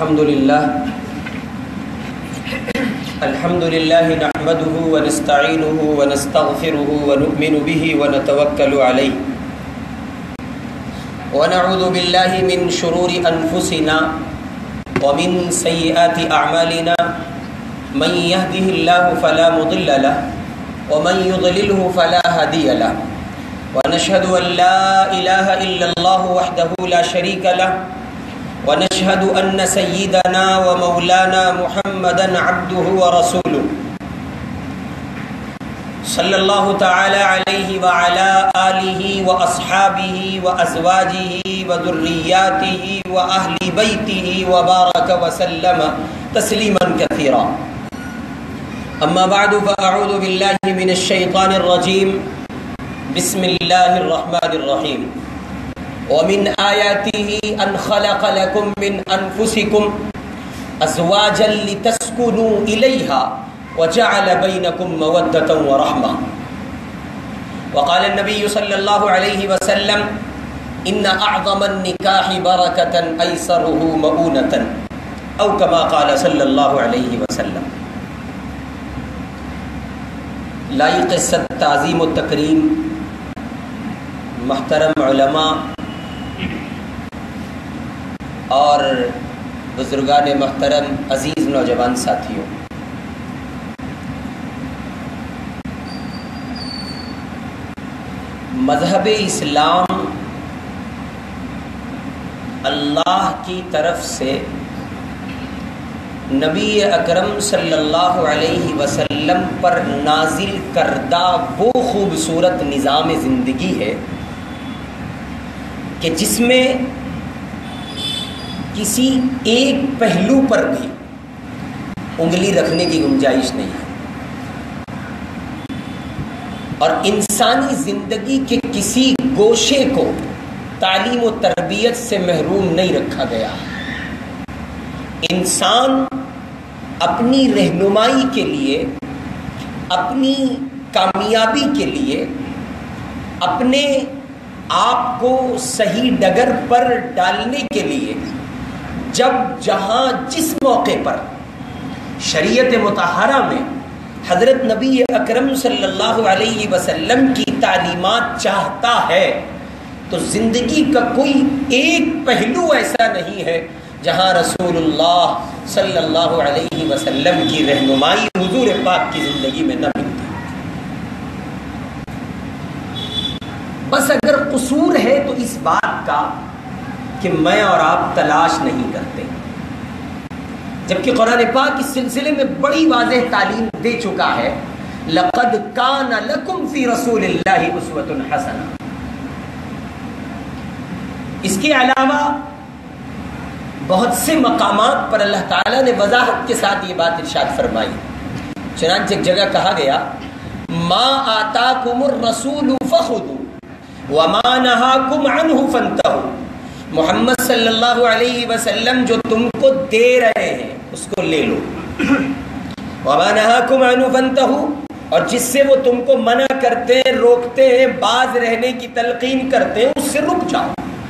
الحمد لله نحمده ونستعينه ونستغفره ونؤمن به ونتوكل عليه ونعوذ بالله من شرور أنفسنا ومن سيئات أعمالنا من يهده الله فلا مضل له ومن يضلله فلا هادي له ونشهد أن لا إله إلا الله وحده لا شريك له ونشهد أن سيدنا ومولانا محمدا عبده ورسوله صلى الله تعالى عليه وعلى آله وأصحابه وأزواجه وذرياته وأهل بيته وبارك وسلم تسليما كثيرا. أما بعد فأعوذ بالله من الشيطان الرجيم. بسم الله الرحمن الرحيم. ومن آياته أن خلق لكم من أنفسكم أزواجا لتسكنوا إليها وجعل بينكم مودة ورحمة. وقال النبي صلى الله عليه وسلم إن أعظم النكاح بركة أيسره مؤونة أو كما قال صلى الله عليه وسلم. لائق تعظیم و تکریم محترم علماء اور بزرگان محترم عزیز نوجوان ساتھیوں، مذہب اسلام اللہ کی طرف سے نبی اکرم صلی اللہ علیہ وسلم پر نازل کردہ وہ خوبصورت نظام زندگی ہے کہ جس میں کسی ایک پہلو پر بھی انگلی رکھنے کی گنجائش نہیں ہے، اور انسانی زندگی کے کسی گوشے کو تعلیم و تربیت سے محروم نہیں رکھا گیا. انسان اپنی رہنمائی کے لیے، اپنی کامیابی کے لیے، اپنے آپ کو صحیح ڈگر پر ڈالنے کے لیے جب جہاں جس موقع پر شریعت مطہرہ میں حضرت نبی اکرم صلی اللہ علیہ وسلم کی تعلیمات چاہتا ہے تو زندگی کا کوئی ایک پہلو ایسا نہیں ہے جہاں رسول اللہ صلی اللہ علیہ وسلم کی رہنمائی حضور پاک کی زندگی میں نہ ملتی. بس اگر قصور ہے تو اس بات کا کہ میں اور آپ تلاش نہیں کرتے، جبکہ قرآن پاک اس سلسلے میں بڑی واضح تعلیم دے چکا ہے. لَقَدْ كَانَ لَكُمْ فِي رَسُولِ اللَّهِ أُسْوَةٌ حَسَنَةٌ. اس کے علاوہ بہت سے مقامات پر اللہ تعالیٰ نے وضاحت کے ساتھ یہ بات ارشاد فرمائی. چنانچہ ایک جگہ کہا گیا مَا آتَاكُمُ الرَّسُولُ فَخُذُوا وَمَا نَهَاكُمْ عَنْهُ فَانْتَهُوا. محمد صلی اللہ علیہ وسلم جو تم کو دے رہے ہیں اس کو لے لو. وَمَا نَهَاكُمْ عَنْهُ فَانْتَهُوا. اور جس سے وہ تم کو منع کرتے ہیں، روکتے ہیں، باز رہنے کی تلقین کرتے ہیں، اس سے رک جاؤ.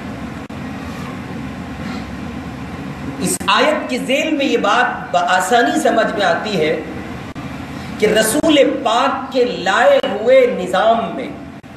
اس آیت کے ذیل میں یہ بات بآسانی سمجھ میں آتی ہے کہ رسول پاک کے لائے ہوئے نظام میں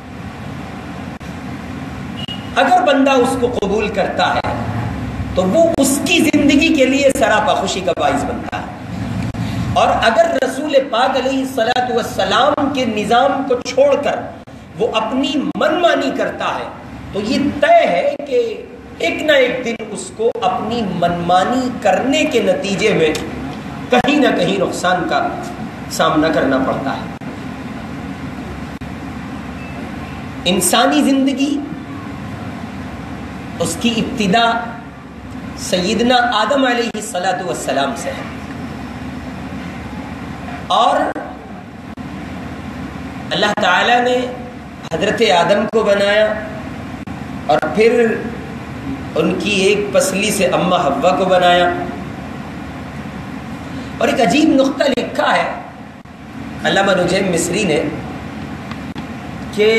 اگر بندہ اس کو قبول کرتا ہے تو وہ اس کی زندگی کے لیے سراپا خوشی کا باعث بنتا ہے، اور اگر رسول پاک علیہ الصلاۃ والسلام کے نظام کو چھوڑ کر وہ اپنی منمانی کرتا ہے تو یہ طے ہے کہ ایک نہ ایک دن اس کو اپنی منمانی کرنے کے نتیجے میں کہیں نہ کہیں نقصان کا سامنا کرنا پڑتا ہے. انسانی زندگی اس کی ابتدا سیدنا آدم علیہ الصلاۃ والسلام سے ہے، اور اللہ تعالیٰ نے حضرت آدم کو بنایا اور پھر ان کی ایک پسلی سے اماں حوا کو بنایا. اور ایک عجیب نقطہ لکھا ہے علامہ نجیم مصری نے کہ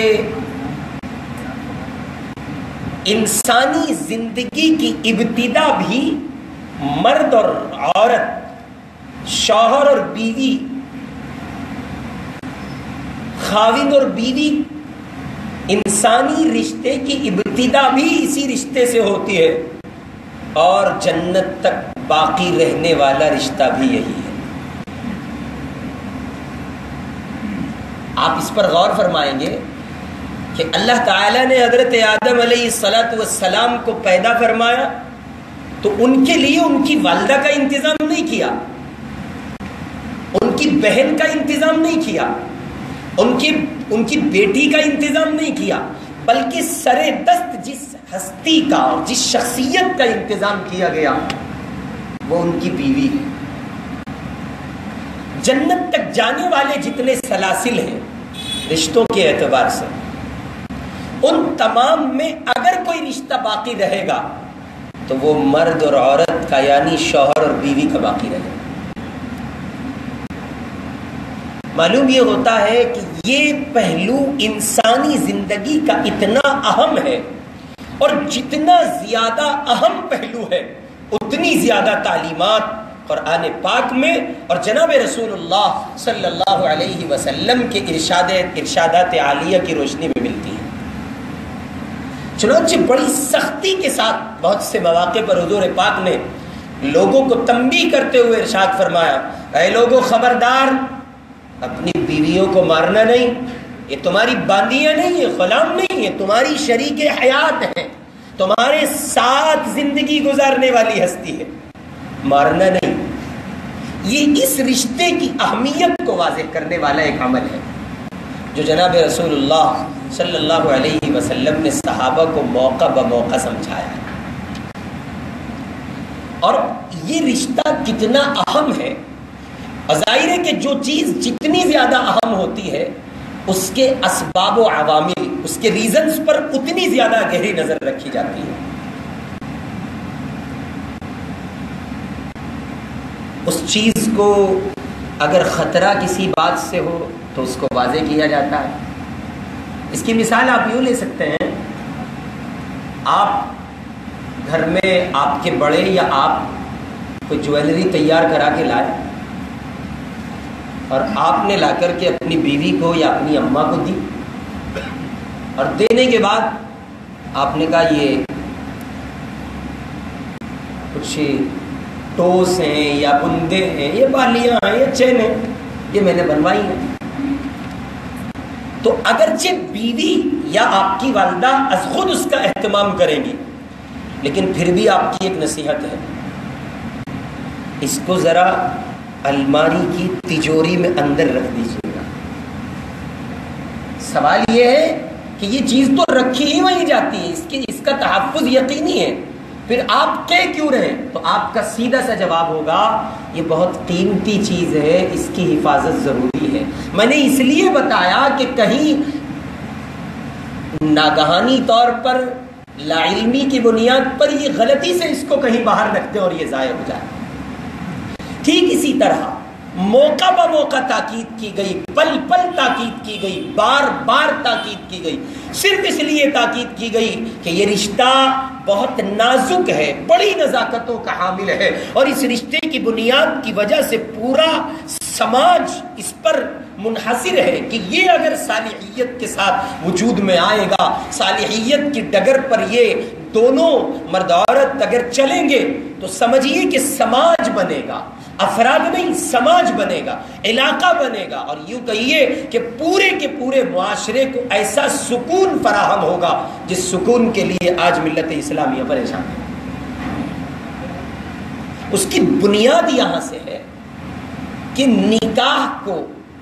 انسانی زندگی کی ابتدا بھی مرد اور عورت، شوہر اور بیوی، خاوند اور بیوی، انسانی رشتے کی ابتدا بھی اسی رشتے سے ہوتی ہے اور جنت تک باقی رہنے والا رشتہ بھی یہی ہے۔ آپ اس پر غور فرمائیں گے کہ اللہ تعالیٰ نے حضرت آدم علیہ السلام کو پیدا فرمایا تو ان کے لیے ان کی والدہ کا انتظام نہیں کیا، ان کی بہن کا انتظام نہیں کیا، ان کی بیٹی کا انتظام نہیں کیا، بلکہ سر دست جس ہستی کا اور جس شخصیت کا انتظام کیا گیا وہ ان کی بیوی ہے۔ جنت تک جانے والے جتنے سلاسل ہیں رشتوں کے اعتبار سے، ان تمام میں اگر کوئی رشتہ باقی رہے گا تو وہ مرد اور عورت کا، یعنی شوہر اور بیوی کا باقی رہے گا۔ معلوم یہ ہوتا ہے کہ یہ پہلو انسانی زندگی کا اتنا اہم ہے، اور جتنا زیادہ اہم پہلو ہے اتنی زیادہ تعلیمات قرآن پاک میں اور جناب رسول اللہ صلی اللہ علیہ وسلم کے ارشادات عالیہ کی روشنی میں ملتی ہیں۔ چنانچہ بڑی سختی کے ساتھ بہت سے مواقع پر حضور پاک نے لوگوں کو تنبیہ کرتے ہوئے ارشاد فرمایا، اے لوگوں خبردار، اپنی بیویوں کو مارنا نہیں، یہ تمہاری باندیاں نہیں ہیں، غلام نہیں ہیں، تمہاری شریک حیات ہیں، تمہارے ساتھ زندگی گزارنے والی ہستی ہے، مارنا نہیں۔ یہ اس رشتے کی اہمیت کو واضح کرنے والا ایک عمل ہے جو جناب رسول اللہ صلی اللہ علیہ وسلم نے صحابہ کو موقع بموقع سمجھایا ہے۔ اور یہ رشتہ کتنا اہم ہے، ظاہر ہے کہ جو چیز جتنی زیادہ اہم ہوتی ہے اس کے اسباب و عوامل، اس کے ریزنز پر اتنی زیادہ گہری نظر رکھی جاتی ہے۔ اس چیز کو اگر خطرہ کسی بات سے ہو تو اس کو واضح کیا جاتا ہے۔ اس کی مثال آپ یوں لے سکتے ہیں، آپ گھر میں آپ کے بڑے یا آپ کوئی جویلری تیار کرا کے لائے اور آپ نے لا کر کے اپنی بیوی کو یا اپنی اماں کو دی، اور دینے کے بعد آپ نے کہا یہ کچھ ٹوس ہیں یا بندے ہیں، یہ بالیاں ہیں، یہ چین ہیں، یہ میں نے بنوائی ہیں۔ تو اگرچہ بیوی یا آپ کی والدہ از خود اس کا اہتمام کریں گی، لیکن پھر بھی آپ کی ایک نصیحت ہے، اس کو ذرا الماری کی تجوری میں اندر رکھ دیجیے گا۔ سوال یہ ہے کہ یہ چیز تو رکھی ہی وہیں جاتی ہے، اس کا تحفظ یقینی ہے، پھر آپ کہہ کیوں رہے؟ تو آپ کا سیدھا سا جواب ہوگا یہ بہت قیمتی چیز ہے، اس کی حفاظت ضروری ہے۔ میں نے اس لیے بتایا کہ کہیں ناگہانی طور پر لا علمی کی بنیاد پر یہ غلطی سے اس کو کہیں باہر رکھتے اور یہ ضائع ہو جائے۔ ٹھیک اسی طرح موقع بہ موقع تاکید کی گئی، پل پل تاکید کی گئی، بار بار تاکید کی گئی، صرف اس لیے تاکید کی گئی کہ یہ رشتہ بہت نازک ہے، بڑی نزاکتوں کا حامل ہے، اور اس رشتے کی بنیاد کی وجہ سے پورا سماج اس پر منحصر ہے کہ یہ اگر صالحیت کے ساتھ وجود میں آئے گا، صالحیت کی ڈگر پر یہ دونوں مرد عورت اگر چلیں گے تو سمجھیے کہ سماج بنے گا، افراد نہیں سماج بنے گا، علاقہ بنے گا، اور یوں کہیے کہ پورے کے پورے معاشرے کو ایسا سکون فراہم ہوگا جس سکون کے لیے آج ملت اسلامیہ پریشان ہے۔ اس کی بنیاد یہاں سے ہے کہ نکاح کو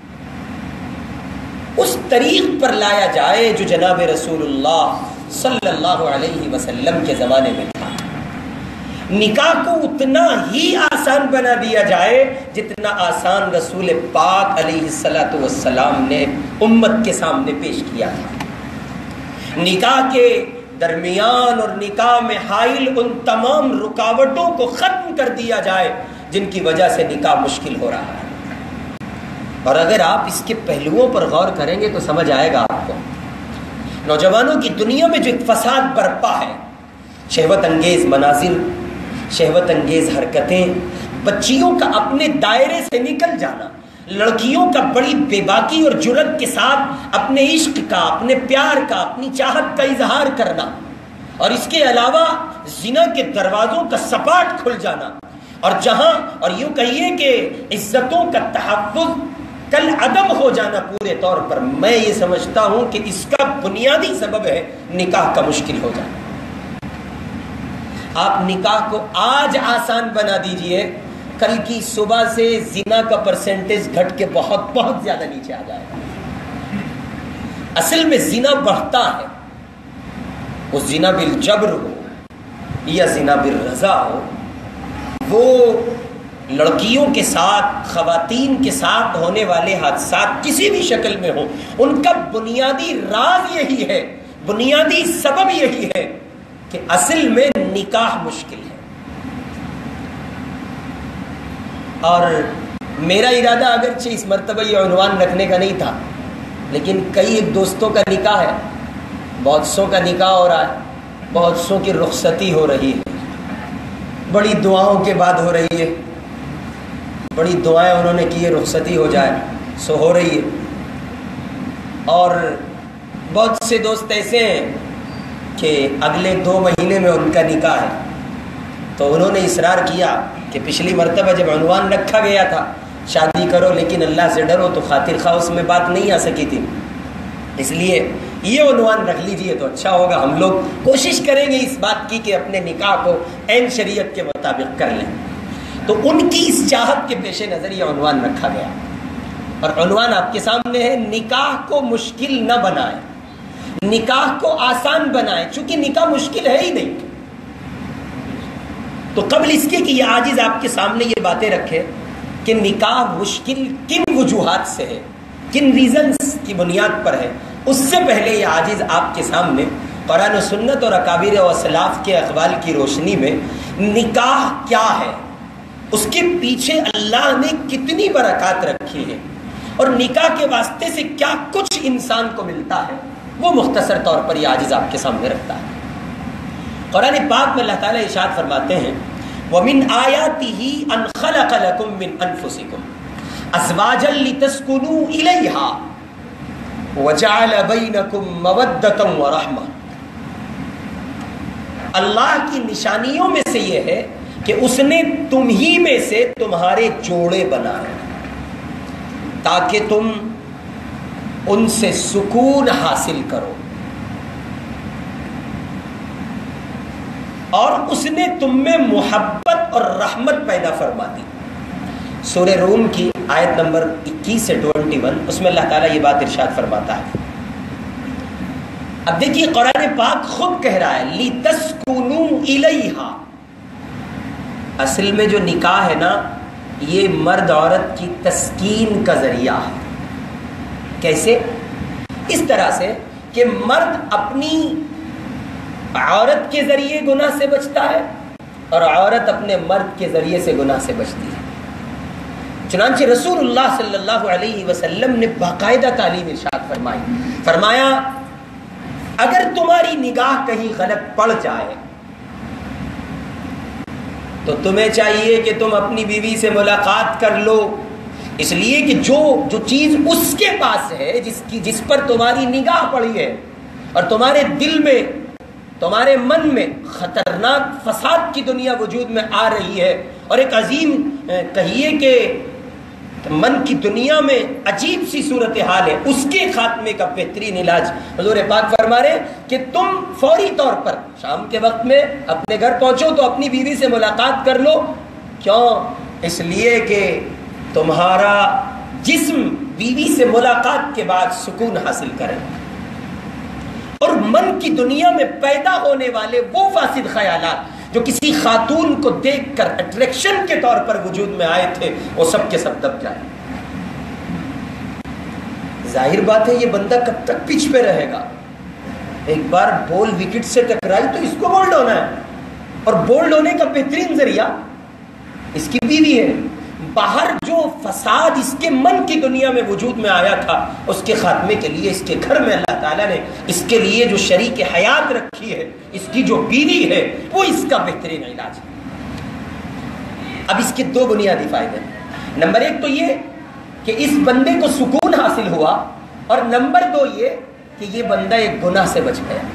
اس طریق پر لایا جائے جو جناب رسول اللہ صلی اللہ علیہ وسلم کے زمانے میں تھا۔ نکاح کو اتنا ہی آسان بنا دیا جائے جتنا آسان رسول پاک علیہ السلام نے امت کے سامنے پیش کیا تھا۔ نکاح کے درمیان اور نکاح میں حائل ان تمام رکاوٹوں کو ختم کر دیا جائے جن کی وجہ سے نکاح مشکل ہو رہا ہے۔ اور اگر آپ اس کے پہلوؤں پر غور کریں گے تو سمجھ آئے گا آپ کو، نوجوانوں کی دنیا میں جو ایک فساد برپا ہے، شہوت انگیز مناظر، شہوت انگیز حرکتیں، بچیوں کا اپنے دائرے سے نکل جانا، لڑکیوں کا بڑی بے باکی اور جرأت کے ساتھ اپنے عشق کا، اپنے پیار کا، اپنی چاہت کا اظہار کرنا، اور اس کے علاوہ زنا کے دروازوں کا سپاٹ کھل جانا، اور جہاں اور یوں کہیے کہ عزتوں کا تحفظ کل عدم ہو جانا پورے طور پر، میں یہ سمجھتا ہوں کہ اس کا بنیادی سبب ہے نکاح کا مشکل ہو جانا۔ آپ نکاح کو آج آسان بنا دیجئے، کل کی صبح سے زنا کا پرسنٹیج گھٹ کے بہت بہت زیادہ نیچے آ جائے گا۔ اصل میں زنا بڑھتا ہے، وہ زنا بالجبر ہو یا زنا بالرضا ہو، وہ لڑکیوں کے ساتھ، خواتین کے ساتھ ہونے والے حادثات کسی بھی شکل میں ہوں، ان کا بنیادی راز یہی ہے، بنیادی سبب یہی ہے کہ اصل میں نکاح مشکل ہے۔ اور میرا ارادہ اگرچہ اس مرتبہ یہ عنوان رکھنے کا نہیں تھا، لیکن کئی ایک دوستوں کا نکاح ہے، بہت سوں کا نکاح ہو رہا ہے، بہت سوں کی رخصتی ہو رہی ہے، بڑی دعاؤں کے بعد ہو رہی ہے، بڑی دعائیں انہوں نے کی ہے رخصتی ہو جائے، سو ہو رہی ہے۔ اور بہت سے دوست ایسے ہیں کہ اگلے 2 مہینے میں ان کا نکاح ہے، تو انہوں نے اصرار کیا کہ پچھلی مرتبہ جب عنوان رکھا گیا تھا شادی کرو لیکن اللہ سے ڈرو، تو خاطر خواہ اس میں بات نہیں آ سکی تھی، اس لیے یہ عنوان رکھ لیجئے تو اچھا ہوگا۔ ہم لوگ کوشش کریں گے اس بات کی کہ اپنے نکاح کو عین شریعت کے مطابق کر لیں، تو ان کی اس چاہت کے پیش نظر یہ عنوان رکھا گیا، اور عنوان آپ کے سامنے ہے، نکاح کو مشکل نہ بنائیں، نکاح کو آسان بنائیں، چونکہ نکاح مشکل ہے ہی نہیں۔ تو قبل اس کے کہ یہ عاجز آپ کے سامنے یہ باتیں رکھے کہ نکاح مشکل کن وجوہات سے ہے، کن ریزنز کی بنیاد پر ہے، اس سے پہلے یہ عاجز آپ کے سامنے قرآن و سنت اور اکابر و اسلاف کے اقوال کی روشنی میں نکاح کیا ہے، اس کے پیچھے اللہ نے کتنی برکات رکھی ہے، اور نکاح کے واسطے سے کیا کچھ انسان کو ملتا ہے، وہ مختصر طور پر یہ عاجز آپ کے سامنے رکھتا ہے۔ قرآن پاک میں اللہ تعالیٰ ارشاد فرماتے ہیں، وَمِنْ آيَاتِهِ أَنْ خَلَقَ لَكُم مِّنْ أَنفُسِكُمْ أَزْوَاجًا لِتَسْكُنُوا إِلَيْهَا وَجَعَلَ بَيْنَكُم مَّوَدَّةً وَرَحْمَةً۔ اللہ کی نشانیوں میں سے یہ ہے کہ اس نے تم ہی میں سے تمہارے جوڑے بنائے تاکہ تم ان سے سکون حاصل کرو، اور اس نے تم میں محبت اور رحمت پیدا فرما دی۔ سورہ روم کی آیت نمبر 21 سے 21، اس میں اللہ تعالیٰ یہ بات ارشاد فرماتا ہے۔ اب دیکھیے قرآن پاک خود کہہ رہا ہے لِتَسْكُنُوا إِلَيْهَا، اصل میں جو نکاح ہے نا، یہ مرد عورت کی تسکین کا ذریعہ ہے۔ کیسے؟ اس طرح سے کہ مرد اپنی عورت کے ذریعے گناہ سے بچتا ہے، اور عورت اپنے مرد کے ذریعے سے گناہ سے بچتی ہے۔ چنانچہ رسول اللہ صلی اللہ علیہ وسلم نے باقاعدہ تعلیم ارشاد فرمائی، فرمایا اگر تمہاری نگاہ کہیں غلط پڑ جائے تو تمہیں چاہیے کہ تم اپنی بیوی سے ملاقات کر لو، اس لیے کہ جو چیز اس کے پاس ہے، جس پر تمہاری نگاہ پڑی ہے، اور تمہارے دل میں، تمہارے من میں خطرناک فساد کی دنیا وجود میں آ رہی ہے، اور ایک عظیم کہیے کہ من کی دنیا میں عجیب سی صورتحال ہے، اس کے خاتمے کا بہترین علاج حضور پاک فرما رہے کہ تم فوری طور پر شام کے وقت میں اپنے گھر پہنچو تو اپنی بیوی سے ملاقات کر لو۔ کیوں؟ اس لیے کہ تمہارا جسم بیوی سے ملاقات کے بعد سکون حاصل کرے، اور من کی دنیا میں پیدا ہونے والے وہ فاسد خیالات جو کسی خاتون کو دیکھ کر اٹریکشن کے طور پر وجود میں آئے تھے، وہ سب کے سب دب جائیں۔ ظاہر بات ہے یہ بندہ کب تک پچ پہ رہے گا؟ ایک بار بال وکٹ سے ٹکرائی تو اس کو بولڈ ہونا ہے، اور بولڈ ہونے کا بہترین ذریعہ اس کی بیوی ہے۔ باہر جو فساد اس کے من کی دنیا میں وجود میں آیا تھا، اس کے خاتمے کے لیے اس کے گھر میں اللہ تعالیٰ نے اس کے لیے جو شریک حیات رکھی ہے، اس کی جو بیوی ہے، وہ اس کا بہترین علاج ہے۔ اب اس کے دو بنیادی فائدے ہیں. نمبر ایک تو یہ کہ اس بندے کو سکون حاصل ہوا، اور نمبر دو یہ کہ یہ بندہ ایک گناہ سے بچ گیا.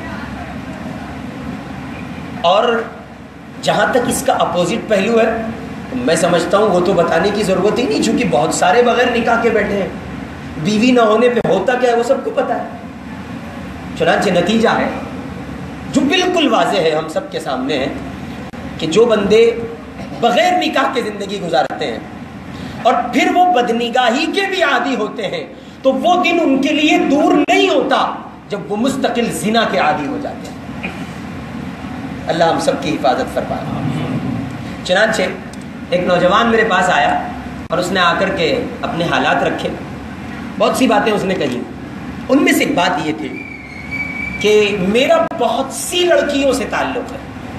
اور جہاں تک اس کا اپوزٹ پہلو ہے، میں سمجھتا ہوں وہ تو بتانے کی ضرورت ہی نہیں، چونکہ بہت سارے بغیر نکاح کے بیٹھے ہیں. بیوی نہ ہونے پہ ہوتا کیا ہے وہ سب کو پتا ہے. چنانچہ نتیجہ ہے جو بالکل واضح ہے، ہم سب کے سامنے ہے، کہ جو بندے بغیر نکاح کے زندگی گزارتے ہیں اور پھر وہ بدنگاہی کے بھی عادی ہوتے ہیں، تو وہ دن ان کے لیے دور نہیں ہوتا جب وہ مستقل زنا کے عادی ہو جاتے ہیں. اللہ ہم سب کی حفاظت فرمائے. چنانچہ ایک نوجوان میرے پاس آیا اور اس نے آ کر کے اپنے حالات رکھے. بہت سی باتیں اس نے کہی. ان میں سے ایک بات یہ تھی کہ میرا بہت سی لڑکیوں سے تعلق ہے،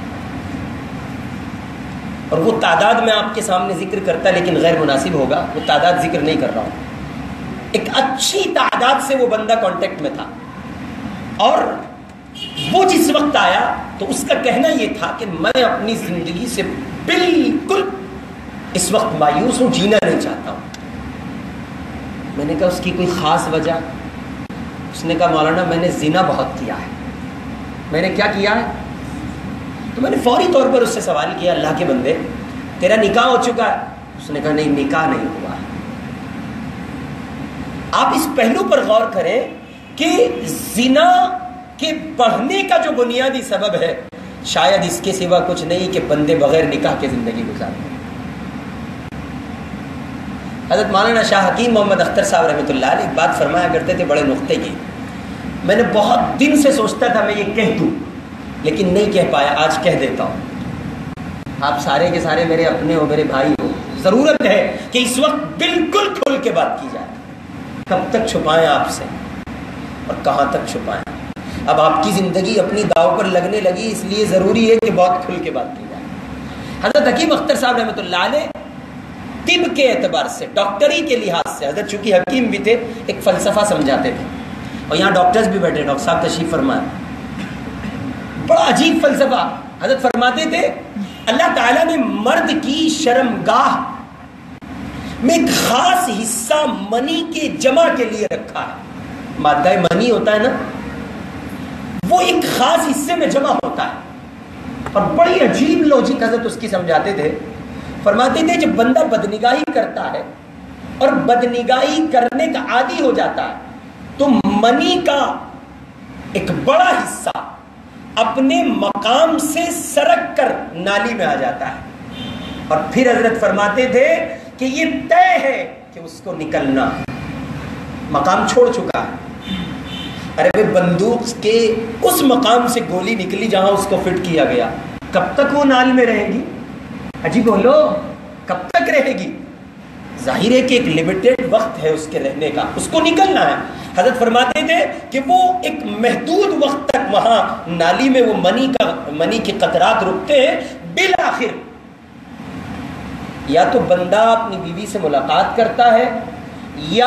اور وہ تعداد میں آپ کے سامنے ذکر کرتا لیکن غیر مناسب ہوگا، وہ تعداد ذکر نہیں کر رہا ہوں. ایک اچھی تعداد سے وہ بندہ کانٹیکٹ میں تھا، اور وہ جس وقت آیا تو اس کا کہنا یہ تھا کہ میں اپنی زندگی سے بالکل اس وقت مایوس ہوں، جینا نہیں چاہتا ہوں. میں نے کہا اس کی کوئی خاص وجہ؟ اس نے کہا مولانا میں نے زنا بہت کیا ہے. میں نے کیا کیا ہے؟ تو میں نے فوری طور پر اس سے سوال کیا اللہ کے بندے تیرا نکاح ہو چکا ہے؟ اس نے کہا نہیں نکاح نہیں ہوا. آپ اس پہلو پر غور کریں کہ زنا کے بڑھنے کا جو بنیادی سبب ہے شاید اس کے سوا کچھ نہیں کہ بندے بغیر نکاح کے زندگی گزارتے ہیں. حضرت مولانا شاہ حکیم محمد اختر صاحب رحمۃ اللہ علیہ ایک بات فرمایا کرتے تھے بڑے نقطے کی. میں نے بہت دن سے سوچتا تھا میں یہ کہہ دوں لیکن نہیں کہہ پایا، آج کہہ دیتا ہوں. آپ سارے کے سارے میرے اپنے ہو، میرے بھائی ہو، ضرورت ہے کہ اس وقت بالکل کھل کے بات کی جائے. کب تک چھپائیں آپ سے اور کہاں تک چھپائیں؟ اب آپ کی زندگی اپنی داؤ پر لگنے لگی، اس لیے ضروری ہے کہ بہت کھل کے بات کی جائے. حضرت حکیم اختر صاحب رحمۃ اللہ علیہ طب کے اعتبار سے، ڈاکٹری کے لحاظ سے، حضرت چونکہ حکیم بھی تھے، ایک فلسفہ سمجھاتے تھے. اور یہاں ڈاکٹرز بھی بیٹھے، ڈاکٹر صاحب تشریف فرمائے. بڑا عجیب فلسفہ. حضرت فرماتے تھے اللہ تعالیٰ نے مرد کی شرمگاہ میں ایک خاص حصہ منی کے جمع کے لیے رکھا ہے. مادہ منی ہوتا ہے نا، وہ ایک خاص حصے میں جمع ہوتا ہے. اور بڑی عجیب لوجک حضرت اس کی سمجھاتے تھے. فرماتے تھے جب بندہ بدنگاہی کرتا ہے اور بدنگاہی کرنے کا عادی ہو جاتا ہے تو منی کا ایک بڑا حصہ اپنے مقام سے سرک کر نالی میں آ جاتا ہے. اور پھر حضرت فرماتے تھے کہ یہ طے ہے کہ اس کو نکلنا، مقام چھوڑ چکا ہے. ارے بھائی بندوق کے اس مقام سے گولی نکلی جہاں اس کو فٹ کیا گیا، کب تک وہ نال میں رہے گی؟ اجی بولو کب تک رہے گی؟ ظاہر ہے کہ ایک لمیٹڈ وقت ہے اس کے رہنے کا، اس کو نکلنا ہے. حضرت فرماتے تھے کہ وہ ایک محدود وقت تک وہاں نالی میں وہ منی کے قطرات رکتے ہیں. بالآخر یا تو بندہ اپنی بیوی سے ملاقات کرتا ہے، یا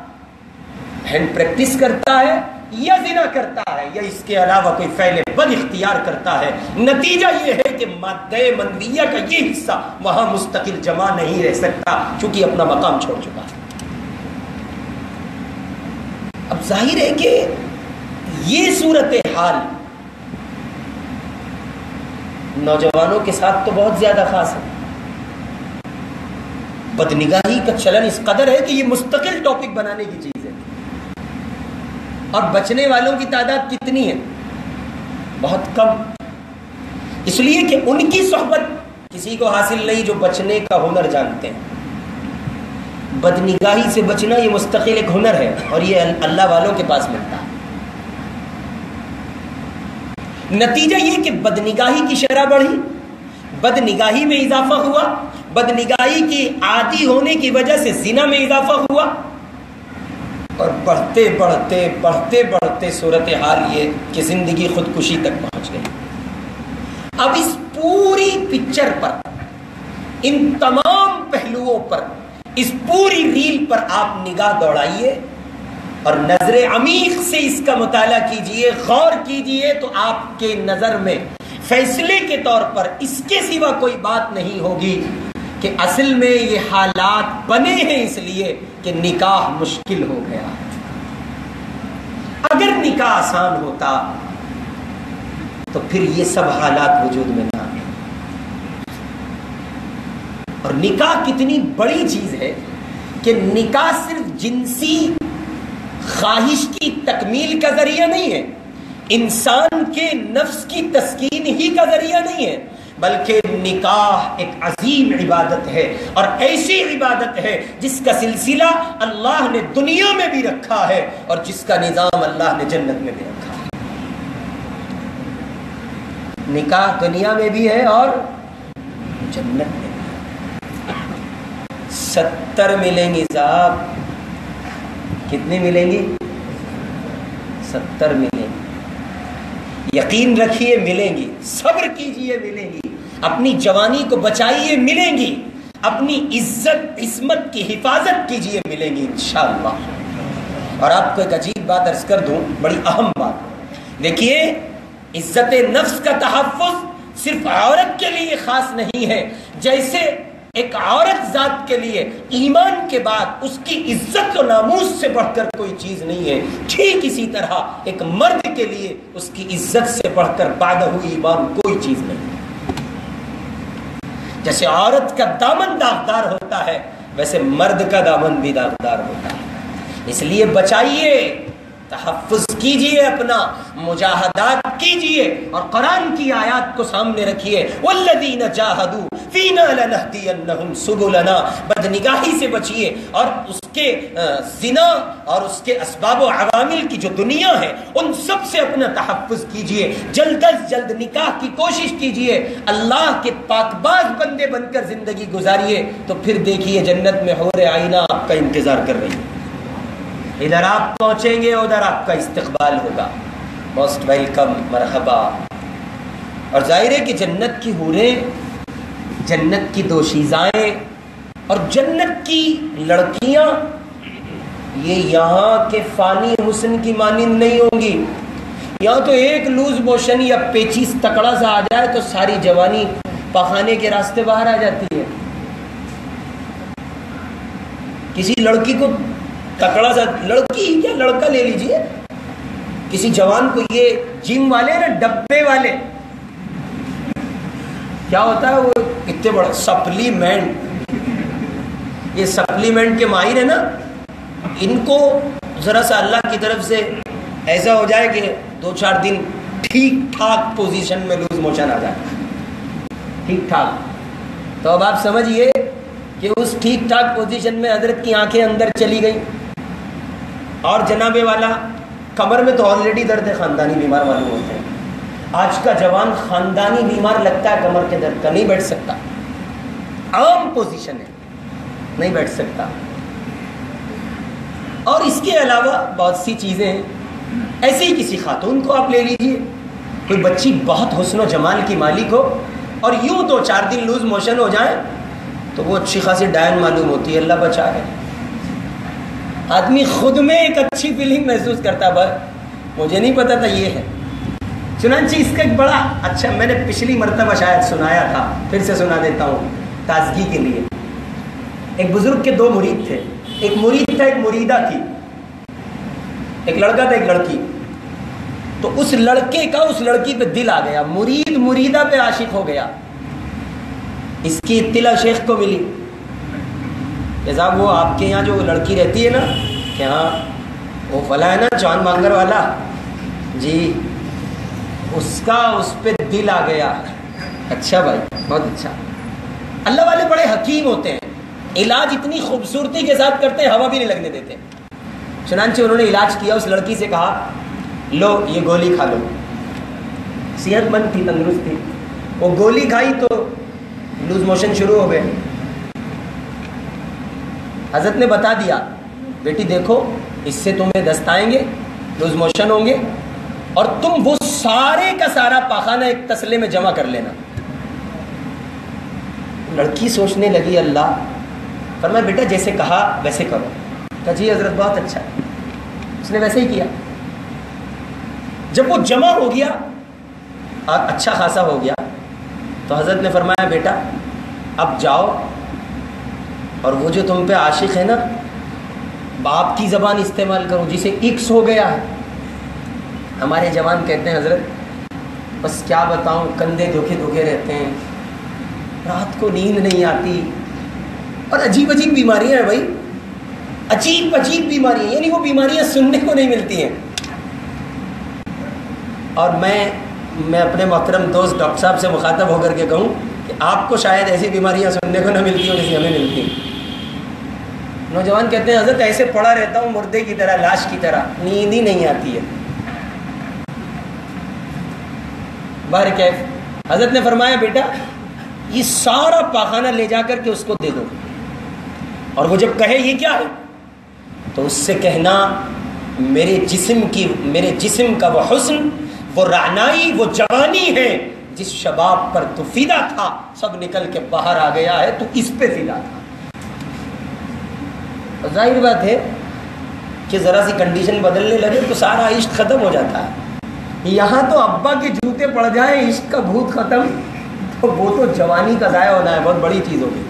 ہینڈ پریکٹس کرتا ہے، یا زنا کرتا ہے، یا اس کے علاوہ کوئی فعل بد اختیار کرتا ہے. نتیجہ یہ ہے کہ مادہ منویہ کا یہ حصہ وہاں مستقل جمع نہیں رہ سکتا چونکہ اپنا مقام چھوڑ چکا ہے. اب ظاہر ہے کہ یہ صورتحال نوجوانوں کے ساتھ تو بہت زیادہ خاص ہے. بدنگاہی کا چلن اس قدر ہے کہ یہ مستقل ٹاپک بنانے کی چیز ہے. اور بچنے والوں کی تعداد کتنی ہے؟ بہت کم. اس لیے کہ ان کی صحبت کسی کو حاصل نہیں جو بچنے کا ہنر جانتے ہیں. بدنگاہی سے بچنا یہ مستقل ایک ہنر ہے اور یہ اللہ والوں کے پاس ملتا ہے. نتیجہ یہ کہ بدنگاہی کی شرح بڑھی، بدنگاہی میں اضافہ ہوا، بدنگاہی کی عادی ہونے کی وجہ سے زنا میں اضافہ ہوا، اور بڑھتے بڑھتے بڑھتے بڑھتے صورتحال یہ کہ زندگی خودکشی تک پہنچ گئی. اب اس پوری پکچر پر، ان تمام پہلوؤں پر، اس پوری ریل پر آپ نگاہ دوڑائیے اور نظر عمیق سے اس کا مطالعہ کیجئے، غور کیجئے، تو آپ کے نظر میں فیصلے کے طور پر اس کے سوا کوئی بات نہیں ہوگی کہ اصل میں یہ حالات بنے ہیں اس لیے کہ نکاح مشکل ہو گیا. اگر نکاح آسان ہوتا تو پھر یہ سب حالات وجود میں نہ آتے. اور نکاح کتنی بڑی چیز ہے کہ نکاح صرف جنسی خواہش کی تکمیل کا ذریعہ نہیں ہے، انسان کے نفس کی تسکین ہی کا ذریعہ نہیں ہے، بلکہ نکاح ایک عظیم عبادت ہے، اور ایسی عبادت ہے جس کا سلسلہ اللہ نے دنیا میں بھی رکھا ہے اور جس کا نظام اللہ نے جنت میں بھی رکھا ہے. نکاح دنیا میں بھی ہے اور جنت میں بھی. 70 ملیں گی صاحب. کتنے ملیں گی؟ 70 ملیں گی. یقین رکھیے ملیں گی. صبر کیجئے ملیں گی. اپنی جوانی کو بچائیے ملیں گی. اپنی عزت عصمت کی حفاظت کیجئے ملیں گی انشاءاللہ. اور آپ کو ایک عجیب بات عرض کر دوں، بڑی اہم بات. دیکھیے، عزت نفس کا تحفظ صرف عورت کے لیے خاص نہیں ہے. جیسے ایک عورت ذات کے لیے ایمان کے بعد اس کی عزت و ناموس سے بڑھ کر کوئی چیز نہیں ہے، ٹھیک اسی طرح ایک مرد کے لیے اس کی عزت سے بڑھ کر بعد ہوئی ایمان کوئی چیز نہیں. جیسے عورت کا دامن داغدار ہوتا ہے ویسے مرد کا دامن بھی داغدار ہوتا ہے. اس لیے بچائیے، تحفظ کیجئے، اپنا مجاہدات کیجئے اور قرآن کی آیات کو سامنے رکھیے. والذین جاہدوا فینا لنہدینہم سبلنا. بدنگاہی سے بچیے اور اس کے زنا اور اس کے اسباب و عوامل کی جو دنیا ہے ان سب سے اپنا تحفظ کیجئے. جلد از جلد نکاح کی کوشش کیجئے. اللہ کے پاک باز بندے بن کر زندگی گزاریے تو پھر دیکھیے جنت میں حور عینہ آپ کا انتظار کر رہی ہے. ادھر آپ پہنچیں گے ادھر آپ کا استقبال ہوگا. موسٹ ویلکم، مرحبا. اور ظاہر ہے کہ جنت کی حوریں، جنت کی دوشیزائیں اور جنت کی لڑکیاں یہ یہاں کے فانی حسن کی مانند نہیں ہوں گی. یہاں تو ایک لوز موشن یا پیچیز تکڑا سا آ جائے تو ساری جوانی پخانے کے راستے باہر آ جاتی ہے. کسی لڑکی کو تکڑا سا، لڑکی کیا لڑکا لے لیجئے، کسی جوان کو یہ جم والے نا ڈبے والے کیا ہوتا ہے وہ اتنے بڑا سپلیمنٹ، یہ سپلیمنٹ کے ماہر ہے نا، ان کو ذرا سا اللہ کی طرف سے ایسا ہو جائے کہ 2-4 دن ٹھیک ٹھاک پوزیشن میں لوز موشن آ جائے. ٹھیک ٹھاک تو اب آپ سمجھئے کہ اس ٹھیک ٹھاک پوزیشن میں حضرت کی آنکھیں اندر چلی گئی اور جناب والا کمر میں تو آلریڈی درد ہے، خاندانی بیمار معلوم ہوتے ہیں. آج کا جوان خاندانی بیمار لگتا ہے کمر کے درد کا، نہیں بیٹھ سکتا. عام پوزیشن ہے، نہیں بیٹھ سکتا. اور اس کے علاوہ بہت سی چیزیں ہیں. ایسے ہی کسی خاتون کو آپ لے لیجئے، کوئی بچی بہت حسن و جمال کی مالک ہو اور یوں 2-4 دن لوز موشن ہو جائیں تو وہ اچھی خاصی ڈائن معلوم ہوتی ہے. اللہ بچائے. آدمی خود میں ایک اچھی فیلنگ محسوس کرتا ہے، مجھے نہیں پتا تھا یہ ہے. چنانچہ اس کا ایک بڑا اچھا، میں نے پچھلی مرتبہ شاید سنایا تھا، پھر سے سنا دیتا ہوں تازگی کے لیے. ایک بزرگ کے 2 مرید تھے. ایک مرید تھا، ایک مریدہ تھی. ایک لڑکا تھا، ایک لڑکی. تو اس لڑکے کا اس لڑکی پہ دل آ گیا، مرید مریدہ پہ عاشق ہو گیا. اس کی اطلاع شیخ کو ملی کہ صاحب وہ آپ کے یہاں جو لڑکی رہتی ہے نا، کہ ہاں وہ فلاں ہے نا چاند مانگر والا جی، اس کا اس پہ دل آ گیا. اچھا بھائی، بہت اچھا. اللہ والے بڑے حکیم ہوتے ہیں، علاج اتنی خوبصورتی کے ساتھ کرتے ہیں ہوا بھی نہیں لگنے دیتے. چنانچہ انہوں نے علاج کیا. اس لڑکی سے کہا لو یہ گولی کھا لو. صحت مند تھی، تندرست تھی. وہ گولی کھائی تو لوز موشن شروع ہو گئے. حضرت نے بتا دیا بیٹی دیکھو اس سے تمہیں دست آئیں گے، لوز موشن ہوں گے، اور تم وہ سارے کا سارا پاخانہ ایک تسلے میں جمع کر لینا. لڑکی سوچنے لگی. اللہ فرمایا بیٹا جیسے کہا ویسے کرو. کہا جی حضرت بہت اچھا. اس نے ویسے ہی کیا. جب وہ جمع ہو گیا، اچھا خاصا ہو گیا، تو حضرت نے فرمایا بیٹا اب جاؤ اور وہ جو تم پہ عاشق ہے نا، باپ کی زبان استعمال کرو، جسے عکس ہو گیا ہے. ہمارے جوان کہتے ہیں حضرت بس کیا بتاؤں، کندھے دھوکے دھوکے رہتے ہیں، رات کو نیند نہیں آتی، اور عجیب عجیب بیماریاں ہیں بھائی، عجیب عجیب بیماریاں، یعنی وہ بیماریاں سننے کو نہیں ملتی ہیں. اور میں اپنے محترم دوست ڈاکٹر صاحب سے مخاطب ہو کر کے کہوں کہ آپ کو شاید ایسی بیماریاں سننے کو نہ ملتی ہوں جیسی ہمیں ملتی ہیں. نوجوان کہتے ہیں حضرت ایسے پڑا رہتا ہوں مردے کی طرح، لاش کی طرح، نیند ہی نہیں آتی ہے. بہرکیف حضرت نے فرمایا بیٹا یہ سارا پاخانہ لے جا کر کے اس کو دے دو، اور وہ جب کہے یہ کیا ہے تو اس سے کہنا میرے جسم کا وہ حسن، وہ رعنائی، وہ جوانی ہے جس شباب پر تو فدا تھا، سب نکل کے باہر آ گیا ہے، تو اس پہ فدا تھا. ظاہر بات ہے کہ ذرا سی کنڈیشن بدلنے لگے تو سارا عشق ختم ہو جاتا ہے. یہاں تو ابا کے جوتے پڑ جائیں عشق کا بھوت ختم، تو وہ تو جوانی کا ضائع ہونا ہے، بہت بڑی چیز ہوگی.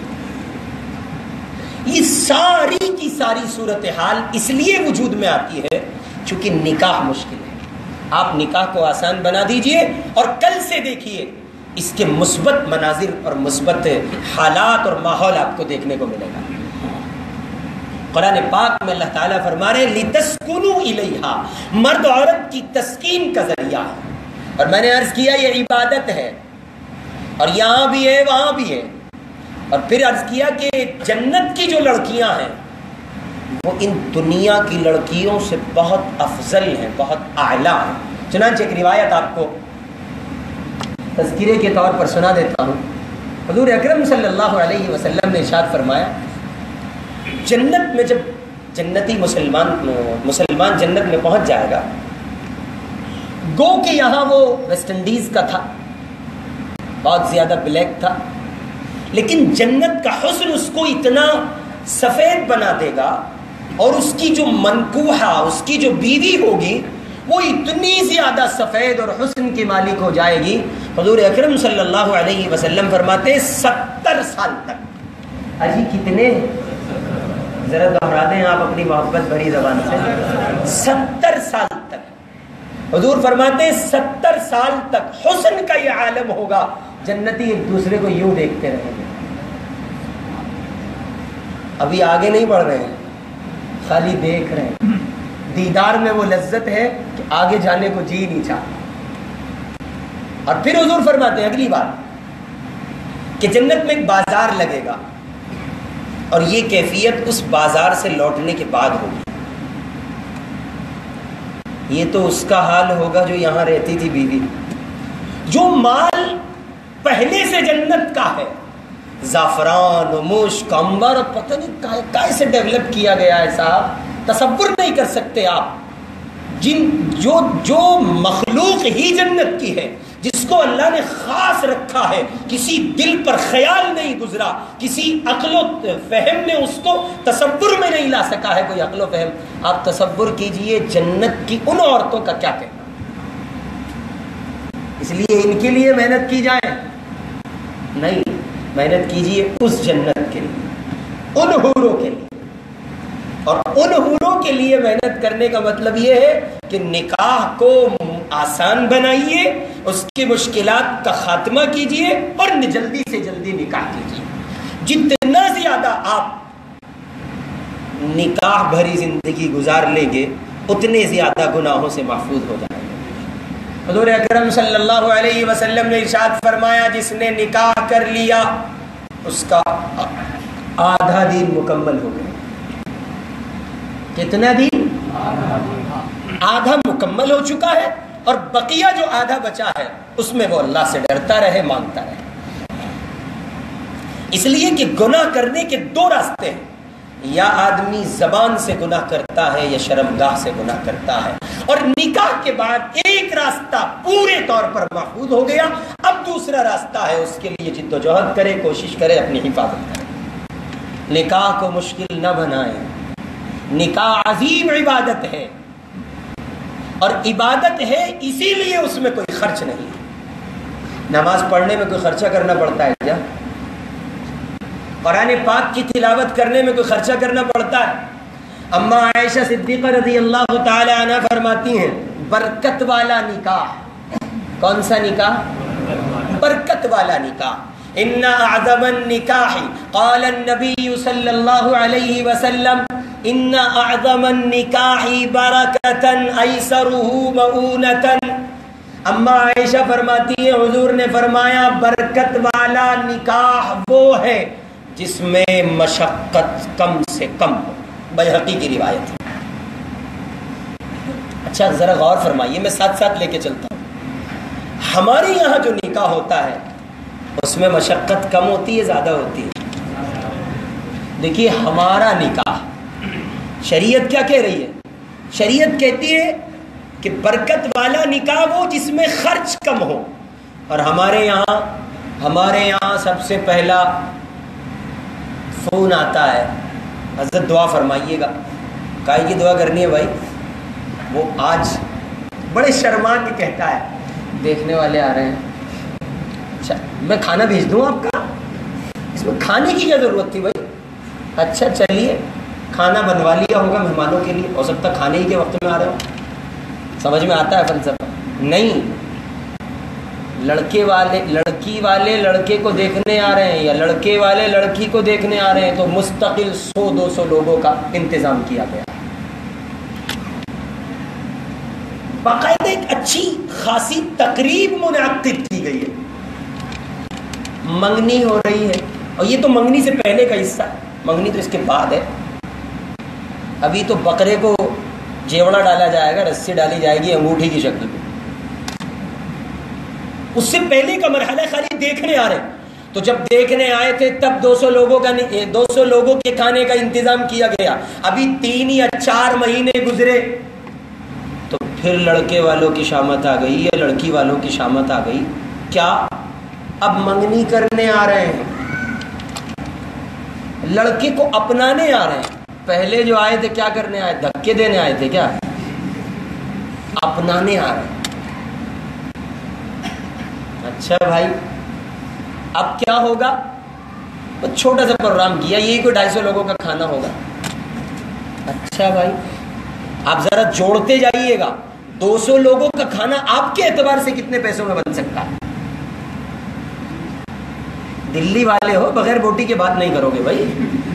یہ ساری کی ساری صورتحال اس لیے وجود میں آتی ہے چونکہ نکاح مشکل ہے. آپ نکاح کو آسان بنا دیجئے اور کل سے دیکھیے اس کے مثبت مناظر اور مثبت حالات اور ماحول آپ کو دیکھنے کو ملے گا. قرآن پاک میں اللہ تعالیٰ فرما رہے ہیں لِتَسْكُنُوا إِلَيْهَا، مرد عورت کی تسکین کا ذریعہ ہے. اور میں نے عرض کیا یہ عبادت ہے، اور یہاں بھی ہے وہاں بھی ہے. اور پھر عرض کیا کہ جنت کی جو لڑکیاں ہیں وہ ان دنیا کی لڑکیوں سے بہت افضل ہیں، بہت اعلیٰ ہیں. چنانچہ ایک روایت آپ کو تذکرے کے طور پر سنا دیتا ہوں. حضور اکرم صلی اللہ علیہ وسلم نے ارشاد فرمایا جنت میں جب جنتی مسلمان جنت میں پہنچ جائے گا، گو کہ یہاں وہ ویسٹ انڈیز کا تھا، بہت زیادہ بلیک تھا، لیکن جنت کا حسن اس کو اتنا سفید بنا دے گا، اور اس کی جو منکوحہ، اس کی جو بیوی ہوگی وہ اتنی زیادہ سفید اور حسن کی مالک ہو جائے گی. حضور اکرم صلی اللہ علیہ وسلم فرماتے 70 سال تک. اجی کتنے؟ ذرا دہرا دیں آپ اپنی محبت بھری زبان سے. 70 سال تک حضور فرماتے 70 سال تک حسن کا یہ عالم ہوگا. جنتی ایک دوسرے کو یوں دیکھتے رہیں گے. ابھی آگے نہیں بڑھ رہے ہیں، خالی دیکھ رہے ہیں. دیدار میں وہ لذت ہے کہ آگے جانے کو جی نہیں چاہتا. اور پھر حضور فرماتے ہیں اگلی بات کہ جنت میں ایک بازار لگے گا، اور یہ کیفیت اس بازار سے لوٹنے کے بعد ہوگی. یہ تو اس کا حال ہوگا جو یہاں رہتی تھی بیوی، جو مال پہلے سے جنت کا ہے، زعفران و مشک عنبر اور پتہ نہیں کیسے ڈیولپ کیا گیا ہے صاحب، تصور نہیں کر سکتے آپ. جو مخلوق ہی جنت کی ہے، جس کو اللہ نے خاص رکھا ہے، کسی دل پر خیال نہیں گزرا، کسی عقل و فہم نے اس کو تصور میں نہیں لا سکا ہے کوئی عقل و فہم. آپ تصور کیجئے جنت کی ان عورتوں کا کیا کہنا. اس لیے ان کے لیے محنت کی جائے نہیں، محنت کیجئے اس جنت کے لیے، ان حوروں کے لیے. اور ان حوروں کے لیے محنت کرنے کا مطلب یہ ہے کہ نکاح کو آسان بنائیے، اس کی مشکلات کا خاتمہ کیجئے، اور جلدی سے جلدی نکاح کیجئے. جتنا زیادہ آپ نکاح بھری زندگی گزار لیں گے اتنے زیادہ گناہوں سے محفوظ ہو جائیں گے. حضور اکرم صلی اللہ علیہ وسلم نے ارشاد فرمایا جس نے نکاح کر لیا اس کا آدھا دین مکمل ہو گیا. کتنا دین؟ آدھا مکمل ہو چکا ہے، اور بقیہ جو آدھا بچا ہے اس میں وہ اللہ سے ڈرتا رہے، مانگتا رہے. اس لیے کہ گناہ کرنے کے دو راستے ہیں، یا آدمی زبان سے گناہ کرتا ہے یا شرمگاہ سے گناہ کرتا ہے. اور نکاح کے بعد ایک راستہ پورے طور پر محفوظ ہو گیا، اب دوسرا راستہ ہے، اس کے لیے جد و جہد کرے، کوشش کرے، اپنی حفاظت کرے. نکاح کو مشکل نہ بنائیں. نکاح عظیم عبادت ہے، اور عبادت ہے اسی لیے اس میں کوئی خرچ نہیں. نماز پڑھنے میں کوئی خرچہ کرنا پڑتا ہے کیا؟ قرآن پاک کی تلاوت کرنے میں کوئی خرچہ کرنا پڑتا ہے؟ اما عائشہ صدیقہ رضی اللہ تعالی عنہ فرماتی ہیں برکت والا نکاح. کون سا نکاح؟ برکت والا نکاح. ان اعظم النکاح قال النبی صلی اللہ علیہ وسلم ان اعظم النکاح برکتا ایسرہ مؤونتا. اما عائشہ فرماتی ہے حضور نے فرمایا برکت والا نکاح وہ ہے جس میں مشقت کم سے کم ہو. بیہقی کی روایت ہے. اچھا ذرا غور فرمائیے، میں ساتھ ساتھ لے کے چلتا ہوں. ہمارے یہاں جو نکاح ہوتا ہے اس میں مشقت کم ہوتی ہے زیادہ ہوتی ہے؟ دیکھیے ہمارا نکاح شریعت کیا کہہ رہی ہے؟ شریعت کہتی ہے کہ برکت والا نکاح وہ جس میں خرچ کم ہو. اور ہمارے یہاں سب سے پہلا فون آتا ہے، حضرت دعا فرمائیے گا. کائے کی دعا کرنی ہے بھائی؟ وہ آج بڑے شرما کے کہتا ہے دیکھنے والے آ رہے ہیں، اچھا میں کھانا بھیج دوں آپ کا؟ اس میں کھانے کی کیا ضرورت تھی بھائی؟ اچھا چلیے کھانا بنوا لیا ہوگا مہمانوں کے لیے، ہو سکتا کھانے ہی کے وقت میں آ رہے ہو. سمجھ میں آتا ہے فلسفہ؟ نہیں. لڑکی والے لڑکے کو دیکھنے آ رہے ہیں یا لڑکے والے لڑکی کو دیکھنے آ رہے ہیں تو مستقل 100-200 لوگوں کا انتظام کیا گیا. باقاعدہ ایک اچھی خاصی تقریب منعقد کی گئی ہے. منگنی ہو رہی ہے، اور یہ تو منگنی سے پہلے کا حصہ ہے، منگنی تو اس کے بعد ہے. ابھی تو بکرے کو جیوڑا ڈالا جائے گا، رسی ڈالی جائے گی انگوٹھی کی شکل میں. اس سے پہلے کا مرحلہ خالی دیکھنے آ رہے. تو جب دیکھنے آئے تھے تب 200 لوگوں کے کھانے کا انتظام کیا گیا. ابھی 3 یا 4 مہینے گزرے تو پھر لڑکے والوں کی شامت آ گئی یا لڑکی والوں کی شامت آ گئی. کیا؟ اب منگنی کرنے آ رہے ہیں، لڑکے کو اپنانے آ رہے ہیں. پہلے جو آئے تھے کیا کرنے آئے؟ دھکے دینے آئے تھے. کیا؟ اپنانے آ رہے ہیں. اچھا بھائی اب کیا ہوگا؟ چھوٹا سا پروگرام کیا، یہی کوئی 250 لوگوں کا کھانا ہوگا. اچھا بھائی آپ ذرا جوڑتے جائیے گا، 200 لوگوں کا کھانا آپ کے اعتبار سے کتنے پیسوں میں بن سکتا ہے؟ دلی والے ہو، بغیر بوٹی کے بات نہیں کرو گے بھائی.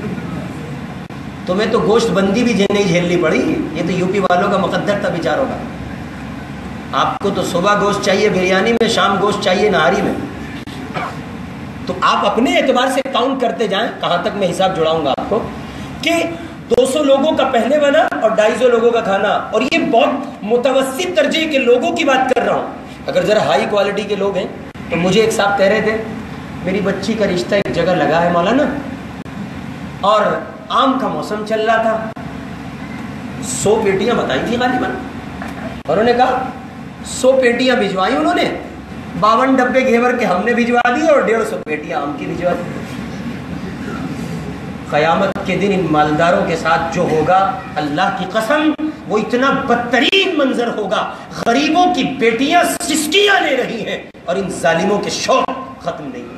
تمہیں تو گوشت بندی بھی نہیں جھیلنی پڑی. یہ تو یو پی والوں کا مقدر تھا بیچاروں کا. آپ کو تو صبح گوشت چاہیے بریانی میں، شام گوشت چاہیے نہاری میں. تو آپ اپنے اعتبار سے کاؤنٹ کرتے جائیں. کہاں تک میں حساب جڑاؤں گا آپ کو کہ 200 لوگوں کا پہلے بنا اور 250 لوگوں کا کھانا. اور یہ بہت متوسط درجے کے لوگوں کی بات کر رہا ہوں. اگر ذرا ہائی کوالٹی کے لوگ ہیں تو مجھے ایک صاحب کہہ رہے تھے میری بچی کا رشتہ ایک جگہ لگا ہے مولانا، اور آم کا موسم چل رہا تھا. 100 پیٹیاں بتائی تھی غالباً، اور انہوں نے کہا 100 پیٹیاں بھجوائی انہوں نے، 52 ڈبے گھیور کے ہم نے بھجوا دیے اور 150 پیٹیاں آم کی بھجوا دی. قیامت کے دن ان مالداروں کے ساتھ جو ہوگا اللہ کی قسم وہ اتنا بدترین منظر ہوگا. غریبوں کی بیٹیاں سسکیاں لے رہی ہیں اور ان ظالموں کے شوق ختم نہیں ہوتے.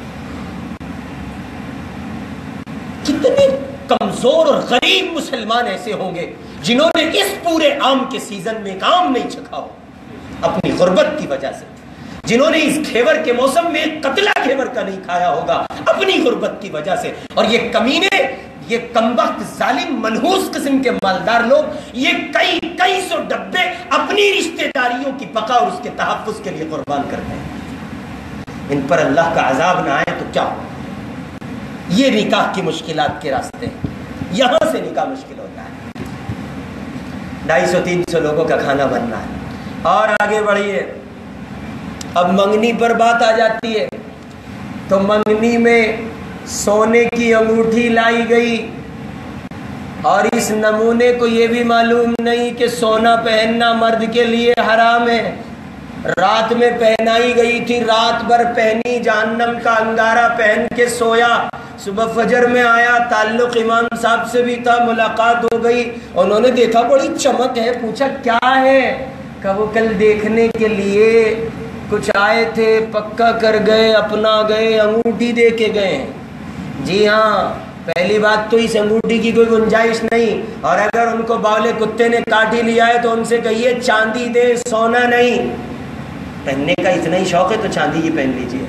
کتنے کمزور اور غریب مسلمان ایسے ہوں گے جنہوں نے اس پورے آم کے سیزن میں ایک آم نہیں چکھا ہو اپنی غربت کی وجہ سے، جنہوں نے اس گھیور کے موسم میں ایک قتلہ گھیور کا نہیں کھایا ہوگا اپنی غربت کی وجہ سے. اور یہ کمینے، یہ کمبخت ظالم منحوس قسم کے مالدار لوگ یہ کئی سو ڈبے اپنی رشتہ داریوں کی بقا اور اس کے تحفظ کے لیے قربان کرتے ہیں. ان پر اللہ کا عذاب نہ آئے تو کیا ہو؟ یہ نکاح کی مشکلات کے راستے ہیں. یہاں سے نکاح مشکل ہوتا ہے. 250-300 لوگوں کا کھانا بننا ہے. اور آگے بڑھیے، اب منگنی پر بات آ جاتی ہے. تو منگنی میں سونے کی انگوٹھی لائی گئی، اور اس نمونے کو یہ بھی معلوم نہیں کہ سونا پہننا مرد کے لیے حرام ہے. رات میں پہنائی گئی تھی، رات بھر پہنی، جہنم کا انگارہ پہن کے سویا. صبح فجر میں آیا، تعلق امام صاحب سے بھی تھا، ملاقات ہو گئی. انہوں نے دیکھا بڑی چمک ہے، پوچھا کیا ہے؟ کہ وہ کل دیکھنے کے لیے کچھ آئے تھے، پکا کر گئے، اپنا گئے، انگوٹھی دے کے گئے. جی ہاں، پہلی بات تو اس انگوٹھی کی کوئی گنجائش نہیں، اور اگر ان کو باولے کتے نے کاٹ ہی لیا ہے تو ان سے کہیے چاندی دے، سونا نہیں۔ پہننے کا اتنا ہی شوق ہے تو چاندی کی پہن لیجیے۔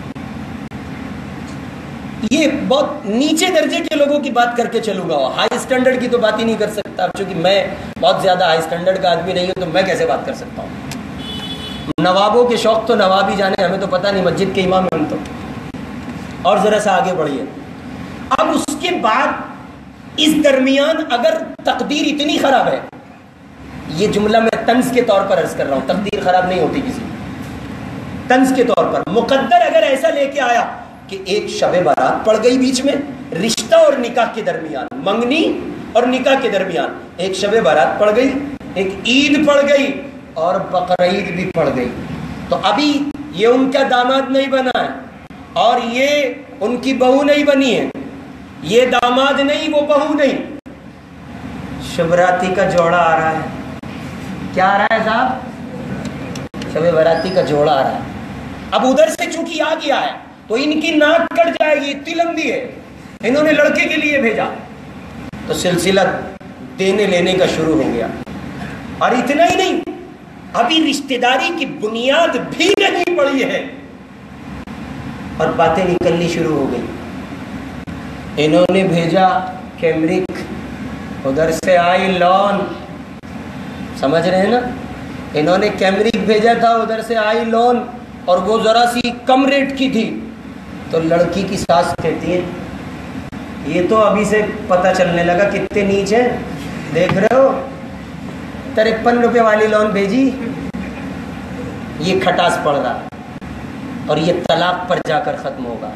یہ بہت نیچے درجے کے لوگوں کی بات کر کے چلوں گا، ہائی اسٹینڈرڈ کی تو بات ہی نہیں کر سکتا۔ اب چونکہ میں بہت زیادہ ہائی اسٹینڈرڈ کا آدمی نہیں ہوں تو میں کیسے بات کر سکتا ہوں؟ نوابوں کے شوق تو نواب ہی جانے، ہمیں تو پتہ نہیں، مسجد کے امام ہیں ہم تو۔ اور ذرا سا آگے بڑھیے۔ اب اس کے بعد اس درمیان اگر تقدیر اتنی خراب ہے، یہ جملہ میں طنز کے طور پر عرض کر رہا ہوں، تقدیر خراب نہیں ہوتی کسی، طنز کے طور پر مقدر اگر ایسا لے کے آیا کہ ایک شب بارات پڑ گئی بیچ میں، رشتہ اور نکاح کے درمیان، منگنی اور نکاح کے درمیان ایک شب بارات پڑ گئی، ایک عید پڑ گئی اور بقرعید بھی پڑ گئی، تو ابھی یہ ان کا داماد نہیں بنا ہے اور یہ ان کی بہو نہیں بنی ہے، یہ داماد نہیں وہ بہو نہیں، شب براتی کا جوڑا آ رہا ہے۔ کیا آ رہا ہے صاحب؟ شب براتی کا جوڑا آ رہا ہے۔ اب ادھر سے چونکہ آ گیا ہے تو ان کی ناک کٹ جائے گی، اتنی لمبی ہے، انہوں نے لڑکے کے لیے بھیجا تو سلسلہ دینے لینے کا شروع ہو گیا۔ اور اتنا ہی نہیں، ابھی رشتہ داری کی بنیاد بھی نہیں پڑی ہے اور باتیں نکلنی شروع ہو گئی۔ انہوں نے بھیجا کیمرک، ادھر سے آئی لون، سمجھ رہے ہیں نا؟ انہوں نے کیمرک بھیجا تھا، ادھر سے آئی لون، اور وہ ذرا سی کم ریٹ کی تھی، تو لڑکی کی ساس کہتی ہے یہ تو ابھی سے پتہ چلنے لگا کتنے نیچ ہیں، دیکھ رہے ہو 53 روپے والی لون بھیجی، یہ کھٹاس پڑ رہا اور یہ طلاق پر جا کر ختم ہوگا۔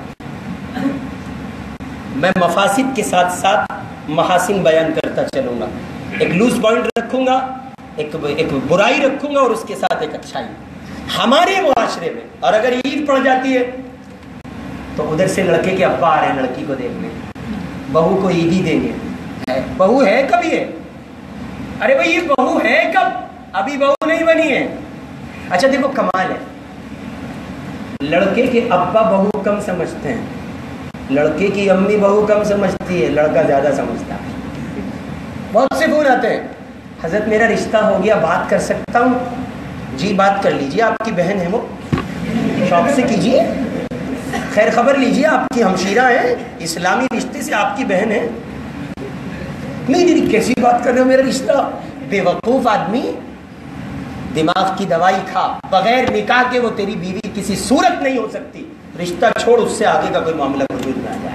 میں مفاسد کے ساتھ ساتھ محاسن بیان کرتا چلوں گا، ایک لوز پوائنٹ رکھوں گا، ایک برائی رکھوں گا اور اس کے ساتھ ایک اچھائی۔ ہمارے معاشرے میں اور اگر عید پڑ جاتی ہے تو ادھر سے لڑکے کے ابا آ رہے ہیں لڑکی کو دیکھنے، بہو کو عید ہی دیں گے۔ بہو ہے کب یہ؟ ارے بھائی یہ بہو ہے کب؟ ابھی بہو نہیں بنی ہے۔ اچھا دیکھو کمال ہے، لڑکے کے ابا بہو کم سمجھتے ہیں، لڑکے کی امی بہو کم سمجھتی ہے، لڑکا زیادہ سمجھتا ہے۔ بہت سے فون آتے ہیں، حضرت میرا رشتہ ہو گیا، بات کر سکتا ہوں؟ جی بات کر لیجیے، آپ کی بہن ہے وہ، شوق سے کیجیے، خیر خبر لیجیے، آپ کی ہمشیرہ ہے، اسلامی رشتے سے آپ کی بہن ہے۔ نہیں کیسی بات کر رہے ہو، میرا رشتہ؟ بے وقوف آدمی، دماغ کی دوائی کھا، بغیر نکاح کے وہ تیری بیوی کسی صورت نہیں ہو سکتی، رشتہ چھوڑ، اس سے آگے کا کوئی معاملہ وجود میں آ جائے۔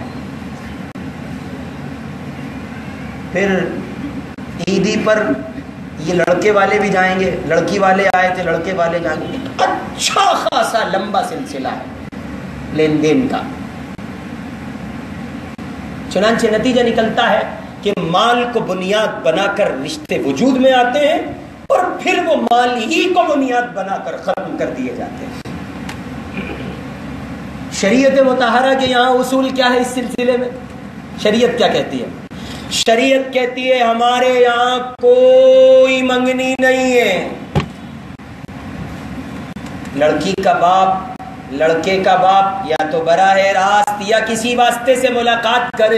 پھر عیدی پر یہ لڑکے والے بھی جائیں گے، لڑکی والے آئے تھے، لڑکے والے جائیں گے، اچھا خاصا لمبا سلسلہ ہے لین دین کا۔ چنانچہ نتیجہ نکلتا ہے کہ مال کو بنیاد بنا کر رشتے وجود میں آتے ہیں اور پھر وہ مال ہی کو بنیاد بنا کر ختم کر دیے جاتے ہیں۔ شریعت مطہرہ کے یہاں اصول کیا ہے اس سلسلے میں؟ شریعت کیا کہتی ہے؟ شریعت کہتی ہے ہمارے یہاں کوئی منگنی نہیں ہے، لڑکی کا باپ لڑکے کا باپ یا تو براہ راست یا کسی واسطے سے ملاقات کرے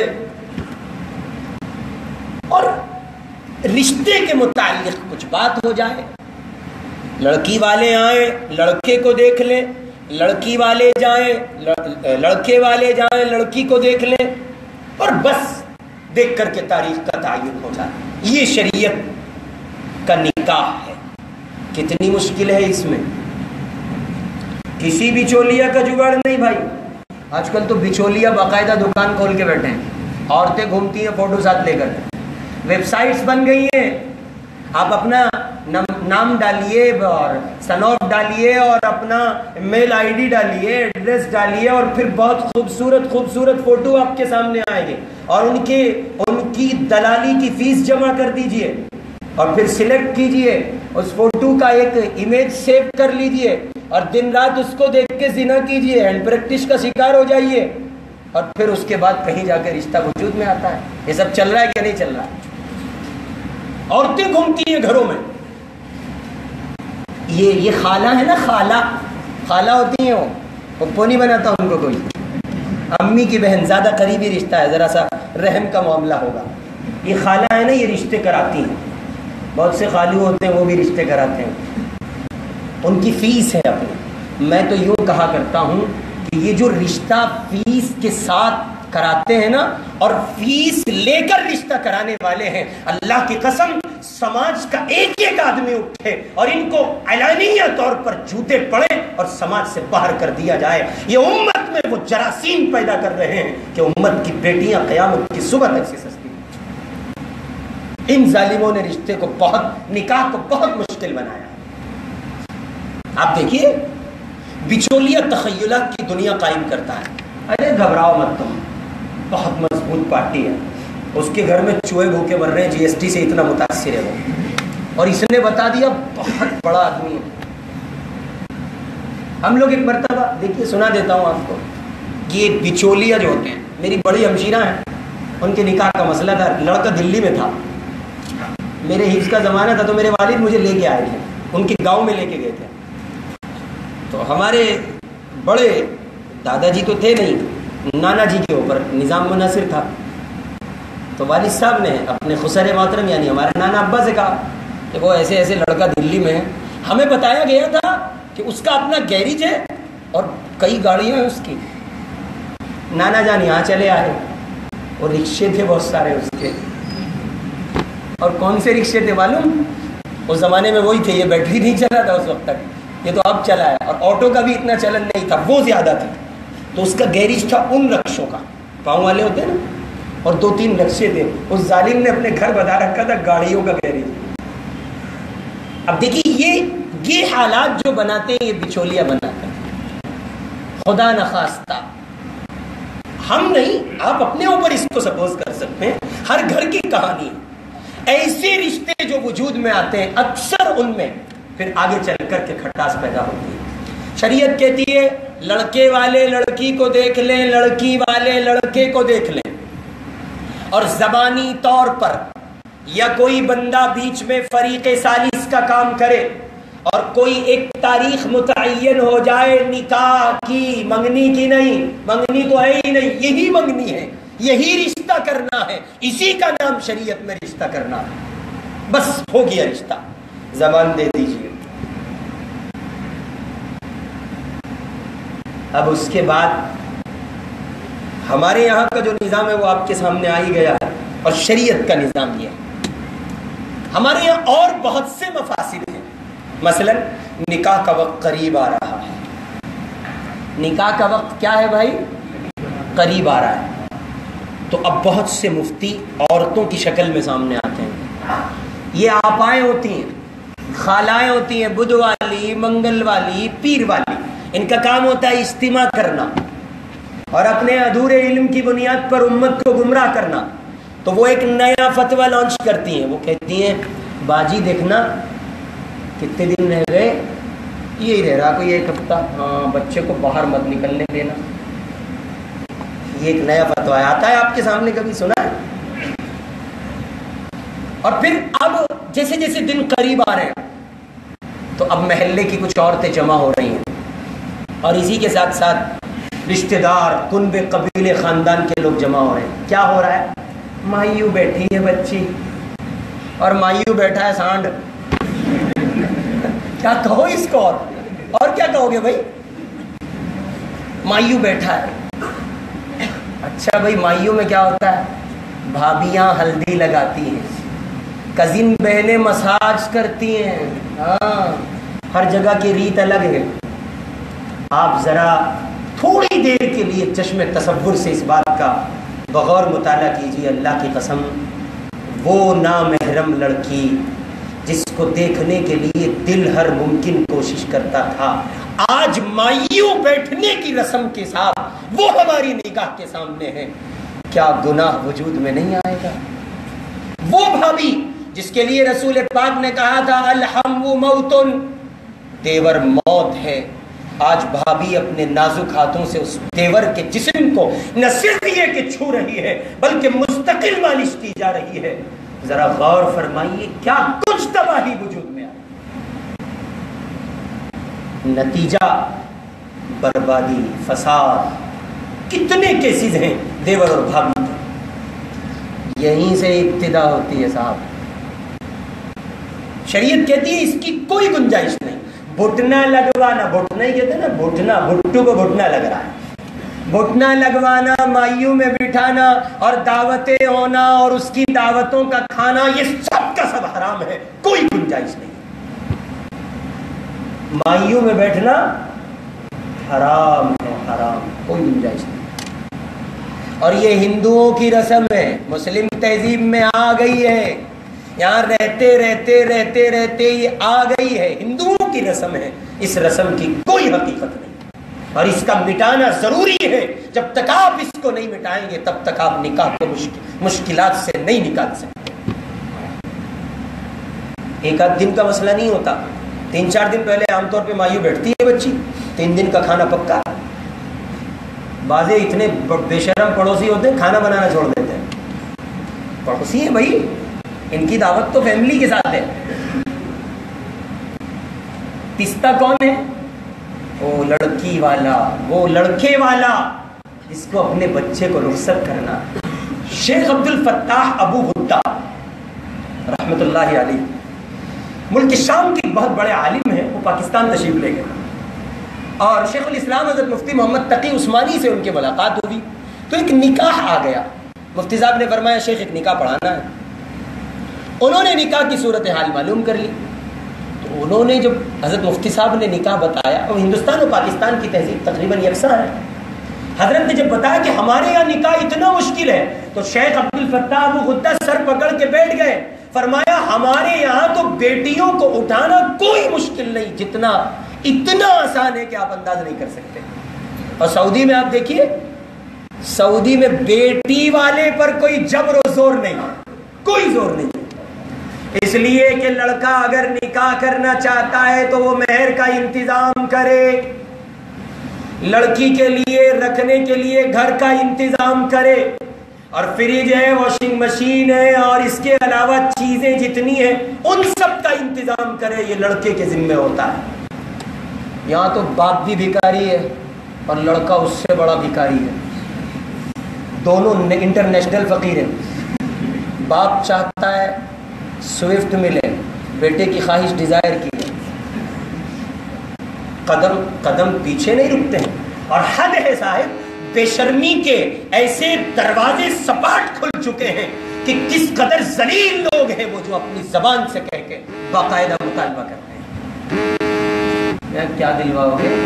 اور رشتے کے متعلق کچھ بات ہو جائے، لڑکی والے آئیں لڑکے کو دیکھ لیں، لڑکی والے جائیں لڑکے والے جائیں لڑکی کو دیکھ لیں، اور بس دیکھ کر کے تاریخ کا تعین ہو جائے۔ یہ شریعت کا نکاح ہے۔ کتنی مشکل ہے اس میں، کسی بچولیا کا جگاڑ نہیں بھائی۔ آج کل تو بچولیا باقاعدہ دکان کھول کے بیٹھے ہیں، عورتیں گھومتی ہیں فوٹو ساتھ لے کر، ویب سائٹس بن گئی ہیں، آپ اپنا نام ڈالیے اور سن آف ڈالیے اور اپنا میل آئی ڈی ڈالیے، ایڈریس ڈالیے، اور پھر بہت خوبصورت خوبصورت فوٹو آپ کے سامنے آئیں گے، اور ان کی دلالی کی فیس جمع کر دیجئے اور پھر سلیکٹ کیجئے، اس فوٹو کا ایک امیج سیو کر لیجئے اور دن رات اس کو دیکھ کے زنا کیجئے، ہینڈ پریکٹس کا شکار ہو جائیے، اور پھر اس کے بعد کہیں جا کے رشتہ وجود میں آتا ہے۔ یہ سب چل رہا ہے کہ نہیں چل رہا؟ عورتیں گھومتی ہیں گھروں میں، یہ خالہ ہے نا، خالہ ہوتی ہیں، وہ پپو نہیں بناتا ان کو کوئی، امی کی بہن زیادہ قریبی رشتہ ہے، ذرا سا رحم کا معاملہ ہوگا. یہ خالہ ہے نا، یہ رشتے کراتی ہیں. بہت سے خالو ہوتے ہیں وہ بھی رشتے کراتے ہیں، ان کی فیس ہے اپنی. میں تو یوں کہا کرتا ہوں کہ یہ جو رشتہ فیس کے ساتھ کراتے ہیں نا، اور فیس لے کر رشتہ کرانے والے ہیں، اللہ کی قسم سماج کا ایک ایک آدمی اٹھے اور ان کو اعلانیہ طور پر جوتے پڑے اور سماج سے باہر کر دیا جائے. یہ امت میں وہ جراثیم پیدا کر رہے ہیں کہ امت کی بیٹیاں قیامت کی صبح تک سے سستی. ان ظالموں نے رشتے کو بہت، نکاح کو بہت مشکل بنایا. آپ دیکھیے بچولیا تخیلات کی دنیا قائم کرتا ہے. ارے گھبراؤ مت، تم بہت مضبوط پارٹی ہے، اس کے گھر میں چوہے بھوکے مر رہے ہیں، جی ایس ٹی سے اتنا متاثر ہے وہ، اور اس نے بتا دیا بہت بڑا آدمی ہے. ہم لوگ ایک مرتبہ دیکھیے، سنا دیتا ہوں آپ کو، یہ بچولیا جو ہوتے ہیں، میری بڑی ہمشیرہ ہیں، ان کے نکاح کا مسئلہ تھا. لڑکا دلی میں تھا، میرے حفظ کا زمانہ تھا، تو میرے والد مجھے لے کے آئے تھے، ان کے گاؤں میں لے کے گئے تھے. تو ہمارے بڑے دادا جی تو تھے نہیں، نانا جی کے اوپر نظام منحصر تھا. تو والد صاحب نے اپنے خسر محترم یعنی ہمارے نانا ابا سے کہا کہ وہ ایسے ایسے لڑکا دلی میں ہے. ہمیں بتایا گیا تھا کہ اس کا اپنا گیریج ہے اور کئی گاڑیاں ہیں اس کی. نانا جان یہاں چلے آئے، اور رکشے تھے بہت سارے اس کے. اور کون سے رکشے تھے معلوم؟ اس زمانے میں وہی تھے، یہ بیٹری نہیں چلا تھا اس وقت تک، یہ تو اب چلا ہے. اور آٹو کا بھی اتنا چلن نہیں تھا، وہ زیادہ تھا. تو اس کا گیریج تھا ان رکشوں کا، پاؤں والے ہوتے ہیں نا، اور 2-3 رکشے تھے. اس ظالم نے اپنے گھر بنا رکھا تھا گاڑیوں کا گیریج. اب دیکھیے یہ حالات جو بناتے ہیں، یہ بچولیا بناتے ہیں. خدا نخواستہ ہم نہیں، آپ اپنے اوپر اس کو سپوز کر سکتے ہیں. ہر گھر کی کہانی ایسے رشتے جو وجود میں آتے ہیں، اکثر ان میں پھر آگے چل کر کے کھٹاس پیدا ہوتی ہے. شریعت کہتی ہے لڑکے والے لڑکی کو دیکھ لیں، لڑکی والے لڑکے کو دیکھ لیں، اور زبانی طور پر یا کوئی بندہ بیچ میں فریق ثالث کا کام کرے اور کوئی ایک تاریخ متعین ہو جائے نکاح کی، منگنی کی نہیں، منگنی تو ہے ہی نہیں، یہی منگنی ہے، یہی رشتہ کرنا ہے، اسی کا نام شریعت میں رشتہ کرنا ہے. بس ہو گیا رشتہ، زبان دے دیجیے. اب اس کے بعد ہمارے یہاں کا جو نظام ہے وہ آپ کے سامنے آ ہی گیا ہے، اور شریعت کا نظام یہ ہے. ہمارے یہاں اور بہت سے مفاسد ہیں. مثلا نکاح کا وقت قریب آ رہا ہے. نکاح کا وقت کیا ہے بھائی؟ قریب آ رہا ہے. تو اب بہت سے مفتی عورتوں کی شکل میں سامنے آتے ہیں. یہ آپائیں ہوتی ہیں، خالائیں ہوتی ہیں، بدھ والی، منگل والی، پیر والی. ان کا کام ہوتا ہے اجتماع کرنا اور اپنے ادھورے علم کی بنیاد پر امت کو گمراہ کرنا. تو وہ ایک نیا فتویٰ لانچ کرتی ہیں. وہ کہتی ہیں باجی دیکھنا کتنے دن رہ گئے، یہی رہ رہا کوئی 1 ہفتہ، ہاں بچے کو باہر مت نکلنے دینا. یہ ایک نیا فتویٰ آتا ہے آپ کے سامنے، کبھی سنا ہے؟ اور پھر اب جیسے جیسے دن قریب آ رہے ہیں تو اب محلے کی کچھ عورتیں جمع ہو رہی ہیں، اور اسی کے ساتھ ساتھ رشتہ دار، کنب، قبیلے، خاندان کے لوگ جمع ہو رہے ہیں. کیا ہو رہا ہے؟ مائیو بیٹھی ہے بچی، اور مائیو بیٹھا ہے سانڈ. کیا کہو اس کو، اور کیا کہو گے بھائی؟ مائیو بیٹھا ہے. اچھا بھائی، مائیو میں کیا ہوتا ہے؟ بھابیاں ہلدی لگاتی ہیں، کزن بہنیں مساج کرتی ہیں. ہاں، ہر جگہ کی ریت الگ ہے. آپ ذرا تھوڑی دیر کے لیے چشم تصور سے اس بات کا بغور مطالعہ کیجیے. اللہ کی قسم، وہ نامحرم لڑکی جس کو دیکھنے کے لیے دل ہر ممکن کوشش کرتا تھا، آج مائیوں بیٹھنے کی رسم کے ساتھ وہ ہماری نگاہ کے سامنے ہے. کیا گناہ وجود میں نہیں آئے گا؟ وہ بھابی جس کے لیے رسول پاک نے کہا تھا الحم موتن، دیور موت ہے، آج بھابی اپنے نازک ہاتھوں سے اس دیور کے جسم کو نہ صرف یہ کہ چھو رہی ہے بلکہ مستقل مالش کی جا رہی ہے. ذرا غور فرمائیے کیا کچھ تباہی وجود میں آئی. نتیجہ بربادی، فساد. کتنے کیسز ہیں دیور اور بھابھی کے. یہیں سے ابتدا ہوتی ہے صاحب. شریعت کہتی ہے اس کی کوئی گنجائش نہیں. گھٹنا لگوانا, گھٹنا ہی کہتے ہیں نا, گھٹنا, بھٹو کو گھٹنا لگ رہا ہے, گھٹنا لگوانا, مائیوں میں بٹھانا اور دعوتیں ہونا اور اس کی دعوتوں کا کھانا, یہ سب کا سب حرام ہے, کوئی گنجائش نہیں. مائیوں میں بیٹھنا حرام ہے, حرام, کوئی گنجائش نہیں. اور یہ ہندوؤں کی رسم ہے, مسلم تہذیب میں آ گئی ہے, یہاں رہتے رہتے رہتے رہتے یہ آ گئی ہے, ہندوؤں کی رسم ہے. اس رسم کی کوئی حقیقت نہیں اور اس کا مٹانا ضروری ہے. جب تک آپ اس کو نہیں مٹائیں گے تب تک آپ نکاح کو مشکلات سے نہیں نکال سکتے. ایک آدھ دن کا مسئلہ نہیں ہوتا, 3-4 دن پہلے عام طور پہ مایوں بیٹھتی ہے بچی, 3 دن کا کھانا پکا. بعضے اتنے بے شرم پڑوسی ہوتے ہیں کھانا بنانا چھوڑ دیتے ہیں. پڑوسی ہیں بھائی, ان کی دعوت تو فیملی کے ساتھ ہے. پستہ کون ہے؟ وہ لڑکی والا, وہ لڑکے والا جس کو اپنے بچے کو رخصت کرنا. شیخ عبد الفتاح ابو غدہ رحمت اللہ علیہ ملک شام کے بہت بڑے عالم ہیں, وہ پاکستان تشریف لے گئے اور شیخ الاسلام حضرت مفتی محمد تقی عثمانی سے ان کی ملاقات ہوئی تو ایک نکاح آ گیا. مفتی صاحب نے فرمایا شیخ ایک نکاح پڑھانا ہے. انہوں نے نکاح کی صورتحال معلوم کر لی. تو انہوں نے جب حضرت مفتی صاحب نے نکاح بتایا, اور ہندوستان اور پاکستان کی تہذیب تقریباً یکساں ہے, حضرت نے جب بتایا کہ ہمارے یہاں نکاح اتنا مشکل ہے تو شیخ عبد الفتاح ابو غدہ سر پکڑ کے بیٹھ گئے. فرمایا ہمارے یہاں تو بیٹیوں کو اٹھانا کوئی مشکل نہیں, جتنا اتنا آسان ہے کہ آپ انداز نہیں کر سکتے. اور سعودی میں آپ دیکھیے, سعودی میں بیٹی والے پر کوئی جبر و زور نہیں, کوئی زور نہیں. اس لیے کہ لڑکا اگر نکاح کرنا چاہتا ہے تو وہ مہر کا انتظام کرے, لڑکی کے لیے رکھنے کے لیے گھر کا انتظام کرے, اور فریج ہے, واشنگ مشین ہے, اور اس کے علاوہ چیزیں جتنی ہیں ان سب کا انتظام کرے. یہ لڑکے کے ذمہ ہوتا ہے. یہاں تو باپ بھی بھکاری ہے اور لڑکا اس سے بڑا بھکاری ہے, دونوں انٹرنیشنل فقیر ہیں. باپ چاہتا ہے سوئفٹ ملے, بیٹے کی خواہش ڈیزائر کی ہے, قدم قدم پیچھے نہیں رکتے ہیں. اور حد ہے صاحب, بے شرمی کے ایسے دروازے سپاٹ کھل چکے ہیں کہ کس قدر ذلیل لوگ ہیں وہ جو اپنی زبان سے کہہ کے باقاعدہ مطالبہ کرتے ہیں. کیا دلواؤ گے,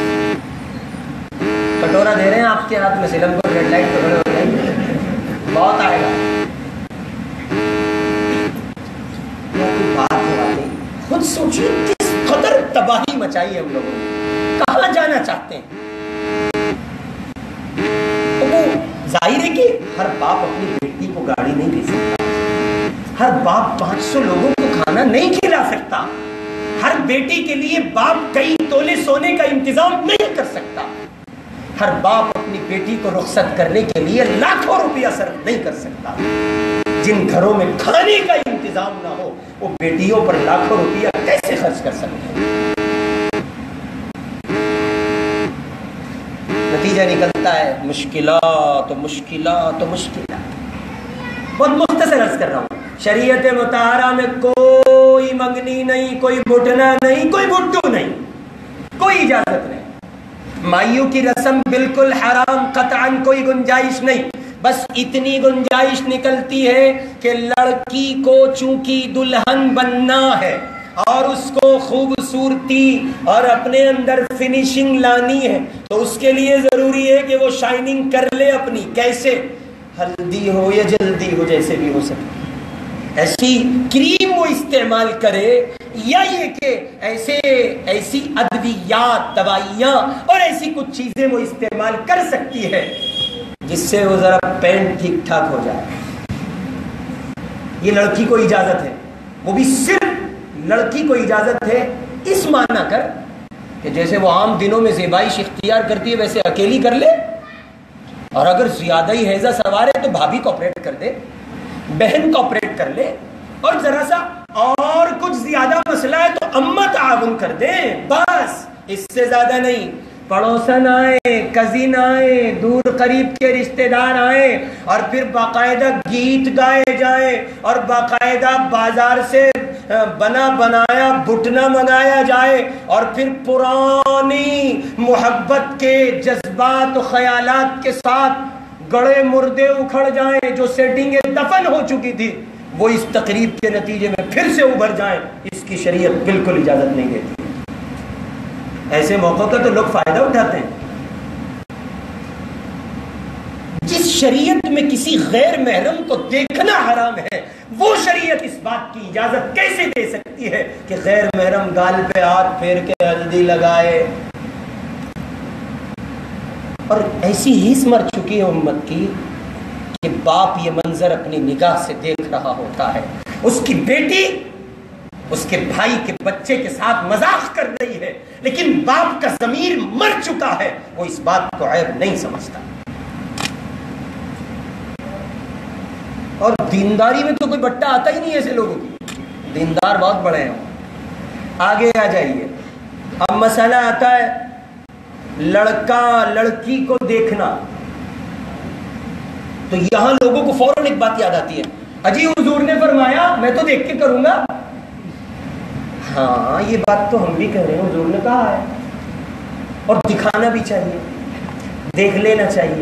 کٹورا دے رہے ہیں آپ کے ہاتھ میں, سلم کو ریڈ لائٹ پکڑے ہو جائیں, بہت آئے گا. بات ہے, خود سوچیے کس قدر تباہی مچائی ہے ہم لوگوں نے, کہاں جانا چاہتے ہیں. وہ ظاہر ہے کہ ہر باپ اپنی بیٹی کو گاڑی نہیں دے سکتا, ہر باپ 500 لوگوں کو کھانا نہیں کھلا سکتا, ہر بیٹی کے لیے باپ کئی تولے سونے کا انتظام نہیں کر سکتا, ہر باپ اپنی بیٹی کو رخصت کرنے کے لیے لاکھوں روپیہ صرف نہیں کر سکتا. جن گھروں میں کھانے کا انتظام نہ ہو وہ بیٹیوں پر لاکھوں روپیہ کیسے خرچ کر سکتے ہیں. نتیجہ نکلتا ہے مشکلات مشکلات مشکلات. بہت مختصر عرض کر رہا ہوں, شریعت مطہرہ میں کوئی منگنی نہیں, کوئی بٹنا نہیں, کوئی بٹو نہیں, کوئی اجازت نہیں. مائیوں کی رسم بالکل حرام, قطعاً کوئی گنجائش نہیں. بس اتنی گنجائش نکلتی ہے کہ لڑکی کو چونکہ دلہن بننا ہے اور اس کو خوبصورتی اور اپنے اندر فنیشنگ لانی ہے تو اس کے لیے ضروری ہے کہ وہ شائننگ کر لے اپنی. کیسے؟ ہلدی ہو یا جلدی ہو, جیسے بھی ہو سکے ایسی کریم وہ استعمال کرے, یا یہ کہ ایسی ادویات, دوائیاں اور ایسی کچھ چیزیں وہ استعمال کر سکتی ہے جس سے وہ ذرا پینٹ ٹھیک ٹھاک ہو جائے. یہ لڑکی کو اجازت ہے, وہ بھی صرف لڑکی کو اجازت ہے اس معنی کر کہ جیسے وہ عام دنوں میں زیبائش اختیار کرتی ہے ویسے اکیلی کر لے, اور اگر زیادہ ہی ہیضہ سوار ہے تو بھابھی کوپریٹ کر دے, بہن کوپریٹ کر لے, اور ذرا سا اور کچھ زیادہ مسئلہ ہے تو اماں تعاون کر دیں, بس اس سے زیادہ نہیں. پڑوسن آئے، کزن آئے، دور قریب کے رشتہ دار آئیں، اور پھر باقاعدہ گیت گائے جائیں، اور باقاعدہ بازار سے بنا بنایا بٹنا منگایا جائے، اور پھر پرانی محبت کے جذبات و خیالات کے ساتھ گڑے مردے اکھڑ جائیں جو سیٹنگیں دفن ہو چکی تھی، وہ اس تقریب کے نتیجے میں پھر سے ابھر جائیں، اس کی شریعت بالکل اجازت نہیں دیتی۔ ایسے موقعوں کا تو لوگ فائدہ اٹھاتے ہیں۔ جس شریعت میں کسی غیر محرم کو دیکھنا حرام ہے، وہ شریعت اس بات کی اجازت کیسے دے سکتی ہے کہ غیر محرم گال پہ ہاتھ پھیر کے ہلدی لگائے؟ اور ایسی ہیس مر چکی ہے امت کی کہ باپ یہ منظر اپنی نگاہ سے دیکھ رہا ہوتا ہے، اس کی بیٹی اس کے بھائی کے بچے کے ساتھ مذاق کر رہی ہے، لیکن باپ کا ضمیر مر چکا ہے، وہ اس بات کو عیب نہیں سمجھتا۔ اور دینداری میں تو کوئی بٹا آتا ہی نہیں ایسے لوگوں کی، دیندار بہت بڑے ہیں۔ آگے آ جائیے، اب مسئلہ آتا ہے لڑکا لڑکی کو دیکھنا، تو یہاں لوگوں کو فوراً ایک بات یاد آتی ہے، اجی حضور نے فرمایا میں تو دیکھ کے کروں گا۔ ہاں یہ بات تو ہم بھی کہہ رہے ہیں، حضور نے کہا ہے، اور دکھانا بھی چاہیے، دیکھ لینا چاہیے،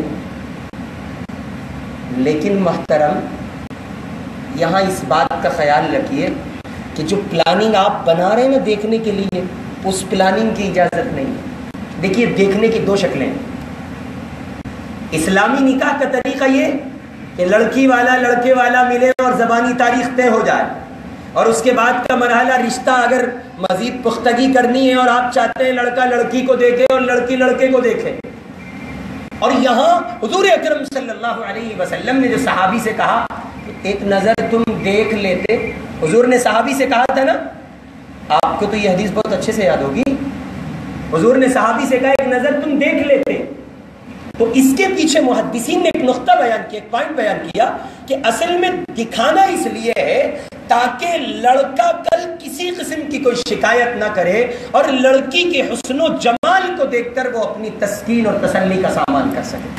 لیکن محترم یہاں اس بات کا خیال رکھیے کہ جو پلاننگ آپ بنا رہے ہیں نا دیکھنے کے لیے، اس پلاننگ کی اجازت نہیں ہے۔ دیکھیے دیکھنے کی دو شکلیں ہیں۔ اسلامی نکاح کا طریقہ یہ کہ لڑکی والا لڑکے والا ملے اور زبانی تاریخ طے ہو جائے، اور اس کے بعد کا مرحلہ رشتہ اگر مزید پختگی کرنی ہے اور آپ چاہتے ہیں لڑکا لڑکی کو دیکھے اور لڑکی لڑکے کو دیکھے۔ اور یہاں حضور اکرم صلی اللہ علیہ وسلم نے جو صحابی سے کہا کہ ایک نظر تم دیکھ لیتے، حضور نے صحابی سے کہا تھا نا، آپ کو تو یہ حدیث بہت اچھے سے یاد ہوگی، حضور نے صحابی سے کہا ایک نظر تم دیکھ لیتے، تو اس کے پیچھے محدثین نے ایک نقطہ بیان کیا، ایک پوائنٹ بیان کیا کہ اصل میں دکھانا اس لیے ہے تاکہ لڑکا کل کسی قسم کی کوئی شکایت نہ کرے، اور لڑکی کے حسن و جمال کو دیکھ کر وہ اپنی تسکین اور تسلی کا سامان کر سکے۔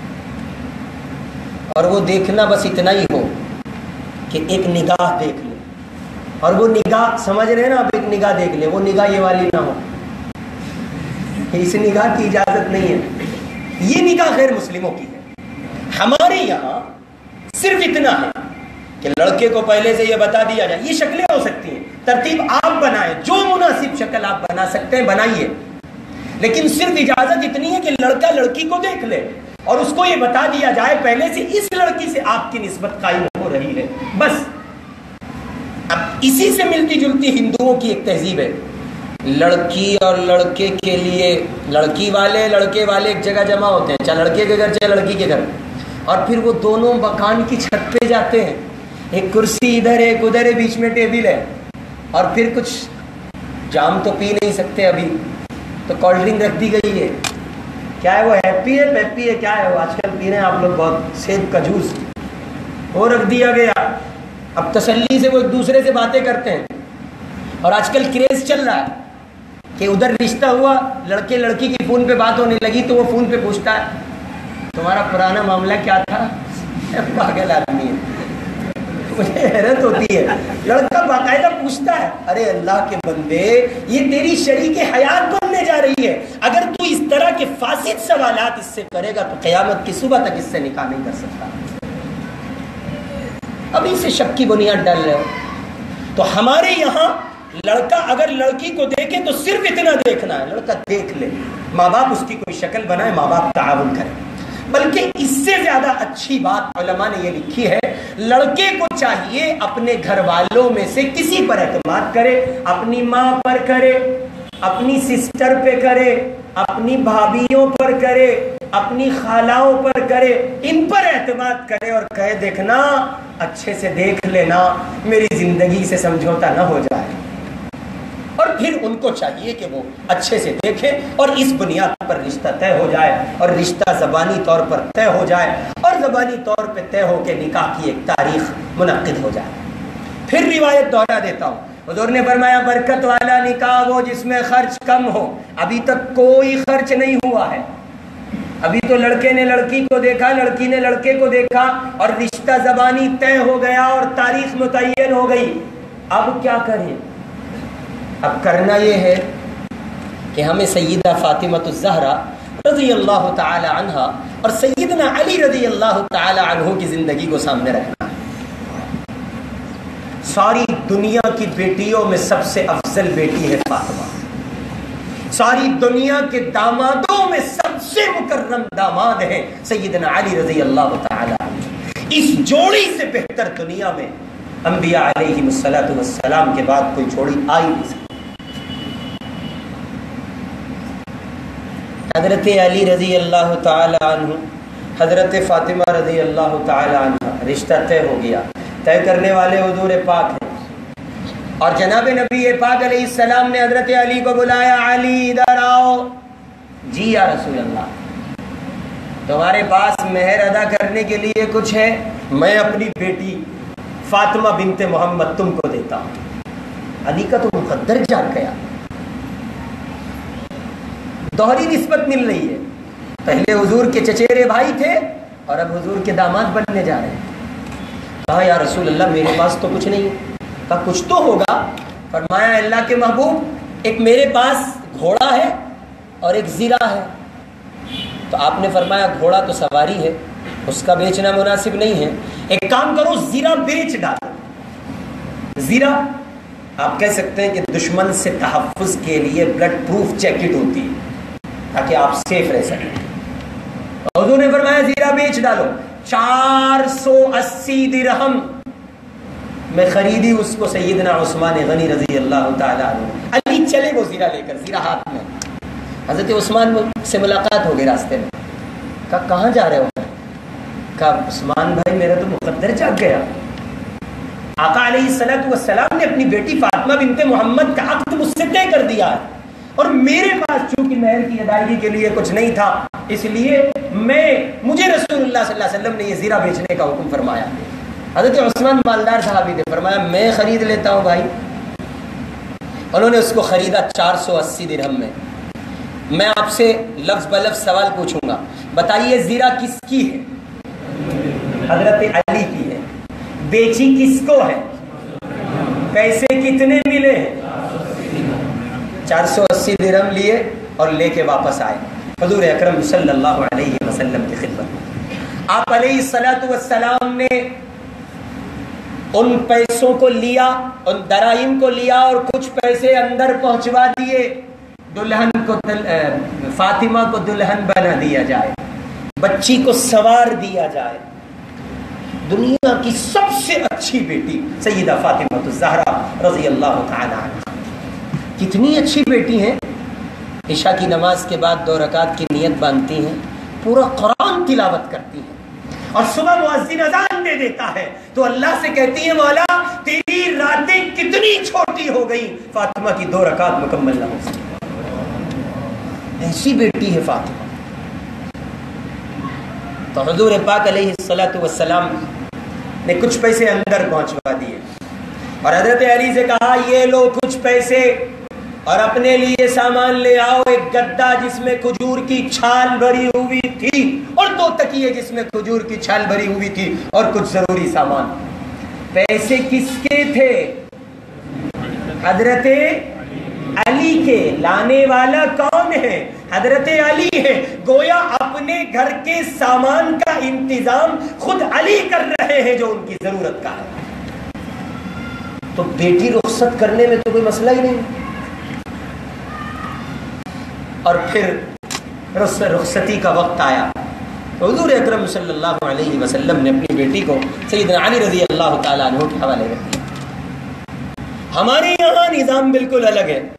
اور وہ دیکھنا بس اتنا ہی ہو کہ ایک نگاہ دیکھ لے، اور وہ نگاہ سمجھ رہے ہیں نا، اب ایک نگاہ دیکھ لے، وہ نگاہ یہ والی نہ ہو، اس نگاہ کی اجازت نہیں ہے، یہ نگاہ غیر مسلموں کی ہے۔ ہمارے یہاں صرف اتنا ہے کہ لڑکے کو پہلے سے یہ بتا دیا جائے، یہ شکلیں ہو سکتی ہیں، ترتیب آپ بنائیں، جو مناسب شکل آپ بنا سکتے ہیں بنائیے، لیکن صرف اجازت اتنی ہے کہ لڑکا لڑکی کو دیکھ لے اور اس کو یہ بتا دیا جائے پہلے سے اس لڑکی سے آپ کی نسبت قائم ہو رہی ہے، بس۔ اب اسی سے ملتی جلتی ہندوؤں کی ایک تہذیب ہے، لڑکی اور لڑکے کے لیے لڑکی والے لڑکے والے ایک جگہ جمع ہوتے ہیں، چاہے لڑکے کے گھر چاہے لڑکی کے گھر، اور پھر وہ دونوں مکان کی چھت پہ جاتے ہیں، ایک کرسی ادھر ہے ایک ادھر ہے، بیچ میں ٹیبل ہے، اور پھر کچھ جام تو پی نہیں سکتے ابھی تو کولڈ ڈرنک رکھ دی گئی ہے، کیا ہے وہ ہیپی ہے پیپی ہے کیا ہے وہ آج کل پی رہے ہیں آپ لوگ بہت، سیب کا جوس، وہ رکھ دیا گیا۔ اب تسلی سے وہ ایک دوسرے سے باتیں کرتے ہیں، اور آج کل کریز چل رہا ہے کہ ادھر رشتہ ہوا، لڑکے لڑکی کی فون پہ بات ہونے لگی تو وہ فون پہ پوچھتا ہے تمہارا پرانا معاملہ کیا تھا؟ پاگل آدمی ہے، مجھے حیرت ہوتی ہے، لڑکا باقاعدہ پوچھتا ہے، ارے اللہ کے بندے یہ تیری شریک حیات بننے جا رہی ہے، اگر تو اس طرح کے فاسد سوالات اس سے کرے گا تو قیامت کی صبح تک اس سے نکاح نہیں کر سکتا۔ ابھی سے شک کی بنیاد ڈال رہے ہو۔ تو ہمارے یہاں لڑکا اگر لڑکی کو دیکھے تو صرف اتنا دیکھنا ہے، لڑکا دیکھ لے، ماں باپ اس کی کوئی شکل بنائے، ماں باپ تعاون کرے۔ بلکہ اس سے زیادہ اچھی بات علماء نے یہ لکھی ہے، لڑکے کو چاہیے اپنے گھر والوں میں سے کسی پر اعتماد کرے، اپنی ماں پر کرے، اپنی سسٹر پہ کرے، اپنی بھابھیوں پر کرے، اپنی خالاؤں پر کرے، ان پر اعتماد کرے اور کہے دیکھنا اچھے سے دیکھ لینا، میری زندگی سے سمجھوتا نہ ہو جائے۔ اور پھر ان کو چاہیے کہ وہ اچھے سے دیکھیں اور اس بنیاد پر رشتہ طے ہو جائے، اور رشتہ زبانی طور پر طے ہو جائے، اور زبانی طور پہ طے ہو کے نکاح کی ایک تاریخ منعقد ہو جائے۔ پھر روایت دوہرا دیتا ہوں، حضور نے فرمایا برکت والا نکاح وہ جس میں خرچ کم ہو. ابھی تک کوئی خرچ نہیں ہوا ہے. ابھی تو لڑکے نے لڑکی کو دیکھا, لڑکی نے لڑکے کو دیکھا اور رشتہ زبانی طے ہو گیا اور تاریخ متعین ہو گئی. اب کیا کریں؟ اب کرنا یہ ہے کہ ہمیں سیدہ فاطمہ الزہرا رضی اللہ تعالی عنہا اور سیدنا علی رضی اللہ تعالی عنہ کی زندگی کو سامنے رکھنا. ساری دنیا کی بیٹیوں میں سب سے افضل بیٹی ہے فاطمہ. ساری دنیا کے دامادوں میں سب سے مکرم داماد ہیں سیدنا علی رضی اللہ تعالی عنہ. اس جوڑی سے بہتر دنیا میں انبیاء علیہم الصلوۃ والسلام کے بعد کوئی جوڑی آئی نہیں سکتی. حضرت علی رضی اللہ تعالی عنہ, حضرت فاطمہ رضی اللہ تعالی عنہ, رشتہ طے ہو گیا. طے کرنے والے حضور پاک ہیں اور جناب نبی پاک علیہ السلام نے حضرت علی کو بلایا. علی ادھر آؤ. جی یا رسول اللہ, تمہارے پاس مہر ادا کرنے کے لیے کچھ ہے؟ میں اپنی بیٹی فاطمہ بنت محمد تم کو دیتا ہوں. علی کا تو مقدر جاگ گیا. دوہری نسبت مل رہی ہے. پہلے حضور کے چچیرے بھائی تھے اور اب حضور کے داماد بننے جا رہے ہیں. کہا یا رسول اللہ میرے پاس تو کچھ نہیں. کہا کچھ تو ہوگا. فرمایا اللہ کے محبوب ایک میرے پاس گھوڑا ہے اور ایک زیرہ ہے. تو آپ نے فرمایا گھوڑا تو سواری ہے, اس کا بیچنا مناسب نہیں ہے. ایک کام کرو زیرہ بیچ ڈالو. زیرہ آپ کہہ سکتے ہیں کہ دشمن سے تحفظ کے لیے بلڈ پروف جیکٹ ہوتی ہے تاکہ آپ سیف رہ سکیں. حضور نے فرمایا زیرہ بیچ ڈالو. 480 درہم میں خریدی اس کو سیدنا عثمان غنی رضی اللہ تعالی عنہ. علی چلے وہ زیرہ لے کر, زیرہ ہاتھ میں. حضرت عثمان سے ملاقات ہو گئی راستے میں. کہا کہاں جا رہے ہو؟ کہا عثمان بھائی میرا تو مقدر جاگ گیا. آقا علیہ الصلوۃ والسلام نے اپنی بیٹی فاطمہ بنت محمد کا عقد مجھ سے طے کر دیا ہے اور میرے پاس چونکہ مہر کی ادائیگی کے لیے کچھ نہیں تھا, اس لیے مجھے رسول اللہ صلی اللہ علیہ وسلم نے یہ زیرہ بیچنے کا حکم فرمایا. حضرت عثمان مالدار صحابی تھے, فرمایا میں خرید لیتا ہوں بھائی. انہوں نے اس کو خریدا 480 درہم میں. میں آپ سے لفظ بلفظ سوال پوچھوں گا, بتائیے زیرہ کس کی ہے؟ حضرت علی کی ہے. بیچی کس کو ہے؟ پیسے کتنے ملے ہیں؟ 480 درہم لیے اور لے کے واپس آئے حضور اکرم صلی اللہ علیہ وسلم کی خدمت میں. آپ علیہ الصلوۃ والسلام نے ان پیسوں کو لیا, ان دراہم کو لیا اور کچھ پیسے اندر پہنچوا دیے. دلہن کو فاطمہ کو دلہن بنا دیا جائے, بچی کو سوار دیا جائے. دنیا کی سب سے اچھی بیٹی سیدہ فاطمہ الزہرا رضی اللہ تعالی عنہ. کتنی اچھی بیٹی ہیں. عشاء کی نماز کے بعد 2 رکعت کی نیت باندھتی ہیں, پورا قرآن تلاوت کرتی ہیں اور صبح مؤذن اذان دے دیتا ہے تو اللہ سے کہتی ہے مولا تیری راتیں کتنی چھوٹی ہو گئی, فاطمہ کی 2 رکعت مکمل نہ ہو سکی. ایسی بیٹی ہے فاطمہ. تو حضور پاک علیہ الصلوۃ والسلام نے کچھ پیسے اندر پہنچوا دیے اور حضرت علی سے کہا یہ لو کچھ پیسے اور اپنے لیے سامان لے آؤ. ایک گدا جس میں کھجور کی چھال بھری ہوئی تھی اور 2 تکیے جس میں کھجور کی چھال بھری ہوئی تھی اور کچھ ضروری سامان. پیسے کس کے تھے؟ حضرت علی کے. لانے والا کون ہے؟ حضرت علی ہے. گویا اپنے گھر کے سامان کا انتظام خود علی کر رہے ہیں جو ان کی ضرورت کا ہے. تو بیٹی رخصت کرنے میں تو کوئی مسئلہ ہی نہیں. اور پھر رخصتی کا وقت آیا. حضور اکرم صلی اللہ علیہ وسلم نے اپنی بیٹی کو سیدنا علی رضی اللہ تعالیٰ عنہ کے حوالے کر دیا. ہمارے یہاں نظام بالکل الگ ہے.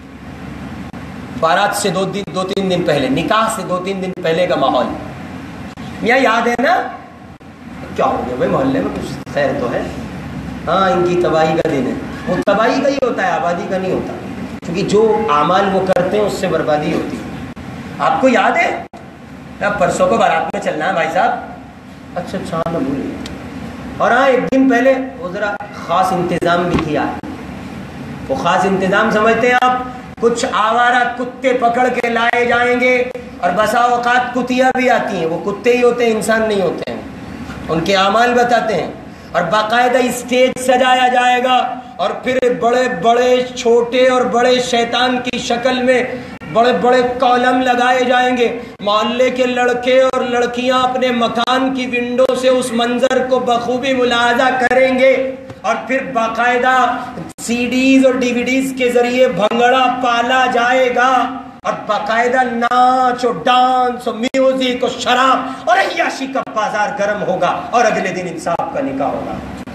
بارات سے 2-3 دن پہلے, نکاح سے 2-3 دن پہلے کا ماحول. میاں یاد ہے نا کیا ہو گیا بھائی محلے میں کچھ خیر تو ہے؟ ہاں ان کی تباہی کا دن ہے. وہ تباہی کا ہی ہوتا ہے, آبادی کا نہیں ہوتا, کیونکہ جو اعمال وہ کرتے ہیں اس سے بربادی ہوتی ہے. آپ کو یاد ہے پرسوں کو بارات میں چلنا ہے بھائی صاحب؟ اچھا میں بھول گیا. اور ہاں ایک دن پہلے وہ ذرا خاص انتظام بھی کیا ہے. وہ خاص انتظام سمجھتے ہیں آپ؟ کچھ آوارہ کتے پکڑ کے لائے جائیں گے، اور بسا اوقات کتیاں بھی آتی ہیں، وہ کتے ہی ہوتے ہیں، انسان نہیں ہوتے ہیں، ان کے اعمال بتاتے ہیں، اور باقاعدہ اسٹیج سجایا جائے گا، اور پھر بڑے بڑے چھوٹے اور بڑے شیطان کی شکل میں بڑے بڑے کالم لگائے جائیں گے، محلے کے لڑکے اور لڑکیاں اپنے مکان کی ونڈو سے اس منظر کو بخوبی ملاحظہ کریں گے، اور پھر باقاعدہ سی ڈیز اور ڈی وی ڈیز کے ذریعے بھنگڑا پالا جائے گا، اور باقاعدہ ناچ اور ڈانس اور میوزک اور شراب اور عیاشی کا بازار گرم ہوگا، اور اگلے دن انصاف کا نکاح ہوگا۔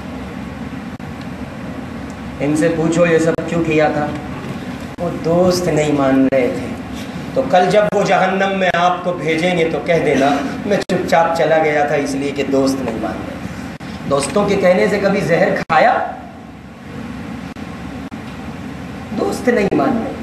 ان سے پوچھو یہ سب کیوں کیا تھا؟ وہ دوست نہیں مان رہے تھے۔ تو کل جب وہ جہنم میں آپ کو بھیجیں گے تو کہہ دینا میں چپ چاپ چلا گیا تھا اس لیے کہ دوست نہیں مان رہے۔ دوستوں کے کہنے سے کبھی زہر کھایا؟ دوست نہیں مان رہے۔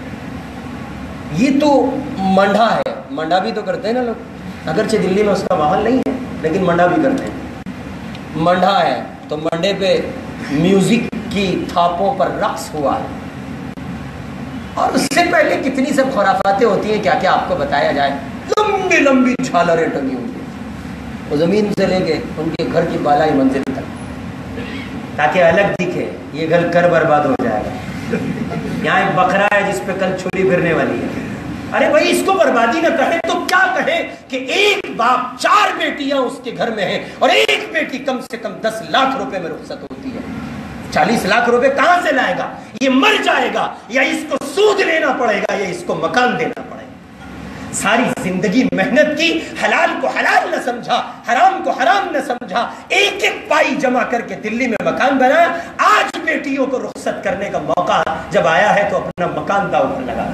یہ تو منڈا ہے، منڈا بھی تو کرتے ہیں نا لوگ، اگرچہ دلی میں اس کا ماحول نہیں ہے لیکن منڈا بھی کرتے ہیں۔ منڈا ہے تو منڈے پہ میوزک کی تھاپوں پر رقص ہوا ہے، اور اس سے پہلے کتنی سب خرافاتیں ہوتی ہیں، کیا کیا آپ کو بتایا جائے۔ لمبی لمبی جھالریں ٹنگی ہوئی ہیں، وہ زمین سے لے کے ان کے گھر کی بالائی منزل تک، تاکہ الگ دکھے یہ گھر کر برباد ہو جائے گا۔ یہاں ایک بکرا ہے جس پہ کل چھری پھرنے والی ہے۔ ارے بھائی اس کو بربادی نہ کہیں تو کیا کہیں کہ ایک باپ 4 بیٹیاں اس کے گھر میں ہیں، اور ایک بیٹی کم سے کم 10 لاکھ روپے میں رخصت ہوتی ہے۔ 40 لاکھ روپے کہاں سے لائے گا؟ یہ مر جائے گا یا اس کو سود لینا پڑے گا یا اس کو مکان دینا پڑے گا۔ ساری زندگی محنت کی، حلال کو حلال نہ سمجھا، حرام کو حرام نہ سمجھا، ایک ایک پائی جمع کر کے دلی میں مکان بنایا۔ آج بیٹیوں کو رخصت کرنے کا موقع جب آیا ہے تو اپنا مکان داؤ پر لگا۔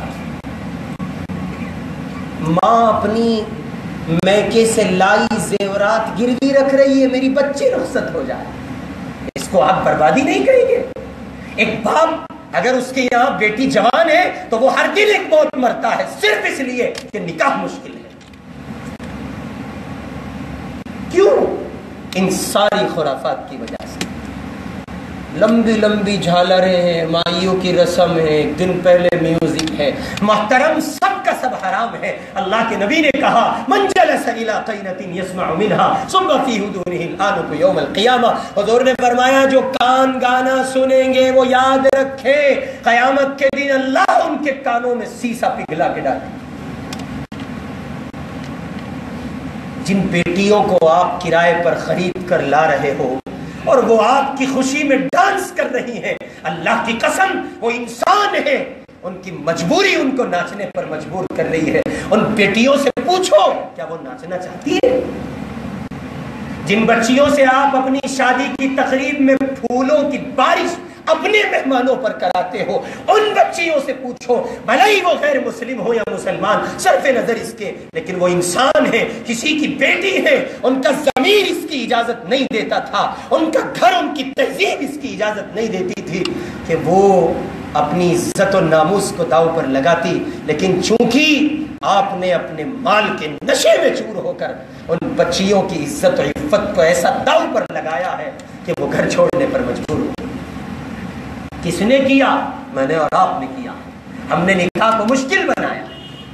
ماں اپنی میکے سے لائی زیورات گروی رکھ رہی ہے، میری بچی رخصت ہو جائے، اس کو آپ بربادی نہیں کہیں گے؟ ایک باپ اگر اس کے یہاں بیٹی جوان ہے تو وہ ہر دن ایک موت مرتا ہے صرف اس لیے کہ نکاح مشکل ہے۔ کیوں؟ ان ساری خرافات کی وجہ سے۔ لمبی لمبی جھالریں ہیں، مائیوں کی رسم ہے، ایک دن پہلے میوزک ہے، محترم سب کا سب حرام ہے۔ اللہ کے نبی نے کہا من جلس الی قینۃ یسمع منها ثم فی حضورہ الآنف یوم القیامہ، حضور نے فرمایا جو کان گانا سنیں گے وہ یاد رکھیں قیامت کے دن اللہ ان کے کانوں میں سیسا پگھلا کے ڈالے۔ جن بیٹیوں کو آپ کرائے پر خرید کر لا رہے ہو اور وہ آپ کی خوشی میں ڈانس کر رہی ہیں، اللہ کی قسم وہ انسان ہے، ان کی مجبوری ان کو ناچنے پر مجبور کر رہی ہے۔ ان بیٹیوں سے پوچھو کیا وہ ناچنا چاہتی ہے؟ جن بچیوں سے آپ اپنی شادی کی تقریب میں پھولوں کی بارش اپنے مہمانوں پر کراتے ہو، ان بچیوں سے پوچھو، بھلے ہی وہ غیر مسلم ہو یا مسلمان، صرف نظر اس کے لیکن وہ انسان ہے، کسی کی بیٹی ہے، ان کا ضمیر اس کی اجازت نہیں دیتا تھا، ان کا گھر، ان کی تہذیب اس کی اجازت نہیں دیتی تھی کہ وہ اپنی عزت و ناموس کو داؤ پر لگاتی، لیکن چونکہ آپ نے اپنے مال کے نشے میں چور ہو کر ان بچیوں کی عزت و عفت کو ایسا داؤ پر لگایا ہے کہ وہ گھر چھوڑنے پر مجبور ہو۔ کس نے کیا؟ میں نے اور آپ نے کیا۔ ہم نے نکاح کو مشکل بنایا۔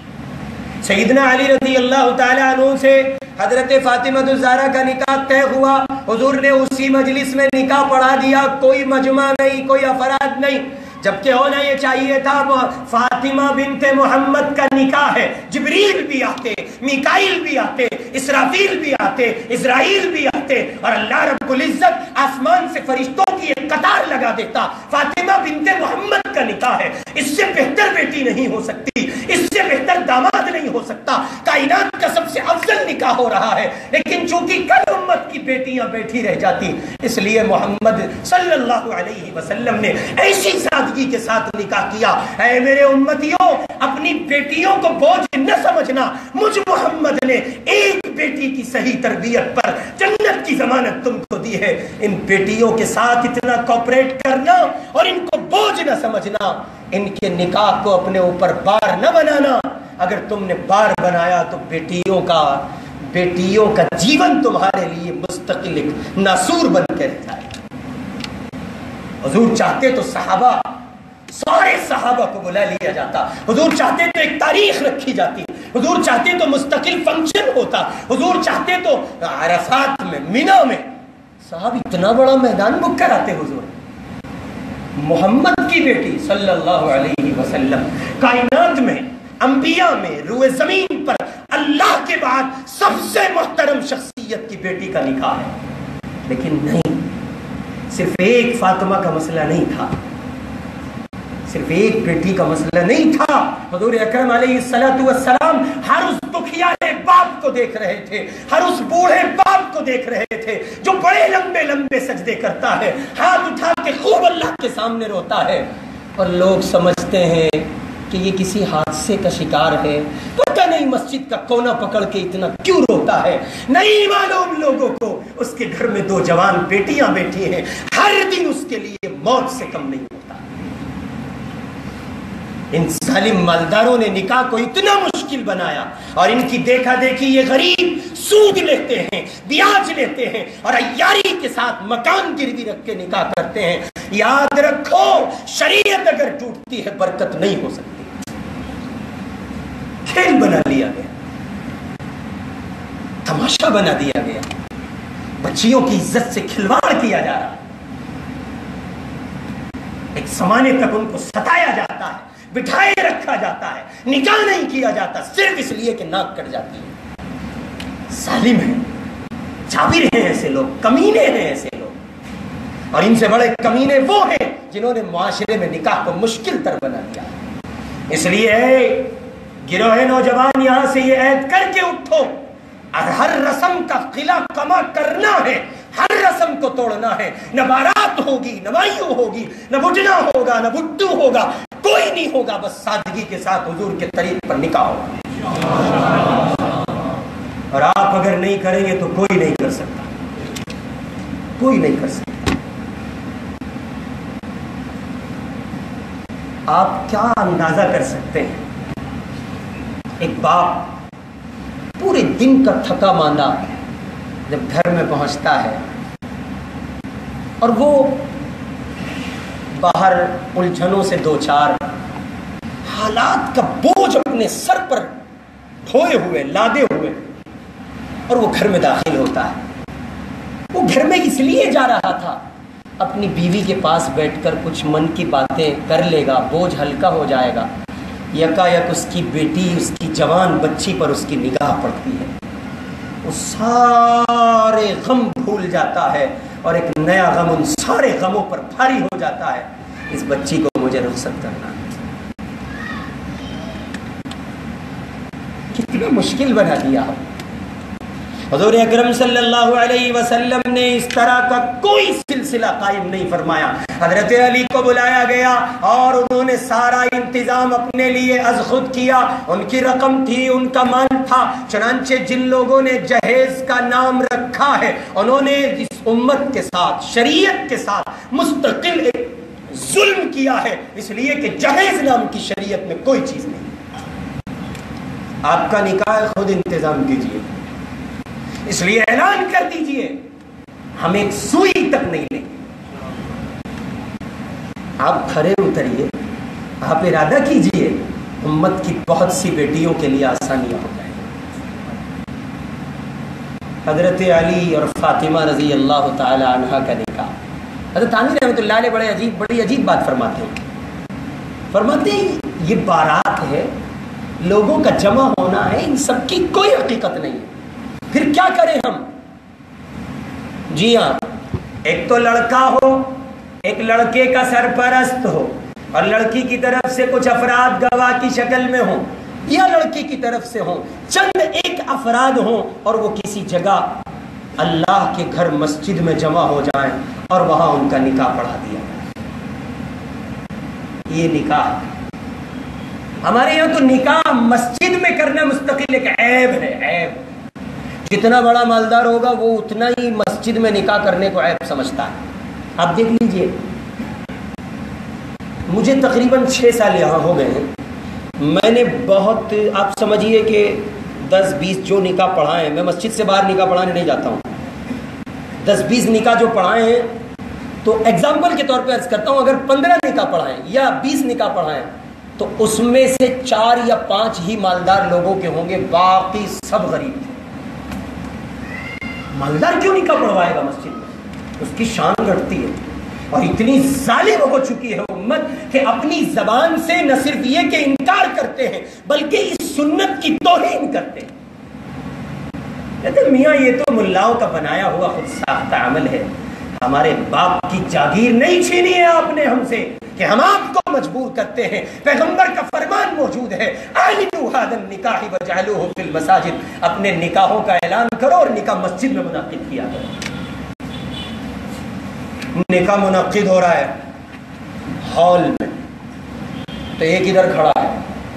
سیدنا علی رضی اللہ تعالی عنہ سے حضرت فاطمہ الزہرا کا نکاح طے ہوا، حضور نے اسی مجلس میں نکاح پڑھا دیا، کوئی مجمع نہیں، کوئی افراد نہیں، جبکہ ہونا یہ چاہیے تھا فاطمہ بنت محمد کا نکاح ہے، جبریل بھی آتے، میکائیل بھی آتے، اسرافیل بھی آتے، اسرائیل بھی آتے، اور اللہ رب العزت آسمان سے فرشتوں کی ایک قطار لگا دیتا۔ فاطمہ بنت محمد کا نکاح ہے، اس سے بہتر بیٹی نہیں ہو سکتی، اس سے بہتر داماد نہیں ہو سکتا، کائنات کا سب سے افضل نکاح ہو رہا ہے، لیکن چونکہ کل امت کی بیٹیاں بیٹھی رہ جاتی، اس لیے محمد صلی اللہ علیہ وسلم نے ایسی سادگی کے ساتھ نکاح کیا۔ اے میرے امتیوں، اپنی بیٹیوں کو بوجھ نہ سمجھنا، مجھ محمد نے ایک بیٹی کی صحیح تربیت پر جنت کی ضمانت تم کو دی ہے، ان بیٹیوں کے ساتھ اتنا کوپریٹ کرنا اور ان کو بوجھ نہ سمجھنا، ان کے نکاح کو اپنے اوپر بار نہ بنانا۔ اگر تم نے بار بنایا تو بیٹیوں کا جیون تمہارے لیے مستقل ایک ناسور بن کے رہ جائے۔ حضور چاہتے تو صحابہ سارے صحابہ کو بلا لیا جاتا. حضور چاہتے تو ایک تاریخ رکھی جاتی, حضور چاہتے تو مستقل فنکشن ہوتا, حضور چاہتے تو عرفات میں, مینا میں صاحب اتنا بڑا میدان بک کراتے. حضور محمد کی بیٹی صلی اللہ علیہ وسلم, کائنات میں, انبیاء میں, روئے زمین پر اللہ کے بعد سب سے محترم شخصیت کی بیٹی کا نکاح ہے. لیکن نہیں, صرف ایک فاطمہ کا مسئلہ نہیں تھا, صرف ایک بیٹی کا مسئلہ نہیں تھا. حضور اکرم علیہ الصلوۃ والسلام ہر اس دکھیارے باپ کو دیکھ رہے تھے, ہر اس بوڑھے باپ کو دیکھ رہے تھے جو بڑے لمبے لمبے سجدے کرتا ہے, ہاتھ اٹھا کے خوب اللہ کے سامنے روتا ہے, اور لوگ سمجھتے ہیں کہ یہ کسی حادثے کا شکار ہے, پتہ نہیں مسجد کا کونا پکڑ کے اتنا کیوں روتا ہے. نہیں معلوم لوگوں کو اس کے گھر میں 2 جوان بیٹیاں بیٹھی ہیں, ہر دن اس کے لیے موت سے کم نہیں ہوتا. ان ظالم مالداروں نے نکاح کو اتنا مشکل بنایا, اور ان کی دیکھا دیکھی یہ غریب سود لیتے ہیں, بیاج لیتے ہیں, اور عیاری کے ساتھ مکان گروی رکھ کے نکاح کرتے ہیں. یاد رکھو, شریعت اگر ٹوٹتی ہے برکت نہیں ہو سکتی. کھیل بنا لیا گیا, تماشا بنا دیا گیا, بچیوں کی عزت سے کھلواڑ کیا جا رہا. ایک زمانے تک ان کو ستایا جاتا ہے, بٹھائے رکھا جاتا ہے, نکاح نہیں کیا جاتا صرف اس لیے کہ ناک کٹ جاتی ہے. ظالم ہیں, جابر ہیں ایسے لوگ, کمینے ہیں ایسے لوگ, اور ان سے بڑے کمینے وہ ہیں جنہوں نے معاشرے میں نکاح کو مشکل تر بنا دیا. اس لیے گروہ نوجوان یہاں سے یہ عہد کر کے اٹھو, اور ہر رسم کا قلعہ کما کرنا ہے, ہر رسم کو توڑنا ہے. نہ بارات ہوگی, نہ وائیو ہوگی, نہ بڈنا ہوگا, نہ بڈو ہوگا, کوئی نہیں ہوگا, بس سادگی کے ساتھ حضور کے طریق پر نکاح ہوگا. اور آپ اگر نہیں کریں گے تو کوئی نہیں کر سکتا, کوئی نہیں کر سکتا. آپ کیا اندازہ کر سکتے ہیں, ایک باپ پورے دن کا تھکا ماندہ جب گھر میں پہنچتا ہے, اور وہ باہر الجھنوں سے 2-4 حالات کا بوجھ اپنے سر پر ڈھوئے ہوئے, لادے ہوئے, اور وہ گھر میں داخل ہوتا ہے. وہ گھر میں اس لیے جا رہا تھا, اپنی بیوی کے پاس بیٹھ کر کچھ من کی باتیں کر لے گا, بوجھ ہلکا ہو جائے گا. یکایک اس کی بیٹی, اس کی جوان بچی پر اس کی نگاہ پڑتی ہے, وہ سارے غم بھول جاتا ہے, اور ایک نیا غم ان سارے غموں پر بھاری ہو جاتا ہے. اس بچی کو مجھے رخصت کرنا. کتنا مشکل بنا دیا. حضور اکرم صلی اللہ علیہ وسلم نے اس طرح کا کوئی سلسلہ قائم نہیں فرمایا. حضرت علی کو بلایا گیا اور انہوں نے سارا انتظام اپنے لیے از خود کیا. ان کی رقم تھی, ان کا مال تھا, چنانچہ جن لوگوں نے جہیز کا نام رکھا ہے انہوں نے اس امت کے ساتھ, شریعت کے ساتھ مستقل ایک ظلم کیا ہے, اس لیے کہ جہیز نام کی شریعت میں کوئی چیز نہیں. آپ کا نکاح خود انتظام کیجئے, اس لیے اعلان کر دیجئے ہم ایک سوئی تک نہیں لیں گے. آپ کھڑے اتریے, آپ ارادہ کیجئے, امت کی بہت سی بیٹیوں کے لیے آسانیاں ہو جائیں. حضرت علی اور فاطمہ رضی اللہ تعالی عنہ کا نکاح. حضرت علی رحمۃ اللہ علیہ بڑی عجیب بات فرماتے ہیں. فرماتے ہیں یہ بارات ہے, لوگوں کا جمع ہونا ہے, ان سب کی کوئی حقیقت نہیں ہے, پھر کیا کریں ہم؟ جی ہاں, ایک تو لڑکا ہو, ایک لڑکے کا سرپرست ہو, اور لڑکی کی طرف سے کچھ افراد گواہ کی شکل میں ہوں, یا لڑکی کی طرف سے ہوں, چند ایک افراد ہوں, اور وہ کسی جگہ اللہ کے گھر مسجد میں جمع ہو جائیں اور وہاں ان کا نکاح پڑھا دیا. یہ نکاح ہمارے یہاں تو نکاح مسجد میں کرنا مستقل ایک عیب ہے, عیب. جتنا بڑا مالدار ہوگا وہ اتنا ہی مسجد میں نکاح کرنے کو عیب سمجھتا ہے. آپ دیکھ لیجئے, مجھے تقریباً 6 سال یہاں ہو گئے ہیں, میں نے بہت, آپ سمجھیے کہ 10-20 جو نکاح پڑھائے ہیں, میں مسجد سے باہر نکاح پڑھانے نہیں جاتا ہوں, 10-20 نکاح جو پڑھائے ہیں تو ایگزامپل کے طور پہ عرض کرتا ہوں، اگر 15 نکاح پڑھائیں یا 20 نکاح پڑھائیں تو اس میں سے 4 یا 5 ہی مالدار لوگوں کے ہوں گے، باقی سب غریب تھے۔ مالدار کیوں نکاح پڑھوائے گا مسجد میں؟ اس کی شان گھٹتی ہے۔ اور اتنی ظالم ہو چکی ہے امت کہ اپنی زبان سے نہ صرف یہ کہ انکار کرتے ہیں بلکہ اس سنت کی توہین کرتے ہیں۔ کہتے ہیں میاں یہ تو ملاؤں کا بنایا ہوا خود ساختہ عمل ہے، ہمارے باپ کی جاگیر نہیں چھینی ہے آپ نے ہم سے کہ ہم آپ کو مجبور کرتے ہیں۔ پیغمبر کا فرمان موجود ہے، اعلنوا ھذا النکاح وجعلوہ فی المساجد، اپنے نکاحوں کا اعلان کرو اور نکاح مسجد میں منعقد کیا کرو۔ نکاح منعقد ہو رہا ہے ہال میں، تو ایک ادھر کھڑا ہے،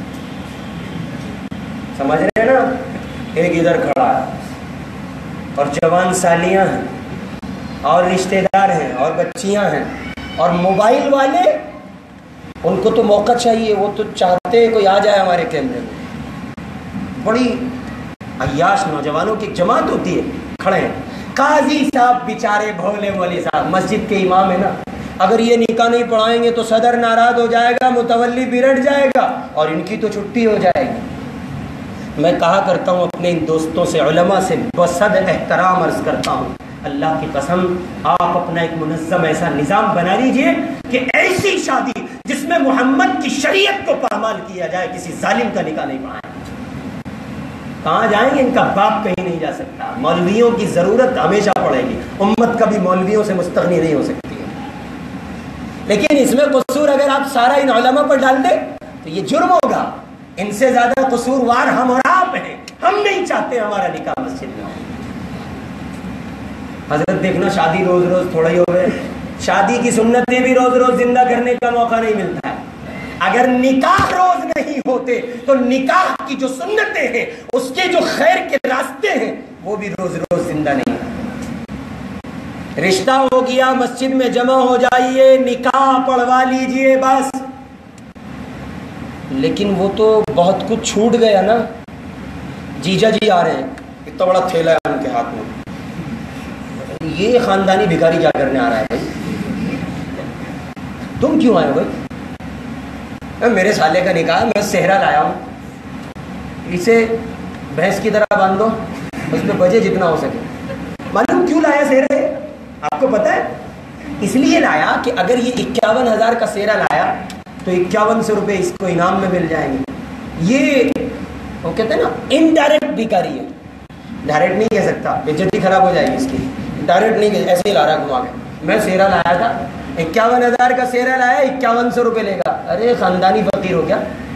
سمجھ رہے ہیں نا، ایک ادھر کھڑا ہے، اور جوان سالیاں ہیں اور رشتہ دار ہیں اور بچیاں ہیں اور موبائل والے، ان کو تو موقع چاہیے، وہ تو چاہتے ہیں کوئی آ جائے ہمارے کیمرے میں۔ بڑی عیاش نوجوانوں کی جماعت ہوتی ہے، کھڑے ہیں۔ قاضی صاحب بیچارے بھولے مولوی صاحب مسجد کے امام ہے نا، اگر یہ نکاح نہیں پڑھائیں گے تو صدر ناراض ہو جائے گا، متولی بگڑ جائے گا اور ان کی تو چھٹی ہو جائے گی۔ میں کہا کرتا ہوں اپنے ان دوستوں سے، علماء سے بصد احترام عرض کرتا ہوں، اللہ کی قسم آپ اپنا ایک منظم ایسا نظام بنا لیجئے کہ ایسی شادی جس میں محمد کی شریعت کو پامال کیا جائے، کسی ظالم کا نکاح نہیں پڑھائیں۔ کہاں جائیں گے؟ ان کا باپ کہیں نہیں جا سکتا۔ مولویوں کی ضرورت ہمیشہ پڑے گی، امت کبھی مولویوں سے مستغنی نہیں ہو سکتی ہے، لیکن اس میں قصور اگر آپ سارا ان علماء پر ڈال دیں تو یہ جرم ہوگا۔ ان سے زیادہ قصوروار ہم اور آپ ہیں، ہم نہیں چاہتے ہمارا نکاح مسجد میں ہو۔ حضرت دیکھنا شادی روز روز تھوڑا ہی ہو گئے، شادی کی سنتیں بھی روز روز زندہ کرنے کا موقع نہیں ملتا ہے۔ اگر نکاح روز نہیں ہوتے تو نکاح کی جو سنتیں ہیں، اس کے جو خیر کے راستے ہیں، وہ بھی روز روز زندہ نہیں ہوتے۔ رشتہ ہو گیا، مسجد میں جمع ہو جائیے، نکاح پڑھوا لیجئے بس، لیکن وہ تو بہت کچھ چھوٹ گیا نا۔ جیجا جی آ رہے ہیں، اتنا بڑا تھیلا ہے ان کے ہاتھ میں، یہ خاندانی بھکاری کیا کرنے آ رہا ہے بھائی؟ تم کیوں آئے ہو بھائی؟ میرے سالے کا نکاح ہے، میں صحرا لایا ہوں، اسے بھینس کی طرح باندھ دو، اس پہ بجے جتنا ہو سکے۔ معلوم کیوں لایا صحرا ہے آپ کو پتہ ہے؟ اس لیے لایا کہ اگر یہ 51,000 کا صحرا لایا تو 5100 روپے اس کو انعام میں مل جائیں گے۔ یہ وہ کہتے ہیں نا انڈائریکٹ بھکاری ہے، ڈائریکٹ نہیں کہہ سکتا، بےعزتی خراب ہو جائے گی اس کی، ڈائریکٹ نہیں، ایسے ہی لا رہا گھما کے۔ میں صحرا لایا تھا، 51,000 کا صحرا لایا، 5100 روپے لے گا۔ ارے خاندانی فقیر ہو کیا؟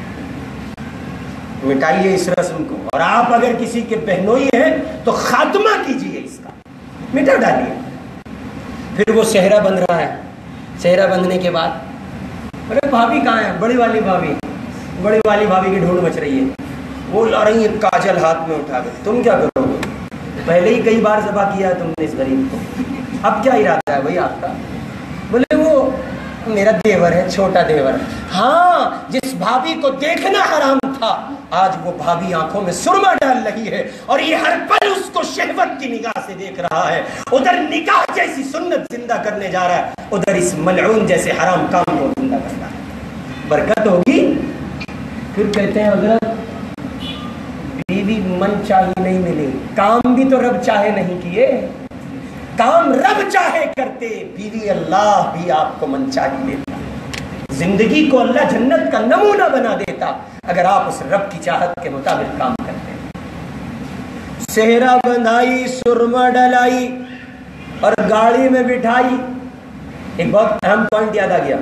مٹائیے اس رسم کو، اور آپ اگر کسی کے بہنوئی ہیں تو خاتمہ کیجیے اس کا، مٹا ڈالیے۔ پھر وہ صحرا بندھ رہا ہے، صحرا بندھنے کے بعد ارے بھابھی کہاں ہے؟ بڑی والی بھابھی، بڑی والی بھابھی کی ڈھونڈ مچ رہی ہے، وہ لا رہی ہے کاجل ہاتھ میں اٹھا کے۔ تم کیا کرو گے؟ پہلے ہی کئی بار ذبح کیا ہے تم نے اس غریب کو، اب کیا ارادہ ہے بھائی آپ کا؟ بولے وہ میرا دیور ہے، چھوٹا دیور۔ ہاں، جس بھابھی کو دیکھنا حرام تھا آج وہ بھابھی آنکھوں میں سرما ڈال رہی ہے اور یہ ہر پل اس کو شہوت کی نگاہ سے دیکھ رہا ہے۔ ادھر نکاح جیسی سنت زندہ کرنے جا رہا ہے، ادھر اس ملعون جیسے حرام کام کو زندہ کرتا ہے۔ برکت ہوگی؟ پھر کہتے ہیں حضرت بیوی من چاہی نہیں ملی، کام بھی تو رب چاہے نہیں کیے، کام رب چاہے کرتے، بیوی اللہ بھی آپ کو من چاہی دیتا، زندگی کو اللہ جنت کا نمونہ بنا دیتا اگر آپ اس رب کی چاہت کے مطابق کام کرتے۔ صحرا بندھائی، سرما ڈلائی اور گاڑی میں بٹھائی۔ ایک بہت اہم پوائنٹ یاد آ گیا،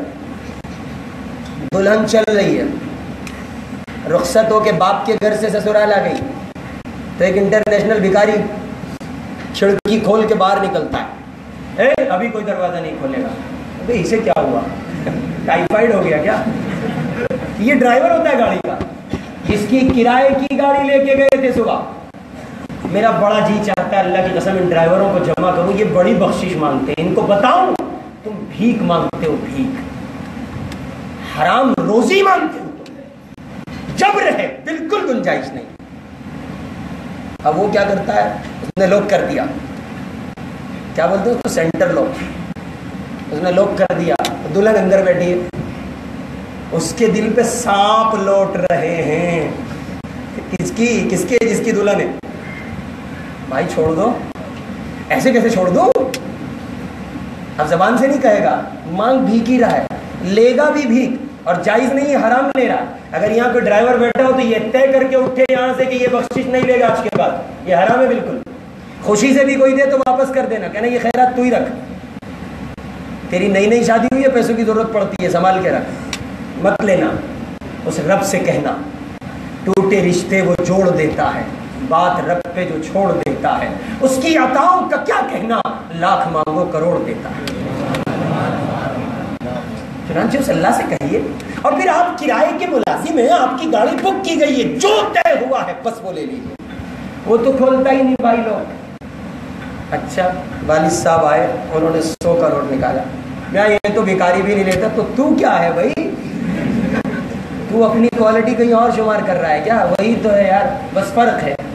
دلہن چل رہی ہے، رخصت ہو کے باپ کے گھر سے سسرال آ گئی تو ایک انٹرنیشنل بھکاری کھڑکی کھول کے باہر نکلتا ہے، ابھی کوئی دروازہ نہیں کھولے گا۔ ابھی اسے کیا ہوا؟ ٹائیفائڈ ہو گیا کیا؟ یہ ڈرائیور ہوتا ہے گاڑی کا، اس کی کرائے کی گاڑی لے کے گئے تھے صبح۔ میرا بڑا جی چاہتا ہے اللہ کی قسم ان ڈرائیوروں کو جمع کروں، یہ بڑی بخشش مانگتے ہیں، ان کو بتاؤں تم بھیک مانگتے ہو، بھیک، حرام روزی مانگتے ہو، جبر ہے، بالکل گنجائش نہیں۔ اب وہ کیا کرتا ہے؟ اس نے لوک کر دیا، کیا بولتے ہیں اس کو؟ سینٹر لوک۔ اس نے لوک کر دیا, دلہن اندر بیٹھی ہے, اس کے دل پہ سانپ لوٹ رہے ہیں. کس کے جس کی دلہن ہے. بھائی چھوڑ دو, ایسے کیسے چھوڑ دو؟ اب زبان سے نہیں کہے گا, مانگ بھیک ہی رہا ہے, لے گا بھی بھیک, اور جائز نہیں ہے, حرام لے رہا. اگر یہاں کوئی ڈرائیور بیٹھا ہو تو یہ طے کر کے اٹھے یہاں سے کہ یہ بخشش نہیں لے گا آج کے بعد, یہ حرام ہے بالکل. خوشی سے بھی کوئی دے تو واپس کر دینا, کہنا یہ خیرات تو ہی رکھ, تیری نئی شادی ہوئی ہے, پیسوں کی ضرورت پڑتی ہے, سنبھال کے رکھ, مت لینا. اس رب سے کہنا, ٹوٹے رشتے وہ جوڑ دیتا ہے, بات رب پہ جو چھوڑ دیتا ہے, اس کی عطاؤں کا کیا کہنا, لاکھ مانگو کروڑ دیتا ہے. چنانچہ اس اللہ سے کہیے. اور پھر آپ کرائے کے ملازم ہیں, آپ کی گاڑی بک کی گئی ہے, جو طے ہوا ہے بس وہ لے لیجیے. وہ تو کھولتا ہی نہیں بھائی لوگ. اچھا والد صاحب آئے, انہوں نے 100 کروڑ نکالا. میں یہ تو بھکاری بھی نہیں لیتا, تو کیا ہے بھائی, تو اپنی کوالٹی کہیں اور شمار کر رہا ہے کیا؟ وہی تو ہے یار, بس فرق ہے.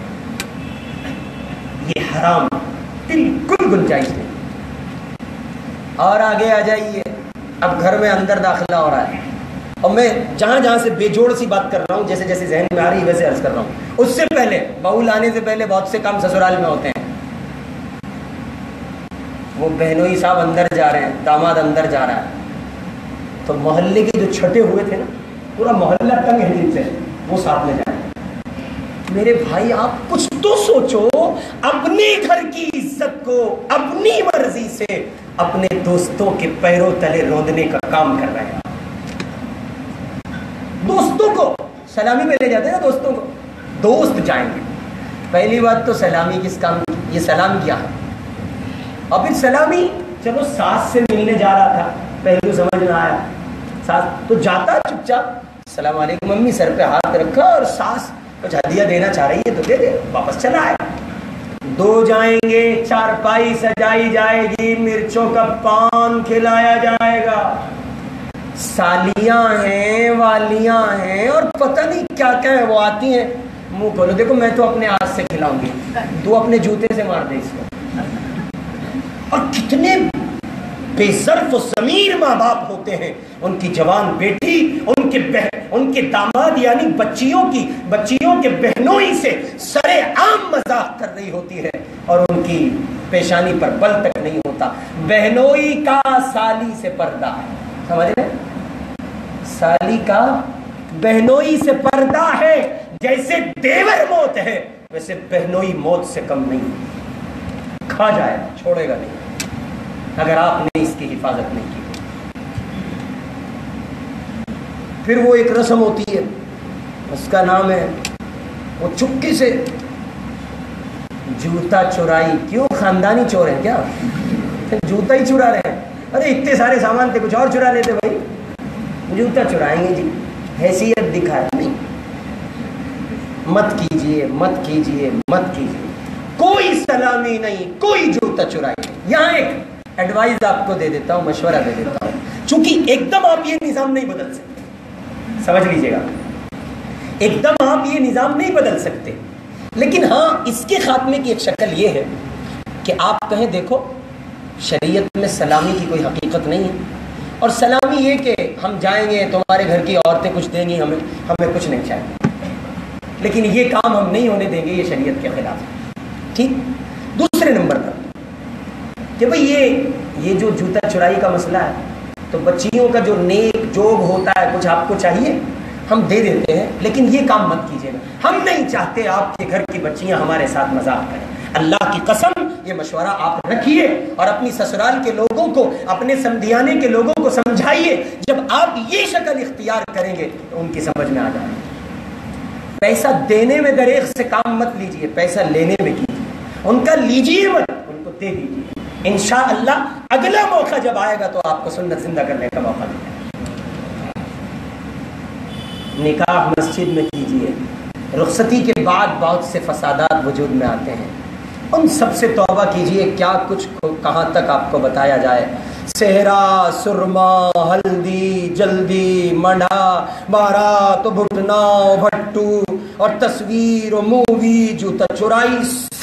یہ حرام بالکل گنجائش نہیں. اور آگے آ جائیے. اب گھر میں اندر داخلہ ہو رہا ہے, اور میں جہاں سے بے جوڑ سی بات کر رہا ہوں, جیسے جیسے ذہن میں آ رہی ہے ویسے عرض کر رہا ہوں. اس سے پہلے, بہو لانے سے پہلے بہت سے کام سسرال میں ہوتے ہیں. وہ بہنوئی صاحب اندر جا رہے ہیں, داماد اندر جا رہا ہے, تو محلے کے جو چھٹے ہوئے تھے نا, پورا محلہ تنگ ہے جن سے, وہ ساتھ میں جائیں. میرے بھائی آپ کچھ تو سوچو, اپنے گھر کی عزت کو اپنی مرضی سے اپنے دوستوں کے پیروں تلے روندنے کا کام کر رہے ہیں. دوستوں کو سلامی پہ لے جاتے ہیں نا, دوستوں کو, دوست جائیں گے, پہلی بات تو سلامی کس کام کی, یہ سلام کیا ہے. اور پھر سلامی, چلو ساس سے ملنے جا رہا تھا, پہلو سمجھ میں آیا, ساس تو جاتا چپ چاپ, السلام علیکم امی, سر پہ ہاتھ رکھا, اور ساس کچھ ہدیہ دینا چاہ رہی ہے تو دے دے, واپس چلا آئے. 2 جائیں گے, چارپائی سجائی جائے گی, مرچوں کا پان کھلایا جائے گا, سالیاں ہیں, والیاں ہیں, اور پتہ نہیں کیا کیا ہے. وہ آتی ہیں, منہ کھولو, دیکھو میں تو اپنے ہاتھ سے کھلاؤں گی, تو اپنے جوتے سے مار دے اس کو. اور کتنے بے ظرف و ضمیر ماں باپ ہوتے ہیں, ان کی جوان بیٹی ان کے داماد یعنی بچیوں کے بہنوئی سے سرے عام مذاق کر رہی ہوتی ہے, اور ان کی پیشانی پر بل تک نہیں ہوتا. بہنوئی کا سالی سے پردہ ہے, سمجھ رہے, سالی کا بہنوئی سے پردہ ہے. جیسے دیور موت ہے, ویسے بہنوئی موت سے کم نہیں, کھا جائے چھوڑے گا نہیں اگر آپ نے اس کی حفاظت نہیں کی. پھر وہ ایک رسم ہوتی ہے, اس کا نام ہے, وہ چپکے سے جوتا چورائی. کیوں, خاندانی چور ہیں کیا, جوتا ہی چرا رہے ہیں؟ ارے اتنے سارے سامان تھے, کچھ اور چرا لیتے بھائی. جوتا چرائیں گے جی, حیثیت دکھائے نہیں. مت کیجئے, مت کیجئے, مت کیجئے. کوئی سلامی نہیں, کوئی جوتا چرائی. یہاں ایک ایڈوائز آپ کو دے دیتا ہوں, مشورہ دے دیتا ہوں, چونکہ ایک دم آپ یہ نظام نہیں بدل سکتے, سمجھ لیجئے گا, ایک دم آپ یہ نظام نہیں بدل سکتے. لیکن ہاں, اس کے خاتمے کی ایک شکل یہ ہے کہ آپ کہیں دیکھو شریعت میں سلامی کی کوئی حقیقت نہیں ہے, اور سلامی یہ کہ ہم جائیں گے, تمہارے گھر کی عورتیں کچھ دیں گی, ہمیں کچھ نہیں چاہیے, لیکن یہ کام ہم نہیں ہونے دیں گے, یہ شریعت کے خلاف ہے. ٹھیک. دوسرے نمبر پر کہ بھئی یہ جو جوتا چرائی کا مسئلہ ہے, تو بچیوں کا جو نیک جوگ ہوتا ہے, کچھ آپ کو چاہیے, ہم دے دیتے ہیں, لیکن یہ کام مت کیجیے گا. ہم نہیں چاہتے آپ کے گھر کی بچیاں ہمارے ساتھ مذاق کریں. اللہ کی قسم یہ مشورہ آپ رکھیے, اور اپنی سسرال کے لوگوں کو, اپنے سمدھیانے کے لوگوں کو سمجھائیے. جب آپ یہ شکل اختیار کریں گے تو ان کی سمجھ میں آ جائے. پیسہ دینے میں دریغ سے کام مت لیجیے, پیسہ لینے میں کیجیے. ان کا لیجیے مت, ان کو دے دیجیے. انشاءاللہ اگلا موقع جب آئے گا تو آپ کو سنت زندہ کرنے کا موقع ملے گا. نکاح مسجد میں کیجیے. رخصتی کے بعد بہت سے فسادات وجود میں آتے ہیں, ان سب سے توبہ کیجیے. کیا کچھ کہاں تک آپ کو بتایا جائے. صحرا, سرما, ہلدی, جلدی, منڈا, بارات, بھٹنا, بھٹو, اور تصویر و مووی, جوتا چرائی,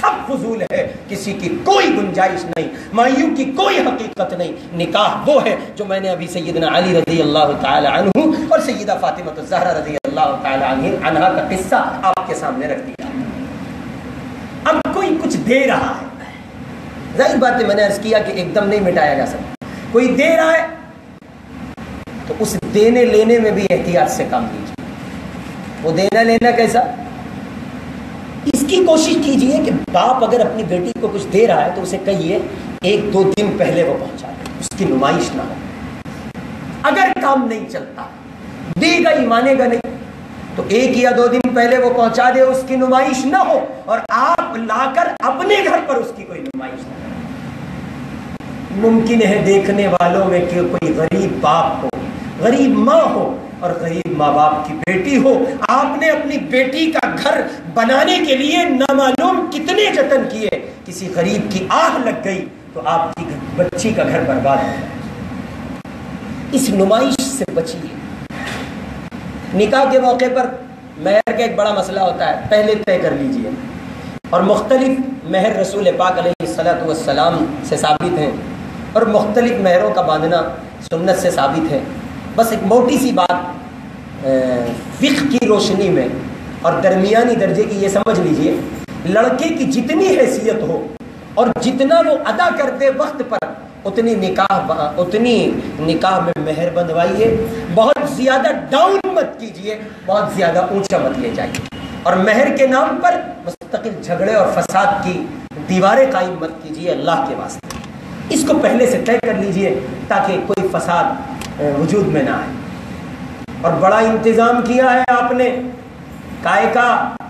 سب فضول ہے، کسی کی کوئی گنجائش نہیں، مایوں کی کوئی حقیقت نہیں۔ نکاح وہ ہے جو میں نے ابھی سیدنا علی رضی اللہ تعالی عنہ اور سیدہ فاطمہ الزہرا رضی اللہ تعالی عنہا کا قصہ آپ کے سامنے رکھ دیا۔ اب کوئی کچھ دے رہا ہے، ظاہر بات ہے میں نے عرض کیا کہ ایک دم نہیں مٹایا جا سکتا، کوئی دے رہا ہے تو اس دینے لینے میں بھی احتیاط سے کام لیجیے۔ وہ دینا لینا کیسا؟ اس کی کوشش کیجئے کہ باپ اگر اپنی بیٹی کو کچھ دے رہا ہے تو اسے کہیے 1-2 دن پہلے وہ پہنچا دے، اس کی نمائش نہ ہو۔ اگر کام نہیں چلتا، دے گا ہی مانے گا نہیں، تو 1 یا 2 دن پہلے وہ پہنچا دے، اس کی نمائش نہ ہو، اور آپ لا کر اپنے گھر پر اس کی کوئی نمائش نہ ہو۔ ممکن ہے دیکھنے والوں میں کہ کوئی غریب باپ ہو، غریب ماں ہو اور غریب ماں باپ کی بیٹی ہو، آپ نے اپنی بیٹی کا گھر بنانے کے لیے نامعلوم کتنے جتن کیے، کسی غریب کی آہ لگ گئی تو آپ کی بچی کا گھر برباد ہو گیا۔ اس نمائش سے بچیے۔ نکاح کے موقع پر مہر کا ایک بڑا مسئلہ ہوتا ہے، پہلے طے کر لیجئے، اور مختلف مہر رسول پاک علیہ الصلوۃ والسلام سے ثابت ہیں، اور مختلف مہروں کا باندھنا سنت سے ثابت ہے۔ بس ایک موٹی سی بات فقہ کی روشنی میں اور درمیانی درجے کی یہ سمجھ لیجئے، لڑکے کی جتنی حیثیت ہو اور جتنا وہ ادا کرتے وقت پر اتنی نکاح میں مہر بندھوائیے، بہت زیادہ ڈاؤن مت کیجئے، بہت زیادہ اونچا مت لے جائیے، اور مہر کے نام پر مستقل جھگڑے اور فساد کی دیواریں قائم مت کیجئے اللہ کے واسطے۔ اس کو پہلے سے طے کر لیجئے تاکہ کوئی فساد وجود میں نہ آئے۔ اور بڑا انتظام کیا ہے آپ نے کائے کا،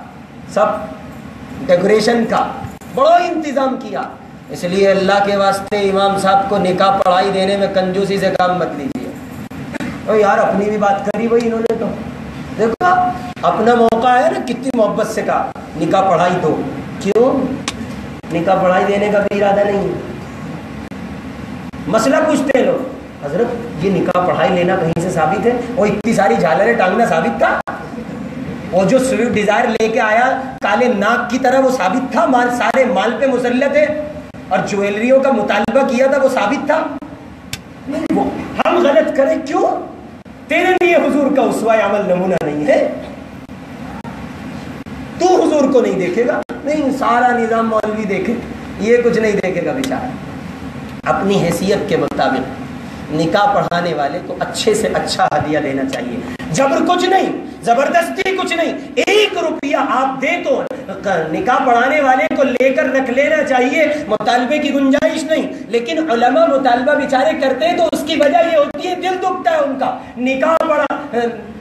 سب ڈیکوریشن کا بڑا انتظام کیا، اس لیے اللہ کے واسطے امام صاحب کو نکاح پڑھائی دینے میں کنجوسی سے کام مت لیجیے۔ اور یار اپنی بھی بات کری وہی انہوں نے، تو دیکھو اپنا موقع ہے نا، کتنی محبت سے کہا نکاح پڑھائی دو، کیوں نکاح پڑھائی دینے کا بھی ارادہ نہیں ہے؟ مسئلہ پوچھتے ہیں لوگ، حضرت یہ نکاح پڑھائی لینا کہیں سے ثابت ہے؟ وہ اتنی ساری جھالریں ٹانگنا ثابت تھا؟ وہ جو سوئفٹ ڈیزائر لے کے آیا کالے ناک کی طرح وہ ثابت تھا؟ مال سارے مال پہ مسلط ہے، اور جویلریوں کا مطالبہ کیا تھا وہ ثابت تھا؟ نہیں، وہ ہم غلط کریں کیوں؟ تیرے لیے حضور کا اسوہ عمل نمونہ نہیں ہے، تو حضور کو نہیں دیکھے گا؟ نہیں، سارا نظام مولوی دیکھے، یہ کچھ نہیں دیکھے گا بیچارہ۔ اپنی حیثیت کے مطابق نکاح پڑھانے والے کو اچھے سے اچھا ہدیہ دینا چاہیے، جبر کچھ نہیں، زبردستی کچھ نہیں۔ 1 روپیہ آپ دے تو نکاح پڑھانے والے کو لے کر رکھ لینا چاہیے، مطالبے کی گنجائش نہیں۔ لیکن علماء مطالبہ بیچارے کرتے ہیں تو اس کی وجہ یہ ہوتی ہے دل دکھتا ہے ان کا، نکاح پڑھا،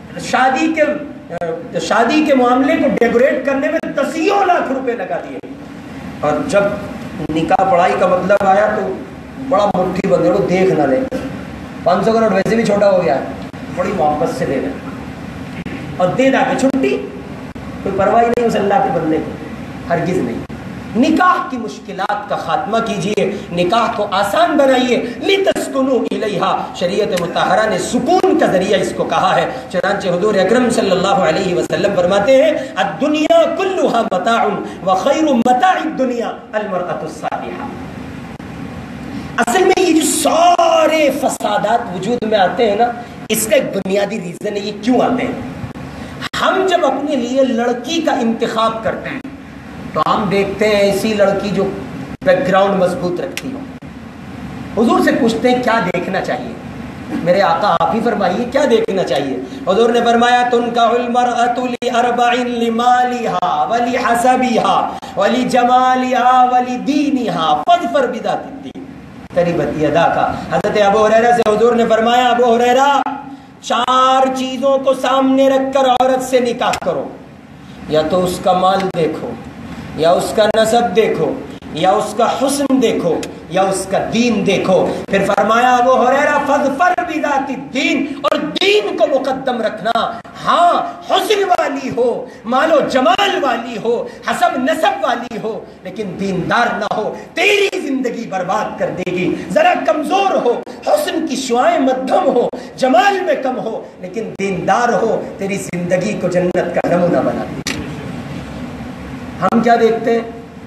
شادی کے معاملے کو ڈیکوریٹ کرنے میں 10 لاکھ روپے لگا دیے، اور جب نکاح پڑھائی کا مطلب آیا تو بڑا مٹھی بندے کو دیکھ نہ لے، 500 کا نوٹ ویسے بھی چھوٹا ہو گیا ہے، بڑی محبت سے دے دیں اور دے دا کے چھٹی، کوئی پرواہ نہیں اس اللہ کے بندے کو، ہرگز نہیں۔ نکاح کی مشکلات کا خاتمہ کیجئے، نکاح کو آسان بنائیے۔ لِتَسْكُنُوا إِلَيْهَا، شریعت مطہرہ نے سکون کا ذریعہ اس کو کہا ہے، چنانچہ حضور اکرم صلی اللہ علیہ وسلم فرماتے ہیں الدنیا كلها متاع وخير متاع الدنيا المرأة الصالحة۔ اصل میں یہ جو سارے فسادات وجود میں آتے ہیں نا، اس کا ایک بنیادی ریزن ہے یہ کیوں آتے ہیں۔ ہم جب اپنے لیے لڑکی کا انتخاب کرتے ہیں تو ہم دیکھتے ہیں ایسی لڑکی جو بیک گراؤنڈ مضبوط رکھتی ہو۔ حضور سے پوچھتے ہیں کیا دیکھنا چاہیے؟ میرے آقا آپ ہی فرمائیے کیا دیکھنا چاہیے؟ حضور نے فرمایا تنکح المرأة لأربع لمالها ولحسبها ولجمالها ولدینها فاظفر بذات الدین تربت یداک۔ حضرت ابو ہریرہ سے حضور نے فرمایا ابو ہریرہ 4 چیزوں کو سامنے رکھ کر عورت سے نکاح کرو، یا تو اس کا مال دیکھو، یا اس کا نسب دیکھو، یا اس کا حسن دیکھو، یا اس کا دین دیکھو۔ پھر فرمایا ابو ہریرہ فاظفر بذات الدین، اور دین کو مقدم رکھنا۔ ہاں حسن والی ہو، مال و جمال والی ہو، حسب نسب والی ہو، لیکن دیندار نہ ہو، تیری زندگی برباد کر دے گی۔ ذرا کمزور ہو، حسن کی شعاعیں مدھم ہو، جمال میں کم ہو، لیکن دیندار ہو، تیری زندگی کو جنت کا نمونہ بنا دے گی۔ ہم کیا دیکھتے ہیں؟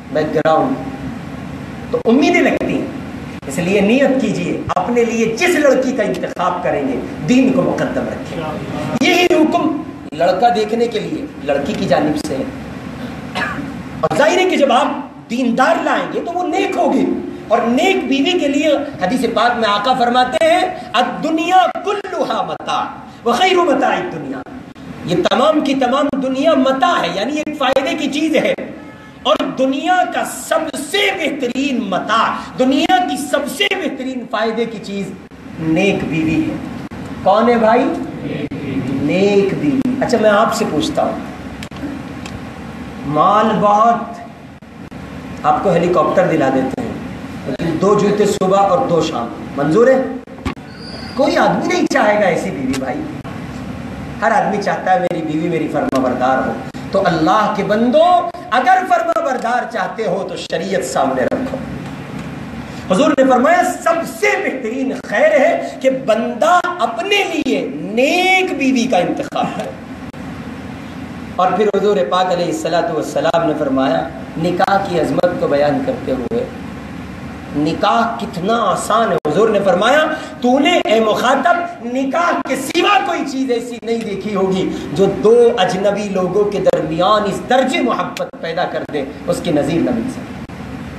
بیک گراؤنڈ تو امیدیں لگتی ہیں. اس لیے نیت کیجئے اپنے لیے جس لڑکی کا انتخاب کریں گے دین کو مقدم رکھیں. یہی حکم لڑکا دیکھنے کے لیے لڑکی کی جانب سے ہے. اور ظاہر ہے کہ جب آپ دیندار لائیں گے تو وہ نیک ہوگی. اور نیک بیوی کے لیے حدیث پاک میں آقا فرماتے ہیں الدنیا کلھا متاع وخیر متاع الدنیا. یہ تمام کی تمام دنیا متاع ہے، یعنی ایک فائدے کی چیز ہے. اور دنیا کا سب سے بہترین متاع، دنیا کی سب سے بہترین فائدے کی چیز نیک بیوی ہے. کون ہے بھائی؟ نیک بیوی. اچھا میں آپ سے پوچھتا ہوں، مال بہت، آپ کو ہیلی کاپٹر دلا دیتے ہیں، لیکن 2 جوتے صبح اور 2 شام، منظور ہے؟ کوئی آدمی نہیں چاہے گا ایسی بیوی بھائی. ہر آدمی چاہتا ہے میری بیوی میری فرما بردار ہو. تو اللہ کے بندو اگر فرما بردار چاہتے ہو تو شریعت سامنے رکھو. حضور نے فرمایا سب سے بہترین خیر ہے کہ بندہ اپنے لیے نیک بیوی کا انتخاب کرے. اور پھر حضور پاک علیہ الصلوۃ والسلام نے فرمایا نکاح کی عظمت کو بیان کرتے ہوئے، نکاح کتنا آسان ہے. حضور نے فرمایا تو نے اے مخاطب نکاح کے سوا کوئی چیز ایسی نہیں دیکھی ہوگی جو 2 اجنبی لوگوں کے درمیان اس درجے محبت پیدا کر دے، اس کی نظیر نہ مل سکے.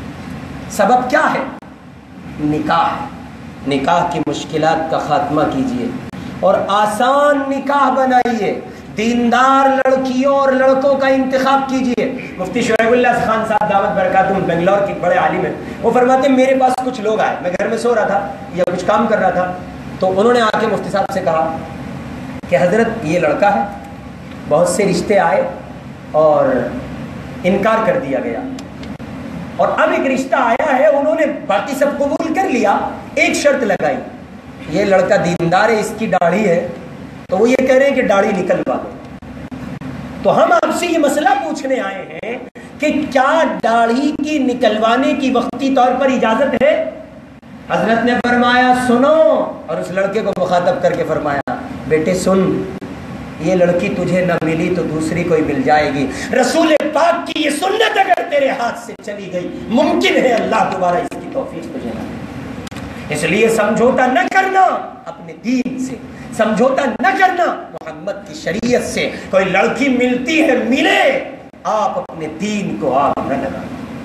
سبب کیا ہے؟ نکاح. نکاح کی مشکلات کا خاتمہ کیجئے اور آسان نکاح بنائیے. دیندار لڑکیوں اور لڑکوں کا انتخاب کیجئے. مفتی شعیب اللہ خان صاحب دعوت برکاتہم بنگلور کے بڑے عالم ہیں، وہ فرماتے ہیں میرے پاس کچھ لوگ آئے، میں گھر میں سو رہا تھا یا کچھ کام کر رہا تھا، تو انہوں نے آ کے مفتی صاحب سے کہا کہ حضرت یہ لڑکا ہے، بہت سے رشتے آئے اور انکار کر دیا گیا، اور اب ایک رشتہ آیا ہے انہوں نے باقی سب قبول کر لیا، ایک شرط لگائی، یہ لڑکا دیندار ہے، اس کی داڑھی ہے، تو وہ یہ کہہ رہے ہیں کہ داڑھی نکلوا دو. تو ہم آپ سے یہ مسئلہ پوچھنے آئے ہیں کہ کیا داڑھی کی نکلوانے کی وقتی طور پر اجازت ہے؟ حضرت نے فرمایا سنو، اور اس لڑکے کو مخاطب کر کے فرمایا بیٹے سن، یہ لڑکی تجھے نہ ملی تو دوسری کوئی مل جائے گی. رسول پاک کی یہ سنت اگر تیرے ہاتھ سے چلی گئی ممکن ہے اللہ دوبارہ اس کی توفیق تجھے نہ. اس لیے سمجھوتا نہ کرنا اپنے دین سے، سمجھوتا نہ کرنا محمد کی شریعت سے. کوئی لڑکی ملتی ہے ملے، آپ اپنے دین کو آگ نہ لگانا.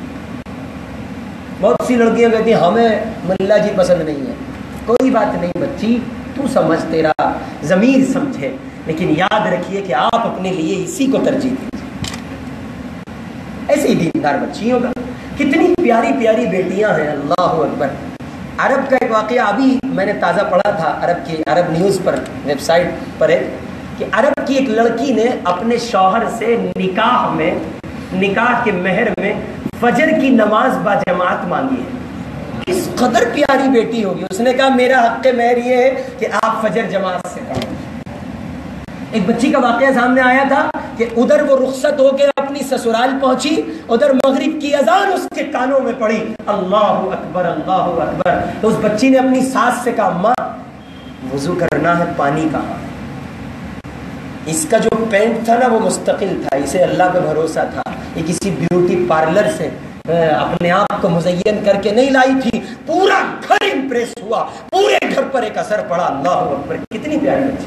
بہت سی لڑکیاں کہتی ہیں ہمیں ملا جی پسند نہیں ہے. کوئی بات نہیں بچی، تو سمجھ، تیرا ضمیر سمجھے، لیکن یاد رکھیے کہ آپ اپنے لیے اسی کو ترجیح دیجیے. ایسے ہی دیندار بچی ہوگا. کتنی پیاری پیاری بیٹیاں ہیں، اللہ اکبر. عرب کا ایک واقعہ ابھی میں نے تازہ پڑھا تھا عرب نیوز پر، ویب سائٹ پر ہے، کہ عرب کی ایک لڑکی نے اپنے شوہر سے نکاح کے مہر میں فجر کی نماز باجماعت مانگی ہے. کس قدر پیاری بیٹی ہوگی. اس نے کہا میرا حق مہر یہ ہے کہ آپ فجر جماعت سے پڑھیں. ایک بچی کا واقعہ سامنے آیا تھا کہ ادھر وہ رخصت ہو کے اپنی سسرال پہنچی، ادھر مغرب کی اذان اس کے کانوں میں پڑی، اللہ اکبر اللہ اکبر. تو اس بچی نے اپنی ساس سے کہا ماں وضو کرنا ہے، پانی کہاں؟ اس کا جو پینٹ تھا نا وہ مستقل تھا، اسے اللہ پہ بھروسہ تھا، یہ کسی بیوٹی پارلر سے اپنے آپ کو مزین کر کے نہیں لائی تھی. پورا گھر امپریس ہوا، پورے گھر پر ایک اثر پڑا. اللہ اکبر، کتنی پیاری بچی.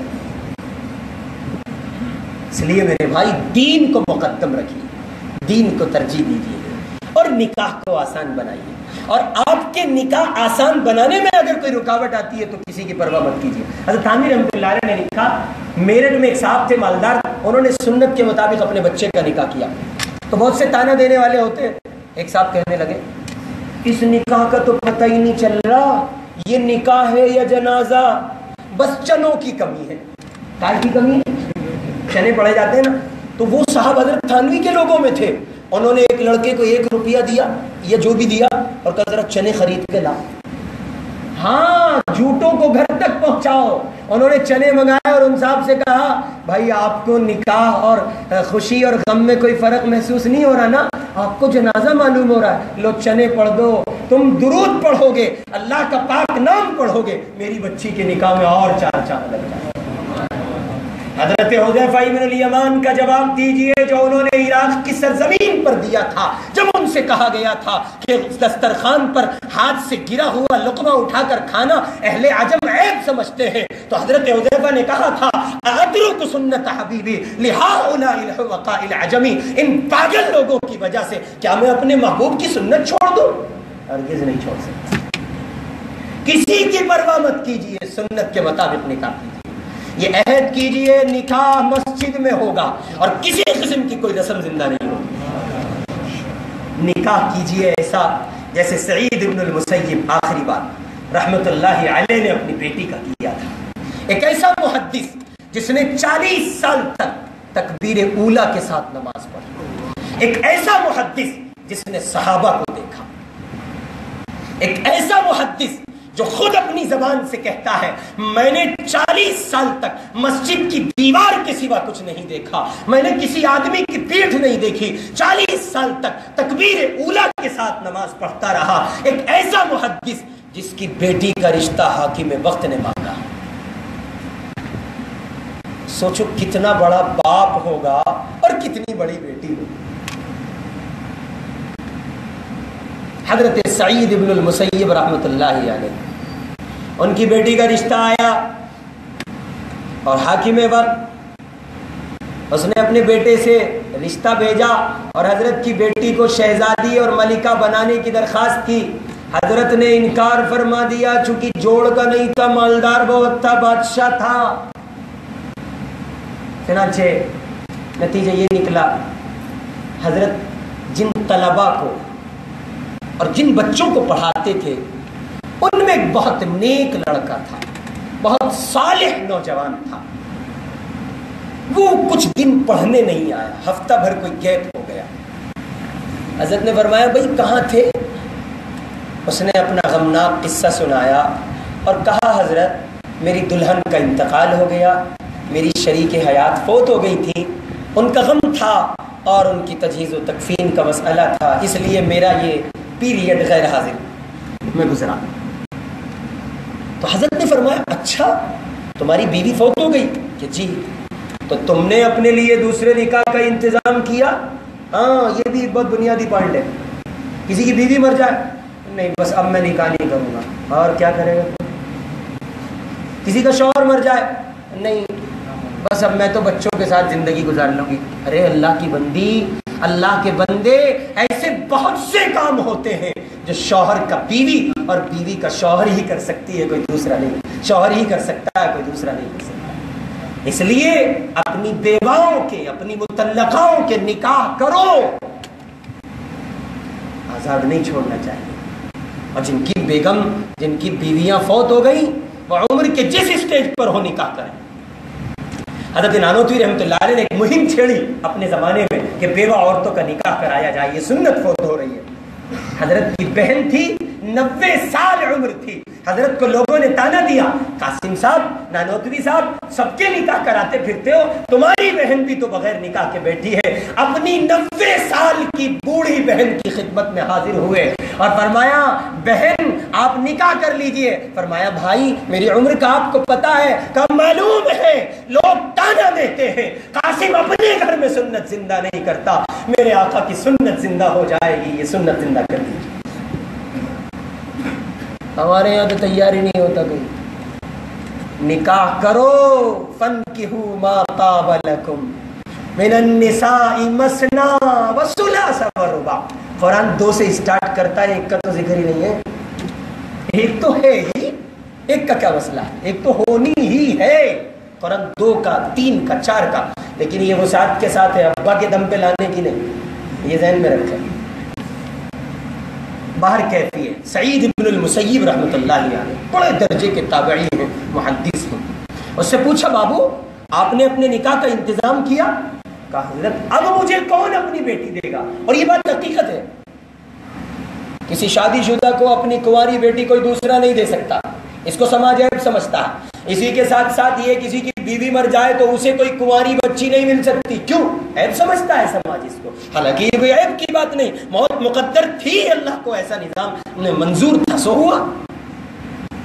اس لیے میرے بھائی دین کو مقدم رکھیے، دین کو ترجیح دیجیے اور نکاح کو آسان بنائیے. اور آپ کے نکاح آسان بنانے میں اگر کوئی رکاوٹ آتی ہے تو کسی کی پرواہ مت کیجیے. حضرت تھانوی رحمۃ اللہ علیہ نے لکھا، میرٹھ میں ایک صاحب تھے مالدار، انہوں نے سنت کے مطابق اپنے بچے کا نکاح کیا. تو بہت سے تانا دینے والے ہوتے. ایک صاحب کہنے لگے اس نکاح کا تو پتہ ہی نہیں چل رہا، یہ نکاح ہے یا جنازہ، بس چنوں کی کمی ہے. کار کی کمی ہے، چنے پڑے جاتے ہیں نا. تو وہ صاحب حضرت تھانوی کے لوگوں میں تھے. انہوں نے ایک لڑکے کو 1 روپیہ دیا یا جو بھی دیا اور کہا ذرا چنے خرید کے لا. ہاں جھوٹوں کو گھر تک پہنچاؤ. انہوں نے چنے منگائے اور ان صاحب سے کہا بھائی آپ کو نکاح اور خوشی اور غم میں کوئی فرق محسوس نہیں ہو رہا نا، آپ کو جنازہ معلوم ہو رہا ہے، لو چنے پڑھ دو، تم درود پڑھو گے، اللہ کا پاک نام پڑھو گے، میری بچی کے نکاح میں اور 4 چاند لگ جائے. حضرت حذیفہ بن الیمان کا جواب دیجئے جو انہوں نے عراق کی سرزمین پر دیا تھا، جب ان سے کہا گیا تھا کہ دسترخوان پر ہاتھ سے گرا ہوا لقمہ اٹھا کر کھانا اہل عجم عیب سمجھتے ہیں، تو حضرت حذیفہ نے کہا تھا اترک سنت حبیبی لہؤلاء الحوقاء العجمی، ان پاگل لوگوں کی وجہ سے کیا میں اپنے محبوب کی سنت چھوڑ دوں؟ ہرگز نہیں چھوڑ سکتا۔ کسی کی پرواہ مت کیجئے، سنت کے مطابق نکاح کیجئے، یہ عہد کیجئے نکاح مسجد میں ہوگا اور کسی قسم کی کوئی رسم زندہ نہیں ہوگی۔ نکاح کیجئے ایسا جیسے سعید بن المسیب آخری بات رحمت اللہ علیہ نے اپنی بیٹی کا کیا تھا، ایک ایسا محدث جس نے 40 سال تک تکبیر اولا کے ساتھ نماز پڑھی، ایک ایسا محدث جس نے صحابہ کو دیکھا، ایک ایسا محدث جو خود اپنی زبان سے کہتا ہے میں نے 40 سال تک مسجد کی دیوار کے سوا کچھ نہیں دیکھا، میں نے کسی آدمی کی پیٹھ نہیں دیکھی، 40 سال تک تکبیر اولا کے ساتھ نماز پڑھتا رہا، ایک ایسا محدث جس کی بیٹی کا رشتہ حاکم وقت نے مانگا۔ سوچو کتنا بڑا باپ ہوگا اور کتنی بڑی بیٹی ہوگی۔ حضرت سعید بن المسیب رحمت اللہ علیہ، ان کی بیٹی کا رشتہ آیا اور حاکم وقت اس نے اپنے بیٹے سے رشتہ بھیجا اور حضرت کی بیٹی کو شہزادی اور ملکہ بنانے کی درخواست کی۔ حضرت نے انکار فرما دیا، چونکہ جوڑ کا نہیں تھا، مالدار بہت تھا، بادشاہ تھا۔ چنانچہ نتیجہ یہ نکلا حضرت جن طلباء کو اور جن بچوں کو پڑھاتے تھے ان میں ایک بہت نیک لڑکا تھا، بہت صالح نوجوان تھا، وہ کچھ دن پڑھنے نہیں آیا، ہفتہ بھر کوئی گیپ ہو گیا۔ حضرت نے فرمایا بھائی کہاں تھے؟ اس نے اپنا غمناک قصہ سنایا اور کہا حضرت میری دلہن کا انتقال ہو گیا، میری شریک حیات فوت ہو گئی تھی، ان کا غم تھا اور ان کی تجہیز و تکفین کا مسئلہ تھا، اس لیے میرا یہ پیریڈ غیر حاضر میں گزرا۔ تو حضرت نے فرمایا اچھا تمہاری بیوی فوت ہو گئی؟ کہ جی۔ تو تم نے اپنے لیے دوسرے نکاح کا انتظام کیا؟ ہاں، یہ بھی بہت بنیادی پوائنٹ ہے۔ کسی کی بیوی مر جائے نہیں بس اب میں نکاح نہیں کروں گا، اور کیا کرے گا؟ کسی کا شوہر مر جائے نہیں بس اب میں تو بچوں کے ساتھ زندگی گزار لوں گی۔ ارے اللہ کی بندی، اللہ کے بندے، ایسے بہت سے کام ہوتے ہیں جو شوہر کا بیوی اور بیوی کا شوہر ہی کر سکتی ہے، کوئی دوسرا نہیں، شوہر ہی کر سکتا ہے، کوئی دوسرا نہیں کر سکتا۔ اس لیے اپنی بیواؤں کے، اپنی مطلقاؤں کے نکاح کرو، آزاد نہیں چھوڑنا چاہیے۔ اور جن کی بیگم، جن کی بیویاں فوت ہو گئی وہ عمر کے جس اسٹیج پر ہو نکاح کریں۔ حضرت نانوتوی رحمۃ اللہ علیہ نے ایک مہم چھیڑی اپنے زمانے میں کہ بیوہ عورتوں کا نکاح کرایا جائے، یہ سنت فوت ہو رہی ہے۔ حضرت کی بہن تھی، 90 سال عمر تھی، حضرت کو لوگوں نے تانا دیا قاسم صاحب، نانوتوی صاحب سب کے نکاح کراتے پھرتے ہو، تمہاری بہن بھی تو بغیر نکاح کے بیٹھی ہے۔ اپنی 90 سال کی بوڑھی بہن کی خدمت میں حاضر ہوئے اور فرمایا بہن آپ نکاح کر لیجئے۔ فرمایا بھائی میری عمر کا آپ کو پتا ہے، کہ معلوم ہے لوگ تانا دیتے ہیں قاسم اپنے گھر میں سنت زندہ نہیں کرتا، میرے آقا کی سنت زندہ ہو جائے گی، یہ سنت زندہ کر دیجیے۔ ہمارے یہاں تو تیاری نہیں ہوتا کوئی، نکاح کرو، فانکحوا ما طاب لکم من النساء مثنی وثلاث ورباع۔ قرآن 2 سے اسٹارٹ کرتا ہے، ایک کا تو ذکر ہی نہیں ہے۔ ایک تو ہے ہی، ایک کا کیا مسئلہ ہے؟ ایک تو ہونی ہی ہے۔ قرآن 2 کا، 3 کا، 4 کا، لیکن یہ وسعت کے ساتھ ہے، ابا کے دم پہ لانے کی نہیں، یہ ذہن میں رکھیں۔ باہر کیفی ہے، سعید بن المسیب رحمۃ اللہ علیہ بڑے درجے کے تابعی ہیں، محدث ہیں۔ اس سے پوچھا بابو آپ نے اپنے نکاح کا انتظام کیا؟ کہا حضرت اب مجھے کون اپنی بیٹی دے گا؟ اور یہ بات حقیقت ہے، کسی شادی شدہ کو اپنی کنواری بیٹی کوئی دوسرا نہیں دے سکتا، اس کو سماج عیب سمجھتا ہے۔ اسی کے ساتھ ساتھ یہ کسی کی بیوی مر جائے تو اسے کوئی کنواری بچی نہیں مل سکتی، کیوں؟ عیب سمجھتا ہے سماج اس کو، حالانکہ یہ کوئی عیب کی بات نہیں، موت مقدر تھی، اللہ کو ایسا نظام منظور تھا، سو ہوا۔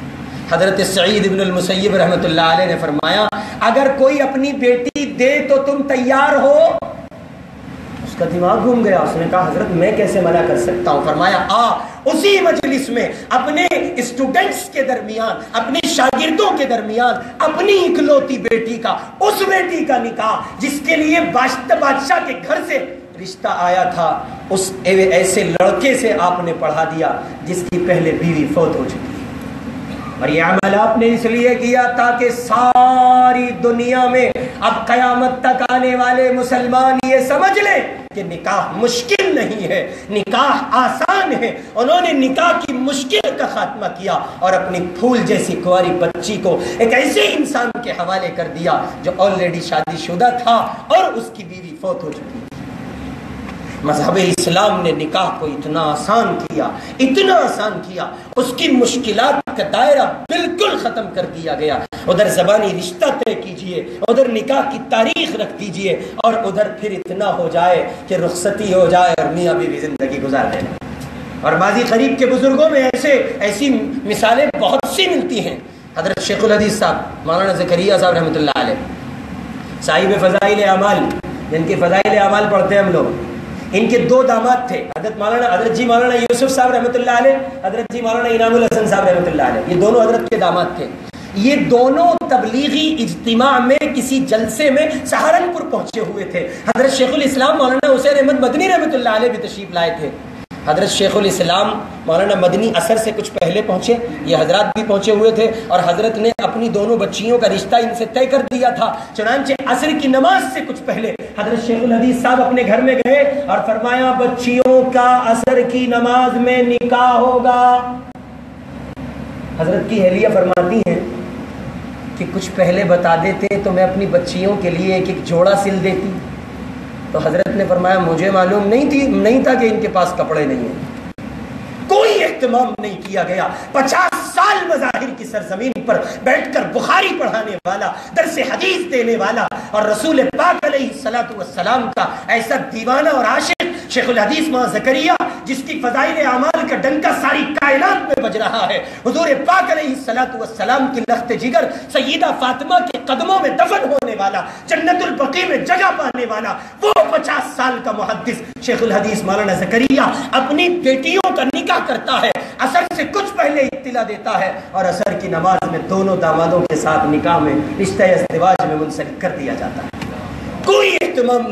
حضرت سعید ابن المسیب رحمۃ اللہ علیہ نے فرمایا اگر کوئی اپنی بیٹی دے تو تم تیار ہو؟ اس کا دماغ گھوم گیا، اس نے کہا حضرت میں کیسے منع کر سکتا ہوں؟ فرمایا اسی مجلس میں اپنے اسٹوڈنٹس کے درمیان، اپنے شاگردوں کے درمیان اپنی اکلوتی بیٹی کا، اس بیٹی کا نکاح جس کے لیے بادشاہ کے گھر سے رشتہ آیا تھا، اس ایسے لڑکے سے آپ نے پڑھا دیا جس کی پہلے بیوی فوت ہو چکی ہے۔ اور یہ عمل آپ نے اس لیے کیا تاکہ ساری دنیا میں اب قیامت تک آنے والے مسلمان یہ سمجھ لیں کہ نکاح مشکل نہیں ہے، نکاح آسان ہے۔ انہوں نے نکاح کی مشکل کا خاتمہ کیا اور اپنی پھول جیسی کنواری بچی کو ایک ایسے انسان کے حوالے کر دیا جو آلریڈی شادی شدہ تھا اور اس کی بیوی فوت ہو چکی۔ مذہب اسلام نے نکاح کو اتنا آسان کیا، اتنا آسان کیا، اس کی مشکلات کا دائرہ بالکل ختم کر دیا گیا۔ ادھر زبانی رشتہ طے کیجئے، ادھر نکاح کی تاریخ رکھ دیجئے، اور ادھر پھر اتنا ہو جائے کہ رخصتی ہو جائے اور میاں بیوی زندگی گزار لیں۔ اور ماضی قریب کے بزرگوں میں ایسی مثالیں بہت سی ملتی ہیں۔ حضرت شیخ الحدیث صاحب مولانا زکریا صاحب رحمۃ اللہ علیہ، صاحب فضائل اعمال، جن کے فضائل اعمال پڑھتے ہیں ہم لوگ، ان کے دو داماد تھے، حضرت جی مولانا یوسف صاحب رحمۃ اللہ علیہ، حضرت جی مولانا انعام الحسن صاحب رحمۃ اللہ علیہ، یہ دونوں حضرت کے داماد تھے۔ یہ دونوں تبلیغی اجتماع میں کسی جلسے میں سہارنپور پہنچے ہوئے تھے۔ حضرت شیخ الاسلام مولانا حسین احمد مدنی رحمۃ اللہ علیہ بھی تشریف لائے تھے۔ حضرت شیخ الاسلام مولانا مدنی عصر سے کچھ پہلے پہنچے، یہ حضرات بھی پہنچے ہوئے تھے، اور حضرت نے اپنی دونوں بچیوں کا رشتہ ان سے طے کر دیا تھا۔ چنانچہ عصر کی نماز سے کچھ پہلے حضرت شیخ الحدیث صاحب اپنے گھر میں گئے اور فرمایا بچیوں کا عصر کی نماز میں نکاح ہوگا۔ حضرت کی اہلیہ فرماتی ہیں کہ کچھ پہلے بتا دیتے تو میں اپنی بچیوں کے لیے ایک ایک جوڑا سل دیتی۔ تو حضرت نے فرمایا مجھے معلوم نہیں تھا کہ ان کے پاس کپڑے نہیں ہیں۔ کوئی اہتمام نہیں کیا گیا۔ 50 سال مظاہر کی سرزمین پر بیٹھ کر بخاری پڑھانے والا، درس حدیث دینے والا، اور رسول پاک علیہ الصلوۃ والسلام کا ایسا دیوانہ اور عاشق شیخ الحدیث مولانا زکریا، جس کی فضائل اعمال کا ڈنکا ساری کائنات میں بج رہا ہے، حضور پاک علیہ الصلوۃ والسلام کی لخت جگر سیدہ فاطمہ کے قدموں میں دفن ہونے والا، جنت البقیع میں جگہ پانے والا، وہ 50 سال کا محدث شیخ الحدیث مولانا زکریا اپنی بیٹیوں کا نکاح کرتا ہے، عصر سے کچھ پہلے اطلاع دیتا ہے، اور عصر کی نماز میں دونوں دامادوں کے ساتھ نکاح میں رشتہ ازدواج میں منسلک کر دیا جاتا ہے۔ کوئی اہتمام